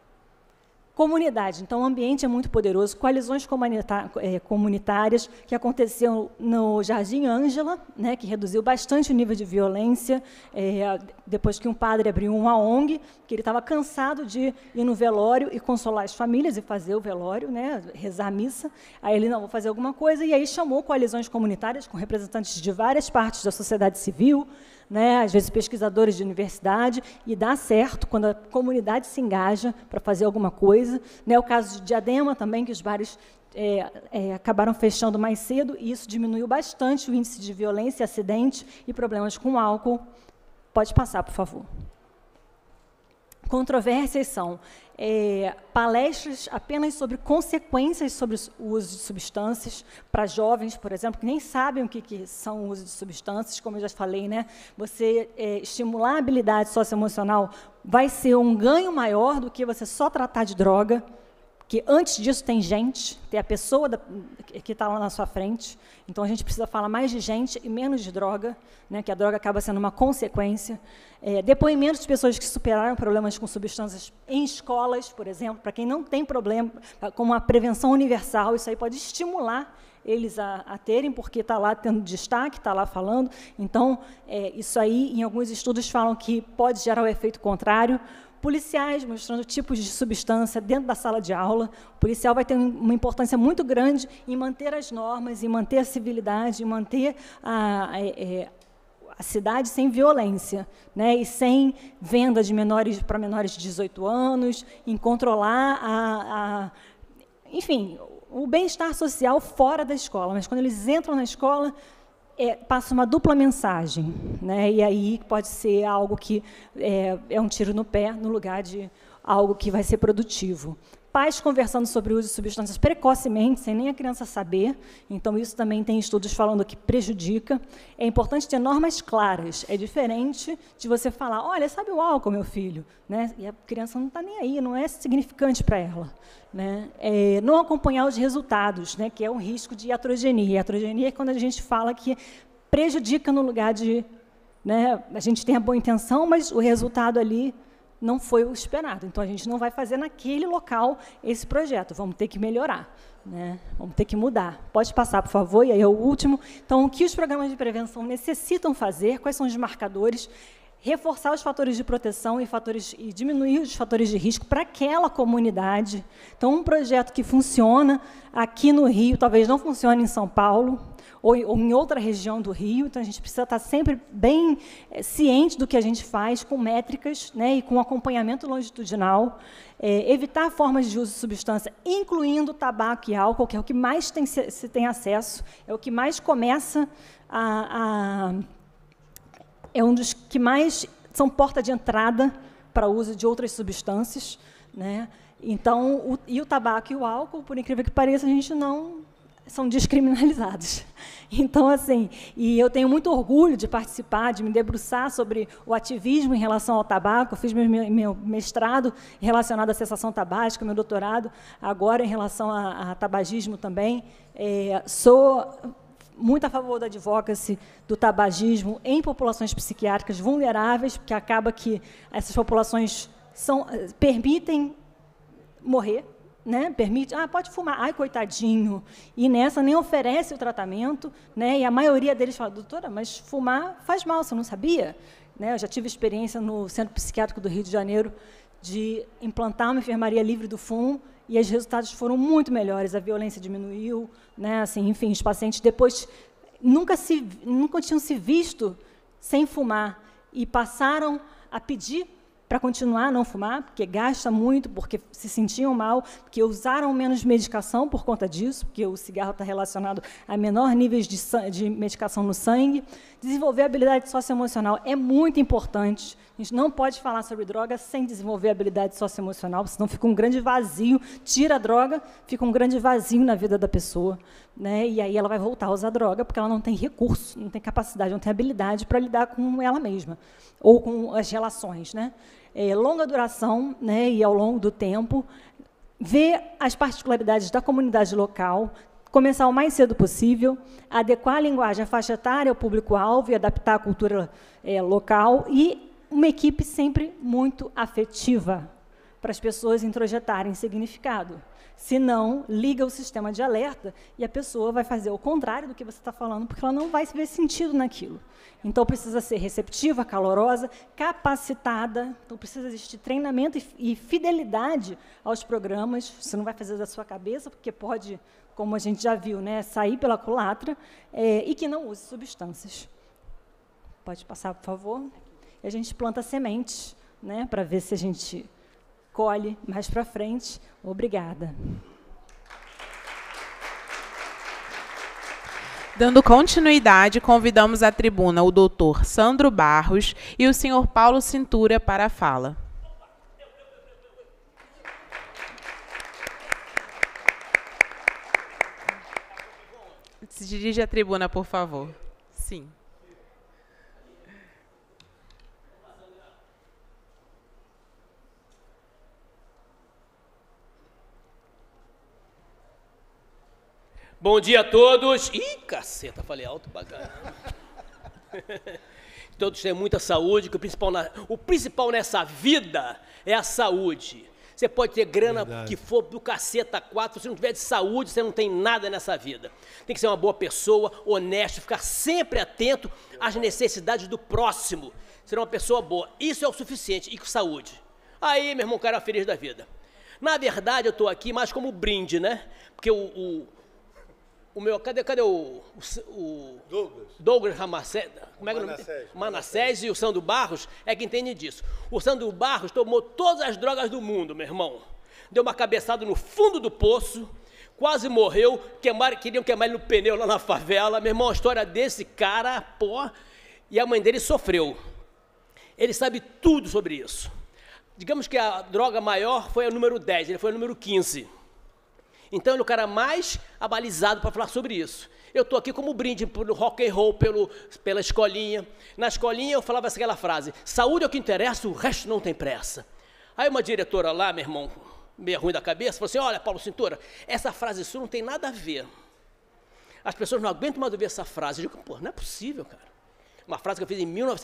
Comunidade. Então, o ambiente é muito poderoso. Coalizões comunitárias que aconteciam no Jardim Ângela, né, que reduziu bastante o nível de violência, depois que um padre abriu uma ONG, que ele estava cansado de ir no velório e consolar as famílias e fazer o velório, né, rezar a missa. Aí ele, não, vou fazer alguma coisa, e aí chamou coalizões comunitárias com representantes de várias partes da sociedade civil, né, às vezes pesquisadores de universidade, e dá certo quando a comunidade se engaja para fazer alguma coisa. Né, o caso de Diadema também, que os bares acabaram fechando mais cedo, e isso diminuiu bastante o índice de violência, acidente e problemas com álcool. Pode passar, por favor. Controvérsias são palestras apenas sobre consequências sobre o uso de substâncias para jovens, por exemplo, que nem sabem o que são o uso de substâncias, como eu já falei, né? Você estimular a habilidade socioemocional vai ser um ganho maior do que você só tratar de droga, que antes disso tem gente, tem a pessoa que está lá na sua frente. Então, a gente precisa falar mais de gente e menos de droga, né, que a droga acaba sendo uma consequência. Depoimentos de pessoas que superaram problemas com substâncias em escolas, por exemplo, para quem não tem problema, como a prevenção universal, isso aí pode estimular eles a terem, porque está lá tendo destaque, está lá falando. Então, isso aí, em alguns estudos, falam que pode gerar o efeito contrário. Policiais mostrando tipos de substância dentro da sala de aula. O policial vai ter uma importância muito grande em manter as normas, em manter a civilidade, em manter a cidade sem violência, né, e sem venda de menores para menores de 18 anos, em controlar enfim, o bem-estar social fora da escola. Mas, quando eles entram na escola, passa uma dupla mensagem, né? E aí pode ser algo que é um tiro no pé, no lugar de algo que vai ser produtivo. Pais conversando sobre o uso de substâncias precocemente, sem nem a criança saber. Então, isso também tem estudos falando que prejudica. É importante ter normas claras. É diferente de você falar, olha, sabe o álcool, meu filho? Né? E a criança não está nem aí, não é significante para ela. Né? Não acompanhar os resultados, né? Que é um risco de iatrogenia. Iatrogenia é quando a gente fala que prejudica no lugar de... Né? A gente tem a boa intenção, mas o resultado ali não foi o esperado. Então, a gente não vai fazer naquele local esse projeto. Vamos ter que melhorar, né? Vamos ter que mudar. Pode passar, por favor, e aí é o último. Então, o que os programas de prevenção necessitam fazer? Quais são os marcadores? Reforçar os fatores de proteção e diminuir os fatores de risco para aquela comunidade. Então, um projeto que funciona aqui no Rio, talvez não funcione em São Paulo, ou em outra região do Rio. Então, a gente precisa estar sempre bem ciente do que a gente faz, com métricas, né, e com acompanhamento longitudinal. Evitar formas de uso de substância, incluindo tabaco e álcool, que é o que mais se tem acesso, é o que mais começa é um dos que mais são porta de entrada para o uso de outras substâncias, né? Então, o tabaco e o álcool, por incrível que pareça, a gente não... são descriminalizados. Então, assim, e eu tenho muito orgulho de participar, de me debruçar sobre o ativismo em relação ao tabaco. Eu fiz meu mestrado relacionado à cessação tabágica, meu doutorado agora em relação a tabagismo também. Sou muito a favor da advocacy do tabagismo em populações psiquiátricas vulneráveis, porque acaba que essas populações permitem morrer, né? Permite, pode fumar, ai, coitadinho, e nessa nem oferece o tratamento, né? E a maioria deles fala, doutora, mas fumar faz mal, você não sabia? Né? Eu já tive experiência no Centro Psiquiátrico do Rio de Janeiro de implantar uma enfermaria livre do fumo, e os resultados foram muito melhores, a violência diminuiu, né? Assim, enfim, os pacientes depois nunca tinham se visto sem fumar, e passaram a pedir para continuar a não fumar, porque gasta muito, porque se sentiam mal, porque usaram menos medicação por conta disso, porque o cigarro está relacionado a menor níveis de medicação no sangue. Desenvolver a habilidade socioemocional é muito importante. A gente não pode falar sobre droga sem desenvolver a habilidade socioemocional, senão fica um grande vazio. Tira a droga, fica um grande vazio na vida da pessoa, né? E aí ela vai voltar a usar droga, porque ela não tem recurso, não tem capacidade, não tem habilidade para lidar com ela mesma, ou com as relações, né? Longa duração, né, e ao longo do tempo, ver as particularidades da comunidade local, começar o mais cedo possível, adequar a linguagem à faixa etária, ao público-alvo e adaptar a cultura local, e uma equipe sempre muito afetiva, para as pessoas introjetarem significado. Senão, liga o sistema de alerta e a pessoa vai fazer o contrário do que você está falando, porque ela não vai ver sentido naquilo. Então, precisa ser receptiva, calorosa, capacitada. Então, precisa existir treinamento e fidelidade aos programas. Você não vai fazer da sua cabeça, porque pode, como a gente já viu, né, sair pela culatra, e que não use substâncias. Pode passar, por favor. E a gente planta sementes, né, para ver se a gente colhe mais para frente. Obrigada. Dando continuidade, convidamos à tribuna o doutor Sandro Barros e o senhor Paulo Cintura para a fala. Se dirige à tribuna, por favor. Sim. Bom dia a todos. Ih, caceta, falei alto bacana. Todos têm muita saúde, que o principal nessa vida é a saúde. Você pode ter grana que for do caceta 4, se não tiver de saúde, você não tem nada nessa vida. Tem que ser uma boa pessoa, honesto, ficar sempre atento às necessidades do próximo. Ser uma pessoa boa. Isso é o suficiente, e com saúde. Aí, meu irmão, o cara é feliz da vida. Na verdade, eu estou aqui mais como brinde, né? Porque o meu, cadê o Douglas Manassés, como é que é o nome? Manassés e o Sandro Barros é que entende disso. O Sandro Barros tomou todas as drogas do mundo, meu irmão. Deu uma cabeçada no fundo do poço, quase morreu, queriam queimar ele no pneu lá na favela. Meu irmão, a história desse cara, pô, e a mãe dele sofreu. Ele sabe tudo sobre isso. Digamos que a droga maior foi a número 10, ele foi a número 15. Então, ele é o cara mais abalizado para falar sobre isso. Eu estou aqui como brinde pelo rock and roll, pela escolinha. Na escolinha, eu falava aquela frase: saúde é o que interessa, o resto não tem pressa. Aí uma diretora lá, meu irmão, meio ruim da cabeça, falou assim: olha, Paulo Cintura, essa frase sua não tem nada a ver. As pessoas não aguentam mais ouvir essa frase. Eu digo, pô, não é possível, cara. Uma frase que eu fiz em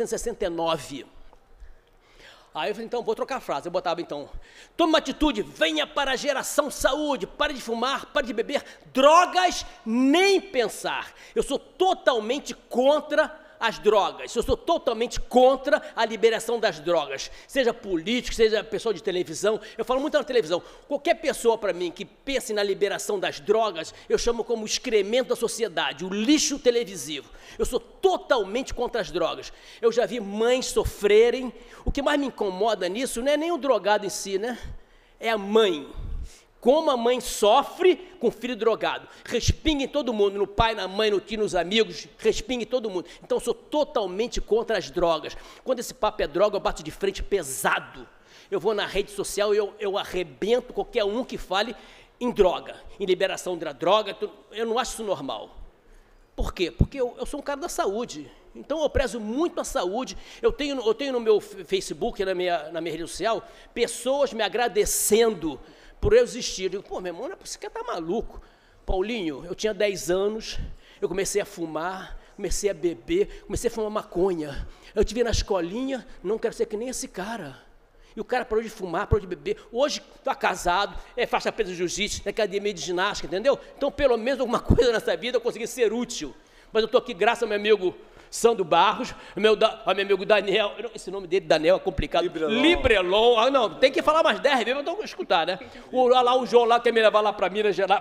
1969. Aí eu falei, então, vou trocar a frase. Eu botava, então, tome uma atitude, venha para a geração saúde, pare de fumar, pare de beber, drogas, nem pensar. Eu sou totalmente contra as drogas, eu sou totalmente contra a liberação das drogas, seja político, seja pessoa de televisão. Eu falo muito na televisão, qualquer pessoa para mim que pense na liberação das drogas, eu chamo como o excremento da sociedade, o lixo televisivo. Eu sou totalmente contra as drogas. Eu já vi mães sofrerem. O que mais me incomoda nisso não é nem o drogado em si, né? É a mãe. Como a mãe sofre com o filho drogado. Respinga em todo mundo, no pai, na mãe, no tio, nos amigos, respinga em todo mundo. Então, eu sou totalmente contra as drogas. Quando esse papo é droga, eu bato de frente pesado. Eu vou na rede social e eu arrebento qualquer um que fale em droga, em liberação da droga. Eu não acho isso normal. Por quê? Porque eu sou um cara da saúde. Então, eu prezo muito a saúde. Eu tenho no meu Facebook, na minha rede social, pessoas me agradecendo por eu existir. Eu digo, pô, meu irmão, você quer estar maluco. Paulinho, eu tinha 10 anos, eu comecei a fumar, comecei a beber, comecei a fumar maconha. Eu te vi na escolinha, não quero ser que nem esse cara. E o cara parou de fumar, parou de beber. Hoje está casado, é faixa preta de jiu-jitsu, é academia de ginástica, entendeu? Então, pelo menos alguma coisa nessa vida eu consegui ser útil. Mas eu estou aqui graças ao meu amigo Sandro Barros, ao meu amigo Daniel, esse nome dele, Daniel, é complicado. Librelon. Ah, não, tem que falar mais 10 vezes, eu tenho que escutar, né? O João lá quer me levar lá para Minas Gerais,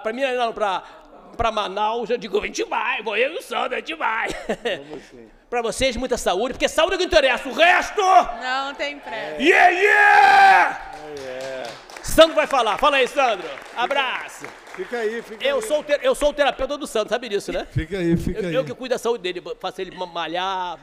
para Manaus, eu digo, a gente vai, vou eu e o Sandro, a gente vai. Para vocês, muita saúde, porque saúde é o que interessa, o resto... Não tem pressa. Yeah, yeah! Sandro vai falar, fala aí, Sandro. Abraço. Fica aí. Eu sou o terapeuta do Sandro, sabe disso, né? Fica aí. Eu que cuido da saúde dele, faço ele malhar.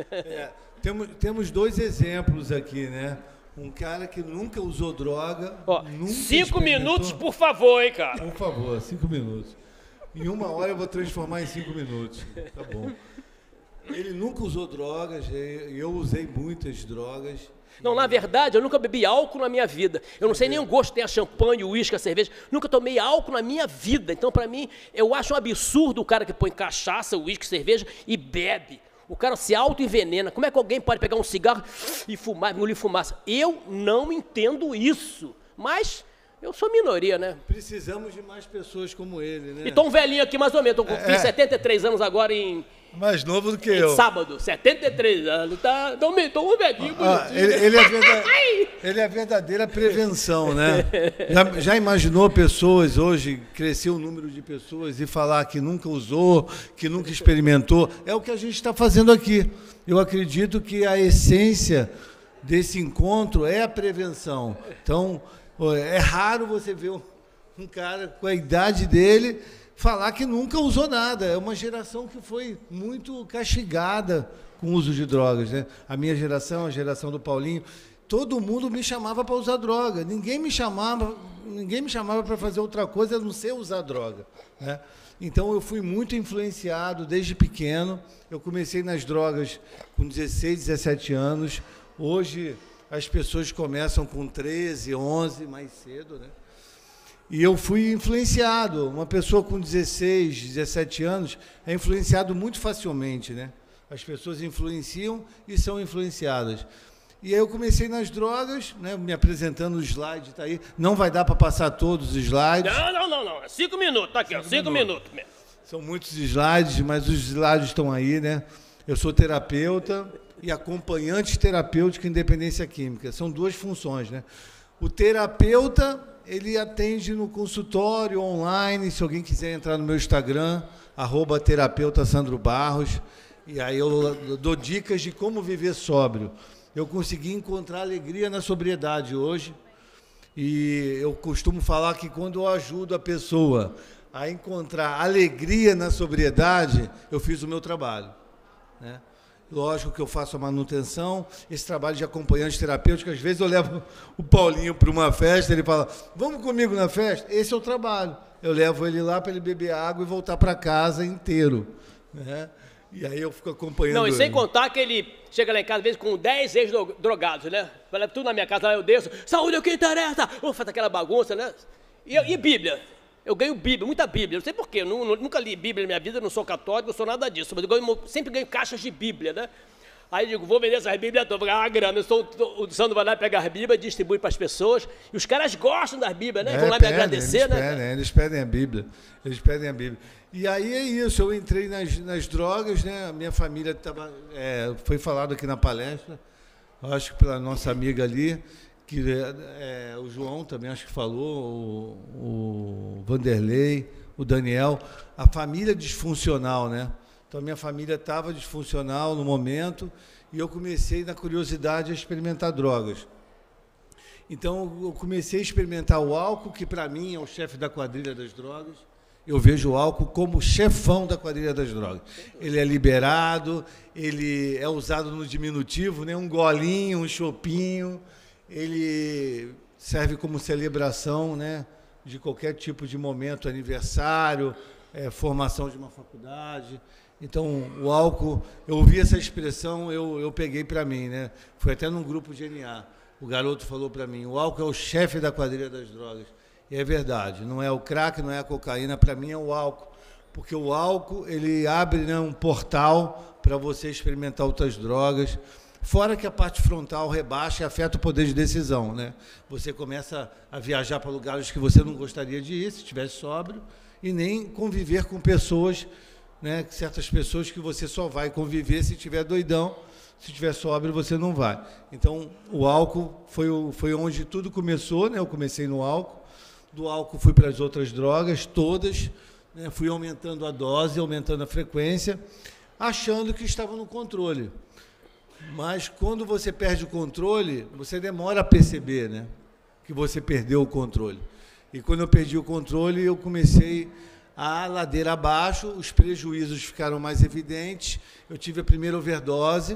Temos 2 exemplos aqui, né? Um cara que nunca usou droga. Ó, 5 minutos, por favor, hein, cara? Por favor, 5 minutos. Em 1 hora eu vou transformar em 5 minutos. Tá bom. Ele nunca usou drogas, eu usei muitas drogas. Não, na verdade, eu nunca bebi álcool na minha vida. Eu não sei nem o gosto que tem a champanhe, o uísque, a cerveja. Nunca tomei álcool na minha vida. Então, para mim, eu acho um absurdo o cara que põe cachaça, uísque, cerveja e bebe. O cara se auto-envenena. Como é que alguém pode pegar um cigarro e fumar, engolir fumaça? Eu não entendo isso. Mas eu sou minoria, né? Precisamos de mais pessoas como ele, né? E tô um velhinho aqui, mais ou menos. Fiz 73 anos agora em... Mais novo do que eu. Sábado, 73 anos. Tô um velhinho bonitinho. Ele é a verdadeira prevenção, né? Já imaginou pessoas hoje, crescer o número de pessoas e falar que nunca usou, que nunca experimentou? É o que a gente está fazendo aqui. Eu acredito que a essência desse encontro é a prevenção. Então, é raro você ver um cara com a idade dele falar que nunca usou nada. É uma geração que foi muito castigada com o uso de drogas, né? A minha geração, a geração do Paulinho, todo mundo me chamava para usar droga. Ninguém me chamava para fazer outra coisa a não ser usar droga, né? Então, eu fui muito influenciado desde pequeno. Eu comecei nas drogas com 16, 17 anos. Hoje, as pessoas começam com 13, 11, mais cedo, né? E eu fui influenciado. Uma pessoa com 16, 17 anos é influenciado muito facilmente, né? As pessoas influenciam e são influenciadas. E aí eu comecei nas drogas, né? Me apresentando o slide, tá aí. Não vai dar para passar todos os slides. Não. 5 minutos, tá aqui, 5 minutos mesmo. São muitos slides, mas os slides estão aí, né? Eu sou terapeuta e acompanhante terapêutico em dependência química. São duas funções, né? O terapeuta, ele atende no consultório online. Se alguém quiser entrar no meu Instagram, @terapeuta_Sandro_Barros, e aí eu dou dicas de como viver sóbrio. Eu consegui encontrar alegria na sobriedade hoje, e eu costumo falar que quando eu ajudo a pessoa a encontrar alegria na sobriedade, eu fiz o meu trabalho, né? Lógico que eu faço a manutenção, esse trabalho de acompanhante terapêutico. Às vezes eu levo o Paulinho para uma festa, ele fala, vamos comigo na festa? Esse é o trabalho. Eu levo ele lá para ele beber água e voltar para casa inteiro, né? E aí eu fico acompanhando. Não, e sem contar que ele chega lá em casa, às vezes, com 10 ex-drogados, né? Vai tudo na minha casa, lá eu desço, saúde é o que interessa! Faz aquela bagunça, né? E Bíblia? Eu ganho Bíblia, muita Bíblia. Não sei porquê, nunca li Bíblia na minha vida, não sou católico, não sou nada disso. Mas eu sempre ganho caixas de Bíblia, né? Aí eu digo, vou vender essas Bíblias, vou ganhar uma grana. O Sandro vai lá pegar as Bíblias, distribui para as pessoas. E os caras gostam das Bíblias, né? Vão lá me agradecer, né? Eles pedem a Bíblia. E aí é isso, eu entrei nas drogas, né? A minha família foi falado aqui na palestra, acho que pela nossa amiga ali, que o João também acho que falou, o Vanderlei, o Daniel, a família disfuncional, né? Então, a minha família estava disfuncional no momento e eu comecei, na curiosidade, a experimentar drogas. Então, eu comecei a experimentar o álcool, que para mim é o chefe da quadrilha das drogas. Eu vejo o álcool como o chefão da quadrilha das drogas. Ele é liberado, ele é usado no diminutivo, né? Um golinho, um chopinho. Ele serve como celebração, né, de qualquer tipo de momento, aniversário, formação de uma faculdade. Então, o álcool, eu ouvi essa expressão, eu peguei para mim, né? Foi até num grupo de NA. O garoto falou para mim, o álcool é o chefe da quadrilha das drogas. E é verdade, não é o crack, não é a cocaína, para mim é o álcool. Porque o álcool, ele abre, né, um portal para você experimentar outras drogas. Fora que a parte frontal rebaixa e afeta o poder de decisão, né? Você começa a viajar para lugares que você não gostaria de ir, se estivesse sóbrio, e nem conviver com pessoas, né? Certas pessoas que você só vai conviver se estiver doidão, se estiver sóbrio você não vai. Então, o álcool foi onde tudo começou, né? Eu comecei no álcool, do álcool fui para as outras drogas, todas, né? Fui aumentando a dose, aumentando a frequência, achando que estava no controle. Mas quando você perde o controle, você demora a perceber, né, que você perdeu o controle. E quando eu perdi o controle, eu comecei a ladeira abaixo, os prejuízos ficaram mais evidentes. Eu tive a primeira overdose,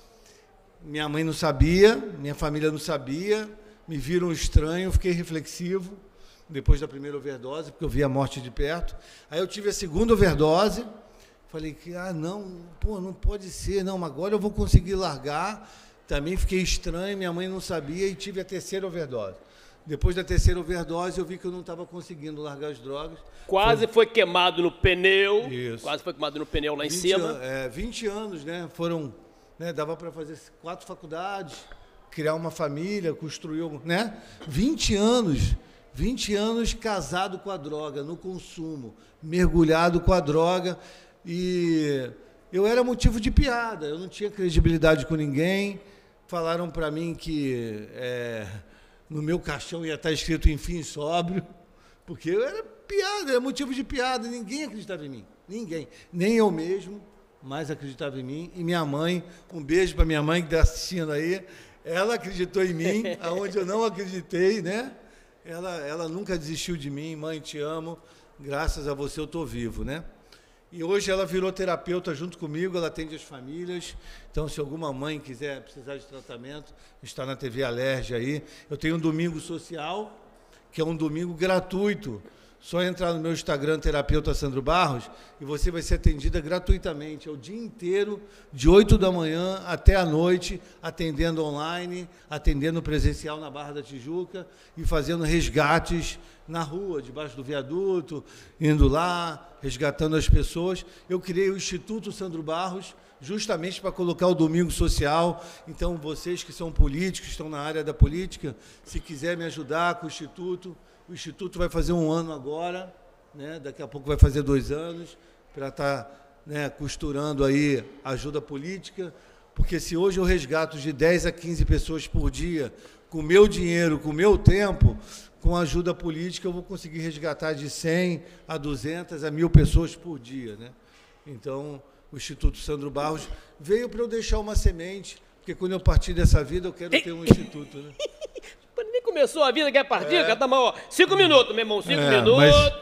minha mãe não sabia, minha família não sabia, me viram estranho, fiquei reflexivo depois da primeira overdose, porque eu vi a morte de perto. Aí eu tive a segunda overdose, Falei que, não, pô, não pode ser, não, agora eu vou conseguir largar. Também fiquei estranho, minha mãe não sabia e tive a terceira overdose. Depois da terceira overdose, eu vi que eu não estava conseguindo largar as drogas. Quase foi queimado no pneu. Isso. Quase foi queimado no pneu lá em cima. 20 anos, né? Foram, né? Dava para fazer 4 faculdades, criar uma família, construir, né? 20 anos casado com a droga, no consumo, mergulhado com a droga. E eu era motivo de piada, eu não tinha credibilidade com ninguém. Falaram para mim que no meu caixão ia estar escrito enfim sóbrio, porque eu era piada, era motivo de piada, ninguém acreditava em mim, ninguém, nem eu mesmo mais acreditava em mim. E minha mãe, um beijo para minha mãe que está assistindo aí, ela acreditou em mim, aonde eu não acreditei, né? Ela nunca desistiu de mim. Mãe, te amo, graças a você eu estou vivo, né? E hoje ela virou terapeuta junto comigo, ela atende as famílias. Então, se alguma mãe quiser precisar de tratamento, está na TV Alerj aí. Eu tenho um domingo social, que é um domingo gratuito. Só entrar no meu Instagram, Terapeuta Sandro Barros, e você vai ser atendida gratuitamente. É o dia inteiro, de 8 da manhã até a noite, atendendo online, atendendo presencial na Barra da Tijuca e fazendo resgates na rua, debaixo do viaduto, indo lá, resgatando as pessoas. Eu criei o Instituto Sandro Barros, justamente para colocar o domingo social. Então, vocês que são políticos, estão na área da política, se quiser me ajudar com o Instituto vai fazer 1 ano agora, né? Daqui a pouco vai fazer 2 anos, para estar, né, costurando aí ajuda política, porque se hoje eu resgato de 10 a 15 pessoas por dia, com o meu dinheiro, com o meu tempo, com ajuda política, eu vou conseguir resgatar de 100 a 200 a 1.000 pessoas por dia, né? Então, o Instituto Sandro Barros veio para eu deixar uma semente, porque quando eu partir dessa vida, eu quero ter um instituto, né? Nem começou a vida, quer partir? Tá mal, 5 minutos, meu irmão, 5 minutos. Mas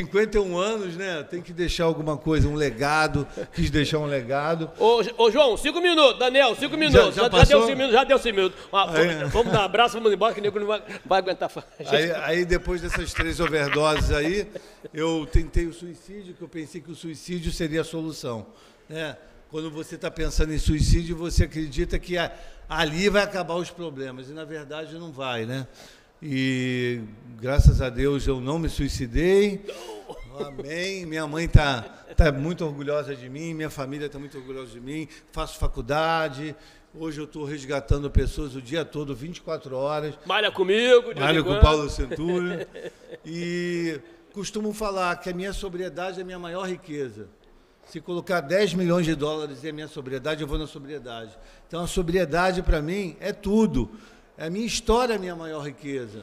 51 anos, né? Tem que deixar alguma coisa, um legado. Quis deixar um legado. Ô João, 5 minutos, Daniel, 5 minutos. Já deu 5 minutos, já deu 5 minutos. Vamos dar um abraço, vamos embora, que o nego não vai aguentar. Aí, depois dessas 3 overdoses aí, eu tentei o suicídio, que eu pensei que o suicídio seria a solução, né? Quando você está pensando em suicídio, você acredita que ali vai acabar os problemas, e na verdade não vai, né? E graças a Deus eu não me suicidei. Amém. Minha mãe está muito orgulhosa de mim, minha família está muito orgulhosa de mim. Faço faculdade. Hoje eu estou resgatando pessoas o dia todo, 24 horas. Malha comigo. Malha com o Paulo Centúrio. E costumo falar que a minha sobriedade é a minha maior riqueza. Se colocar 10 milhões de dólares em minha sobriedade, eu vou na sobriedade. Então, a sobriedade, para mim, é tudo. A minha história é a minha maior riqueza.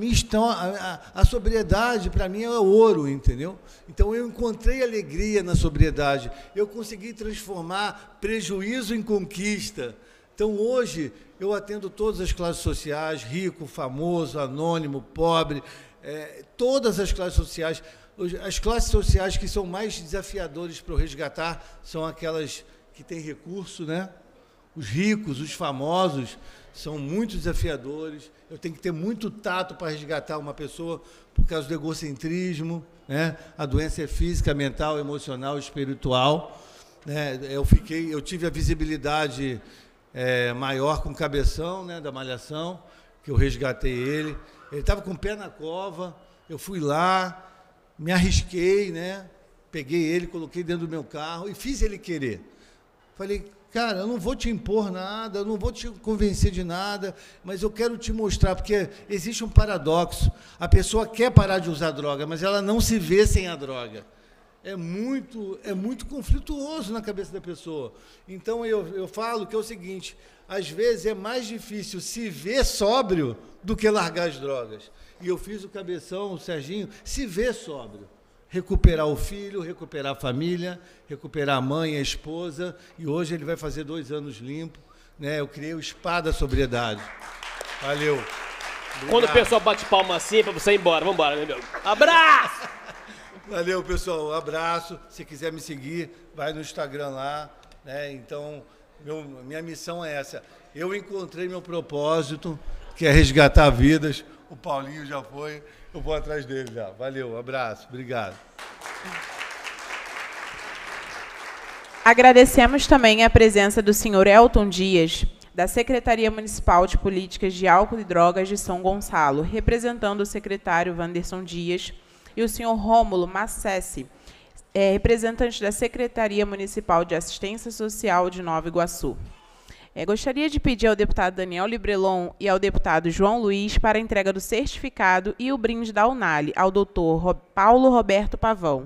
A sobriedade, para mim, é ouro, entendeu? Então, eu encontrei alegria na sobriedade. Eu consegui transformar prejuízo em conquista. Então, hoje, eu atendo todas as classes sociais, rico, famoso, anônimo, pobre, todas as classes sociais. As classes sociais que são mais desafiadoras para eu resgatar são aquelas que têm recurso, né? Os ricos, os famosos, são muito desafiadores. Eu tenho que ter muito tato para resgatar uma pessoa por causa do egocentrismo, né? A doença é física, mental, emocional, espiritual, né? Eu tive a visibilidade maior com o Cabeção, né? Da Malhação, que eu resgatei ele. Ele estava com o pé na cova, eu fui lá, me arrisquei, né? Peguei ele, coloquei dentro do meu carro e fiz ele querer. Falei, cara, eu não vou te impor nada, eu não vou te convencer de nada, mas eu quero te mostrar, porque existe um paradoxo. A pessoa quer parar de usar droga, mas ela não se vê sem a droga. É muito conflituoso na cabeça da pessoa. Então, eu falo que é o seguinte, às vezes é mais difícil se ver sóbrio do que largar as drogas. E eu fiz o Cabeção, o Serginho, se ver sóbrio. Recuperar o filho, recuperar a família, recuperar a mãe, a esposa. E hoje ele vai fazer 2 anos limpo, né? Eu criei o Spa da Sobriedade. Valeu. Obrigado. Quando o pessoal bate palma assim, para você ir embora. Vamos embora, meu. Abraço! Valeu, pessoal. Um abraço. Se quiser me seguir, vai no Instagram lá, né? Então, minha missão é essa. Eu encontrei meu propósito, que é resgatar vidas. O Paulinho já foi, eu vou atrás dele já. Valeu, um abraço, obrigado. Agradecemos também a presença do senhor Elton Dias, da Secretaria Municipal de Políticas de Álcool e Drogas de São Gonçalo, representando o secretário Wanderson Dias, e o senhor Rômulo Massessi, representante da Secretaria Municipal de Assistência Social de Nova Iguaçu. Gostaria de pedir ao deputado Daniel Librelon e ao deputado João Luiz para a entrega do certificado e o brinde da UNALI ao doutor Paulo Roberto Pavão.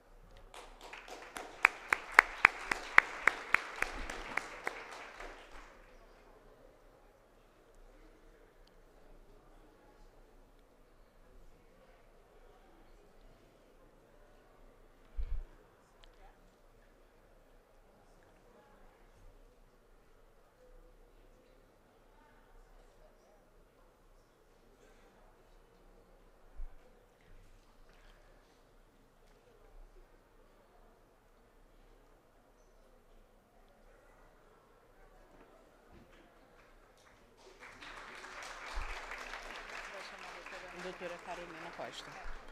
Doutora Carolina Costa.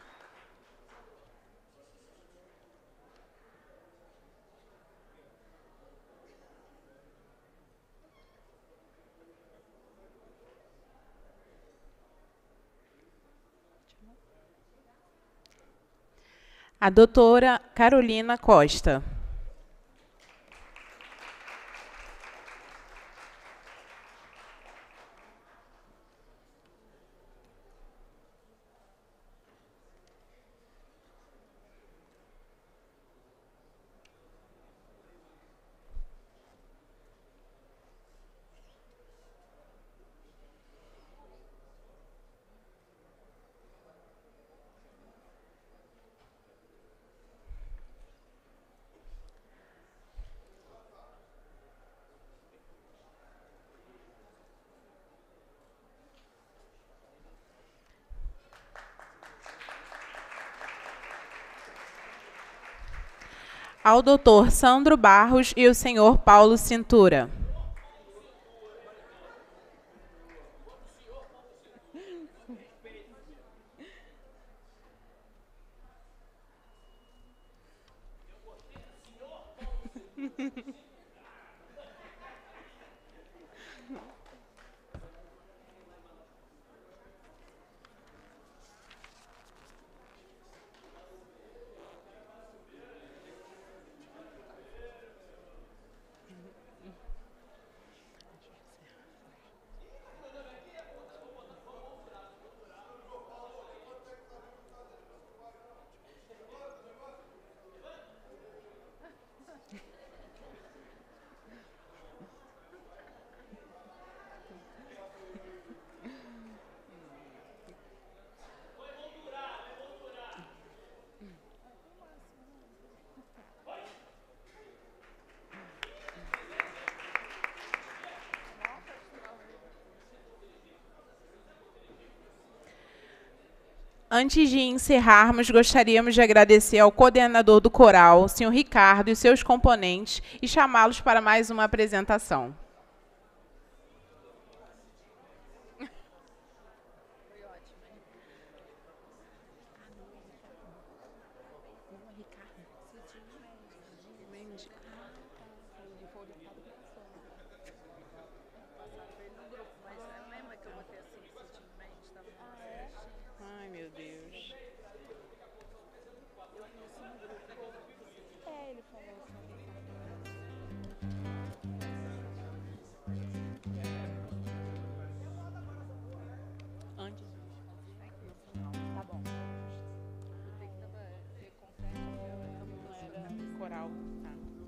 A doutora Carolina Costa. Ao doutor Sandro Barros e o senhor Paulo Cintura. Antes de encerrarmos, gostaríamos de agradecer ao coordenador do coral, senhor Ricardo, e seus componentes, e chamá-los para mais uma apresentação. Ai, meu Deus. Ele falou antes. Tá bom. Não era coral. Tá.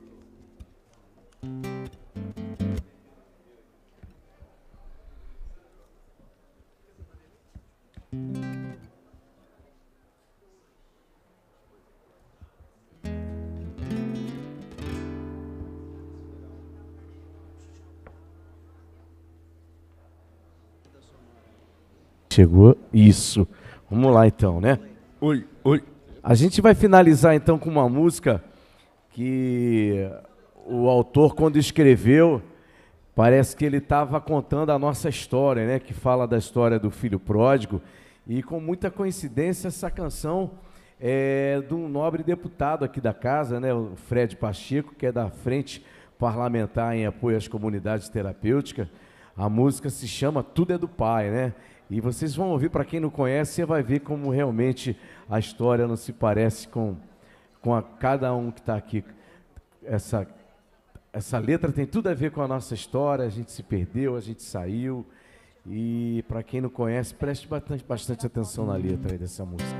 Chegou, isso. Vamos lá então, né? Oi, oi. A gente vai finalizar então com uma música que o autor, quando escreveu, parece que ele estava contando a nossa história, né? Que fala da história do filho pródigo. E com muita coincidência, essa canção de um nobre deputado aqui da casa, né, o Fred Pacheco, que é da Frente Parlamentar em Apoio às Comunidades Terapêuticas. A música se chama Tudo é do Pai, né? E vocês vão ouvir, para quem não conhece, você vai ver como realmente a história não se parece com cada um que está aqui. Essa letra tem tudo a ver com a nossa história, a gente se perdeu, a gente saiu. E para quem não conhece, preste bastante atenção na letra aí dessa música.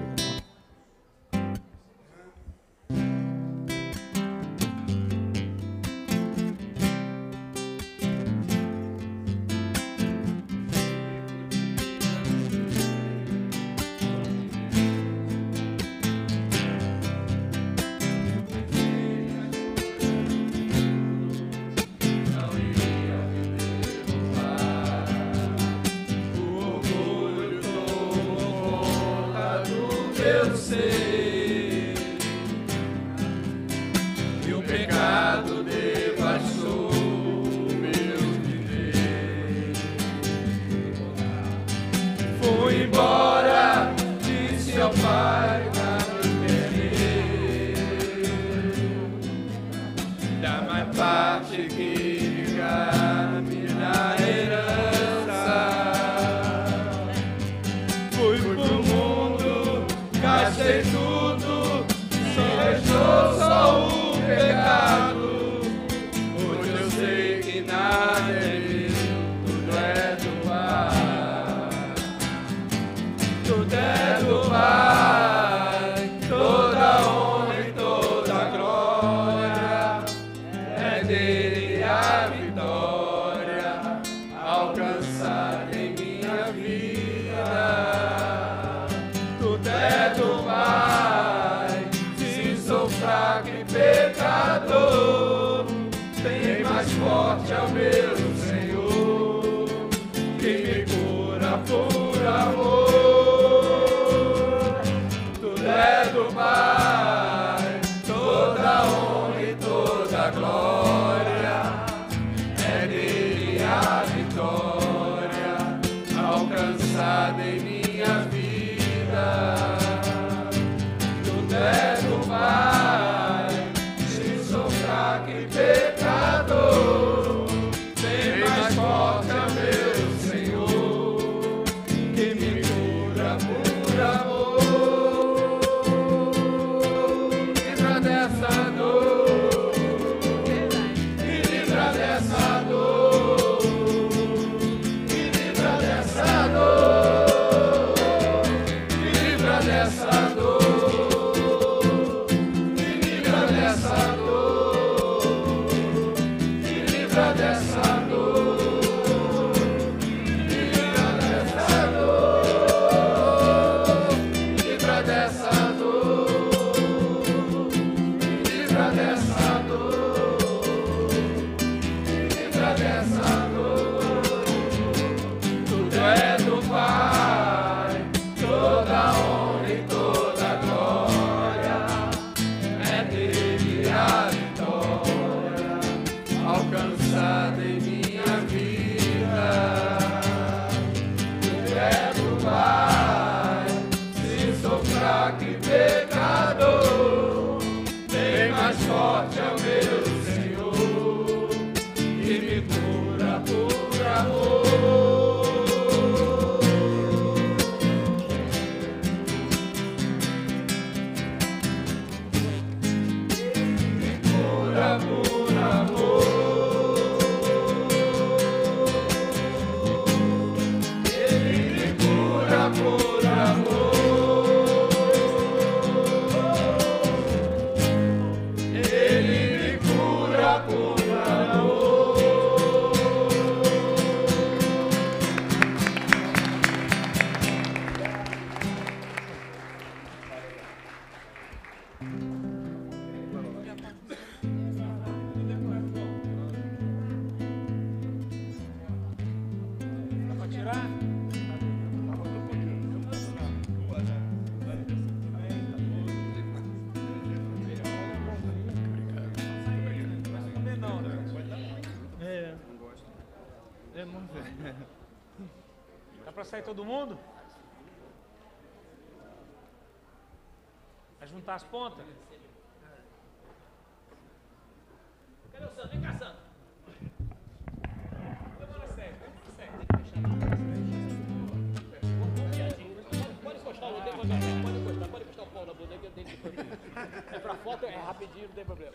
Dá para sair todo mundo? Vai juntar as pontas? Cadê o Sandro? Vem cá, Sandro. Pode encostar, não tem problema. Pode encostar o pau na bunda que eu tenho que... É pra foto, é rapidinho, não tem problema.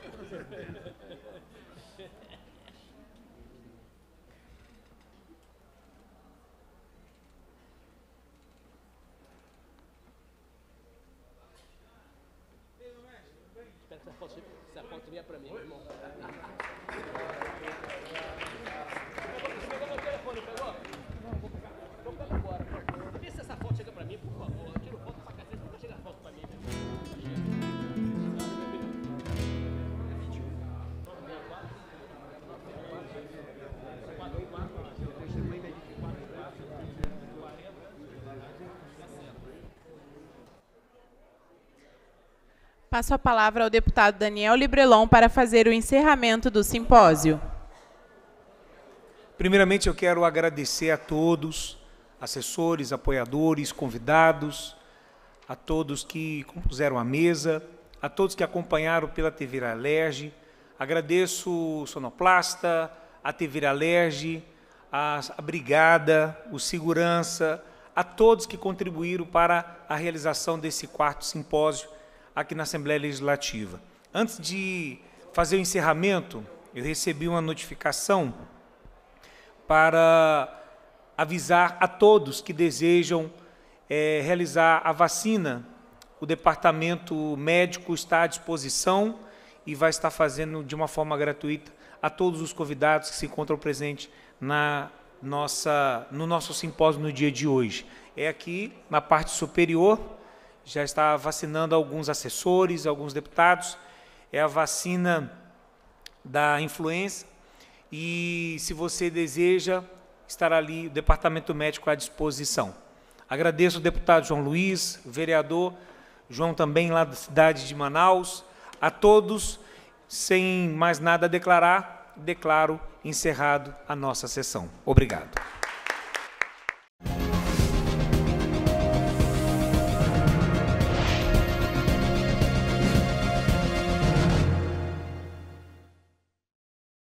Espero que essa foto venha pra mim, irmão. Pegou meu telefone, pegou? Não, vou pegar. Então pega agora. Vê se essa foto chega pra mim, por favor. Eu tiro foto pra cacete, nunca chega a foto pra mim. Passo a palavra ao deputado Daniel Librelon para fazer o encerramento do simpósio. Primeiramente, eu quero agradecer a todos, assessores, apoiadores, convidados, a todos que compuseram a mesa, a todos que acompanharam pela TV Alerj. Agradeço o sonoplasta, a TV Alerj, a brigada, o segurança, a todos que contribuíram para a realização desse 4º simpósio aqui na Assembleia Legislativa. Antes de fazer o encerramento, eu recebi uma notificação para avisar a todos que desejam realizar a vacina. O departamento médico está à disposição e vai estar fazendo de uma forma gratuita a todos os convidados que se encontram presentes no nosso simpósio no dia de hoje. É aqui na parte superior, já está vacinando alguns assessores, alguns deputados. É a vacina da influenza e, se você deseja, estará ali o departamento médico à disposição. Agradeço ao deputado João Luiz, o vereador João também lá da cidade de Manaus. A todos, sem mais nada a declarar, declaro encerrado a nossa sessão. Obrigado.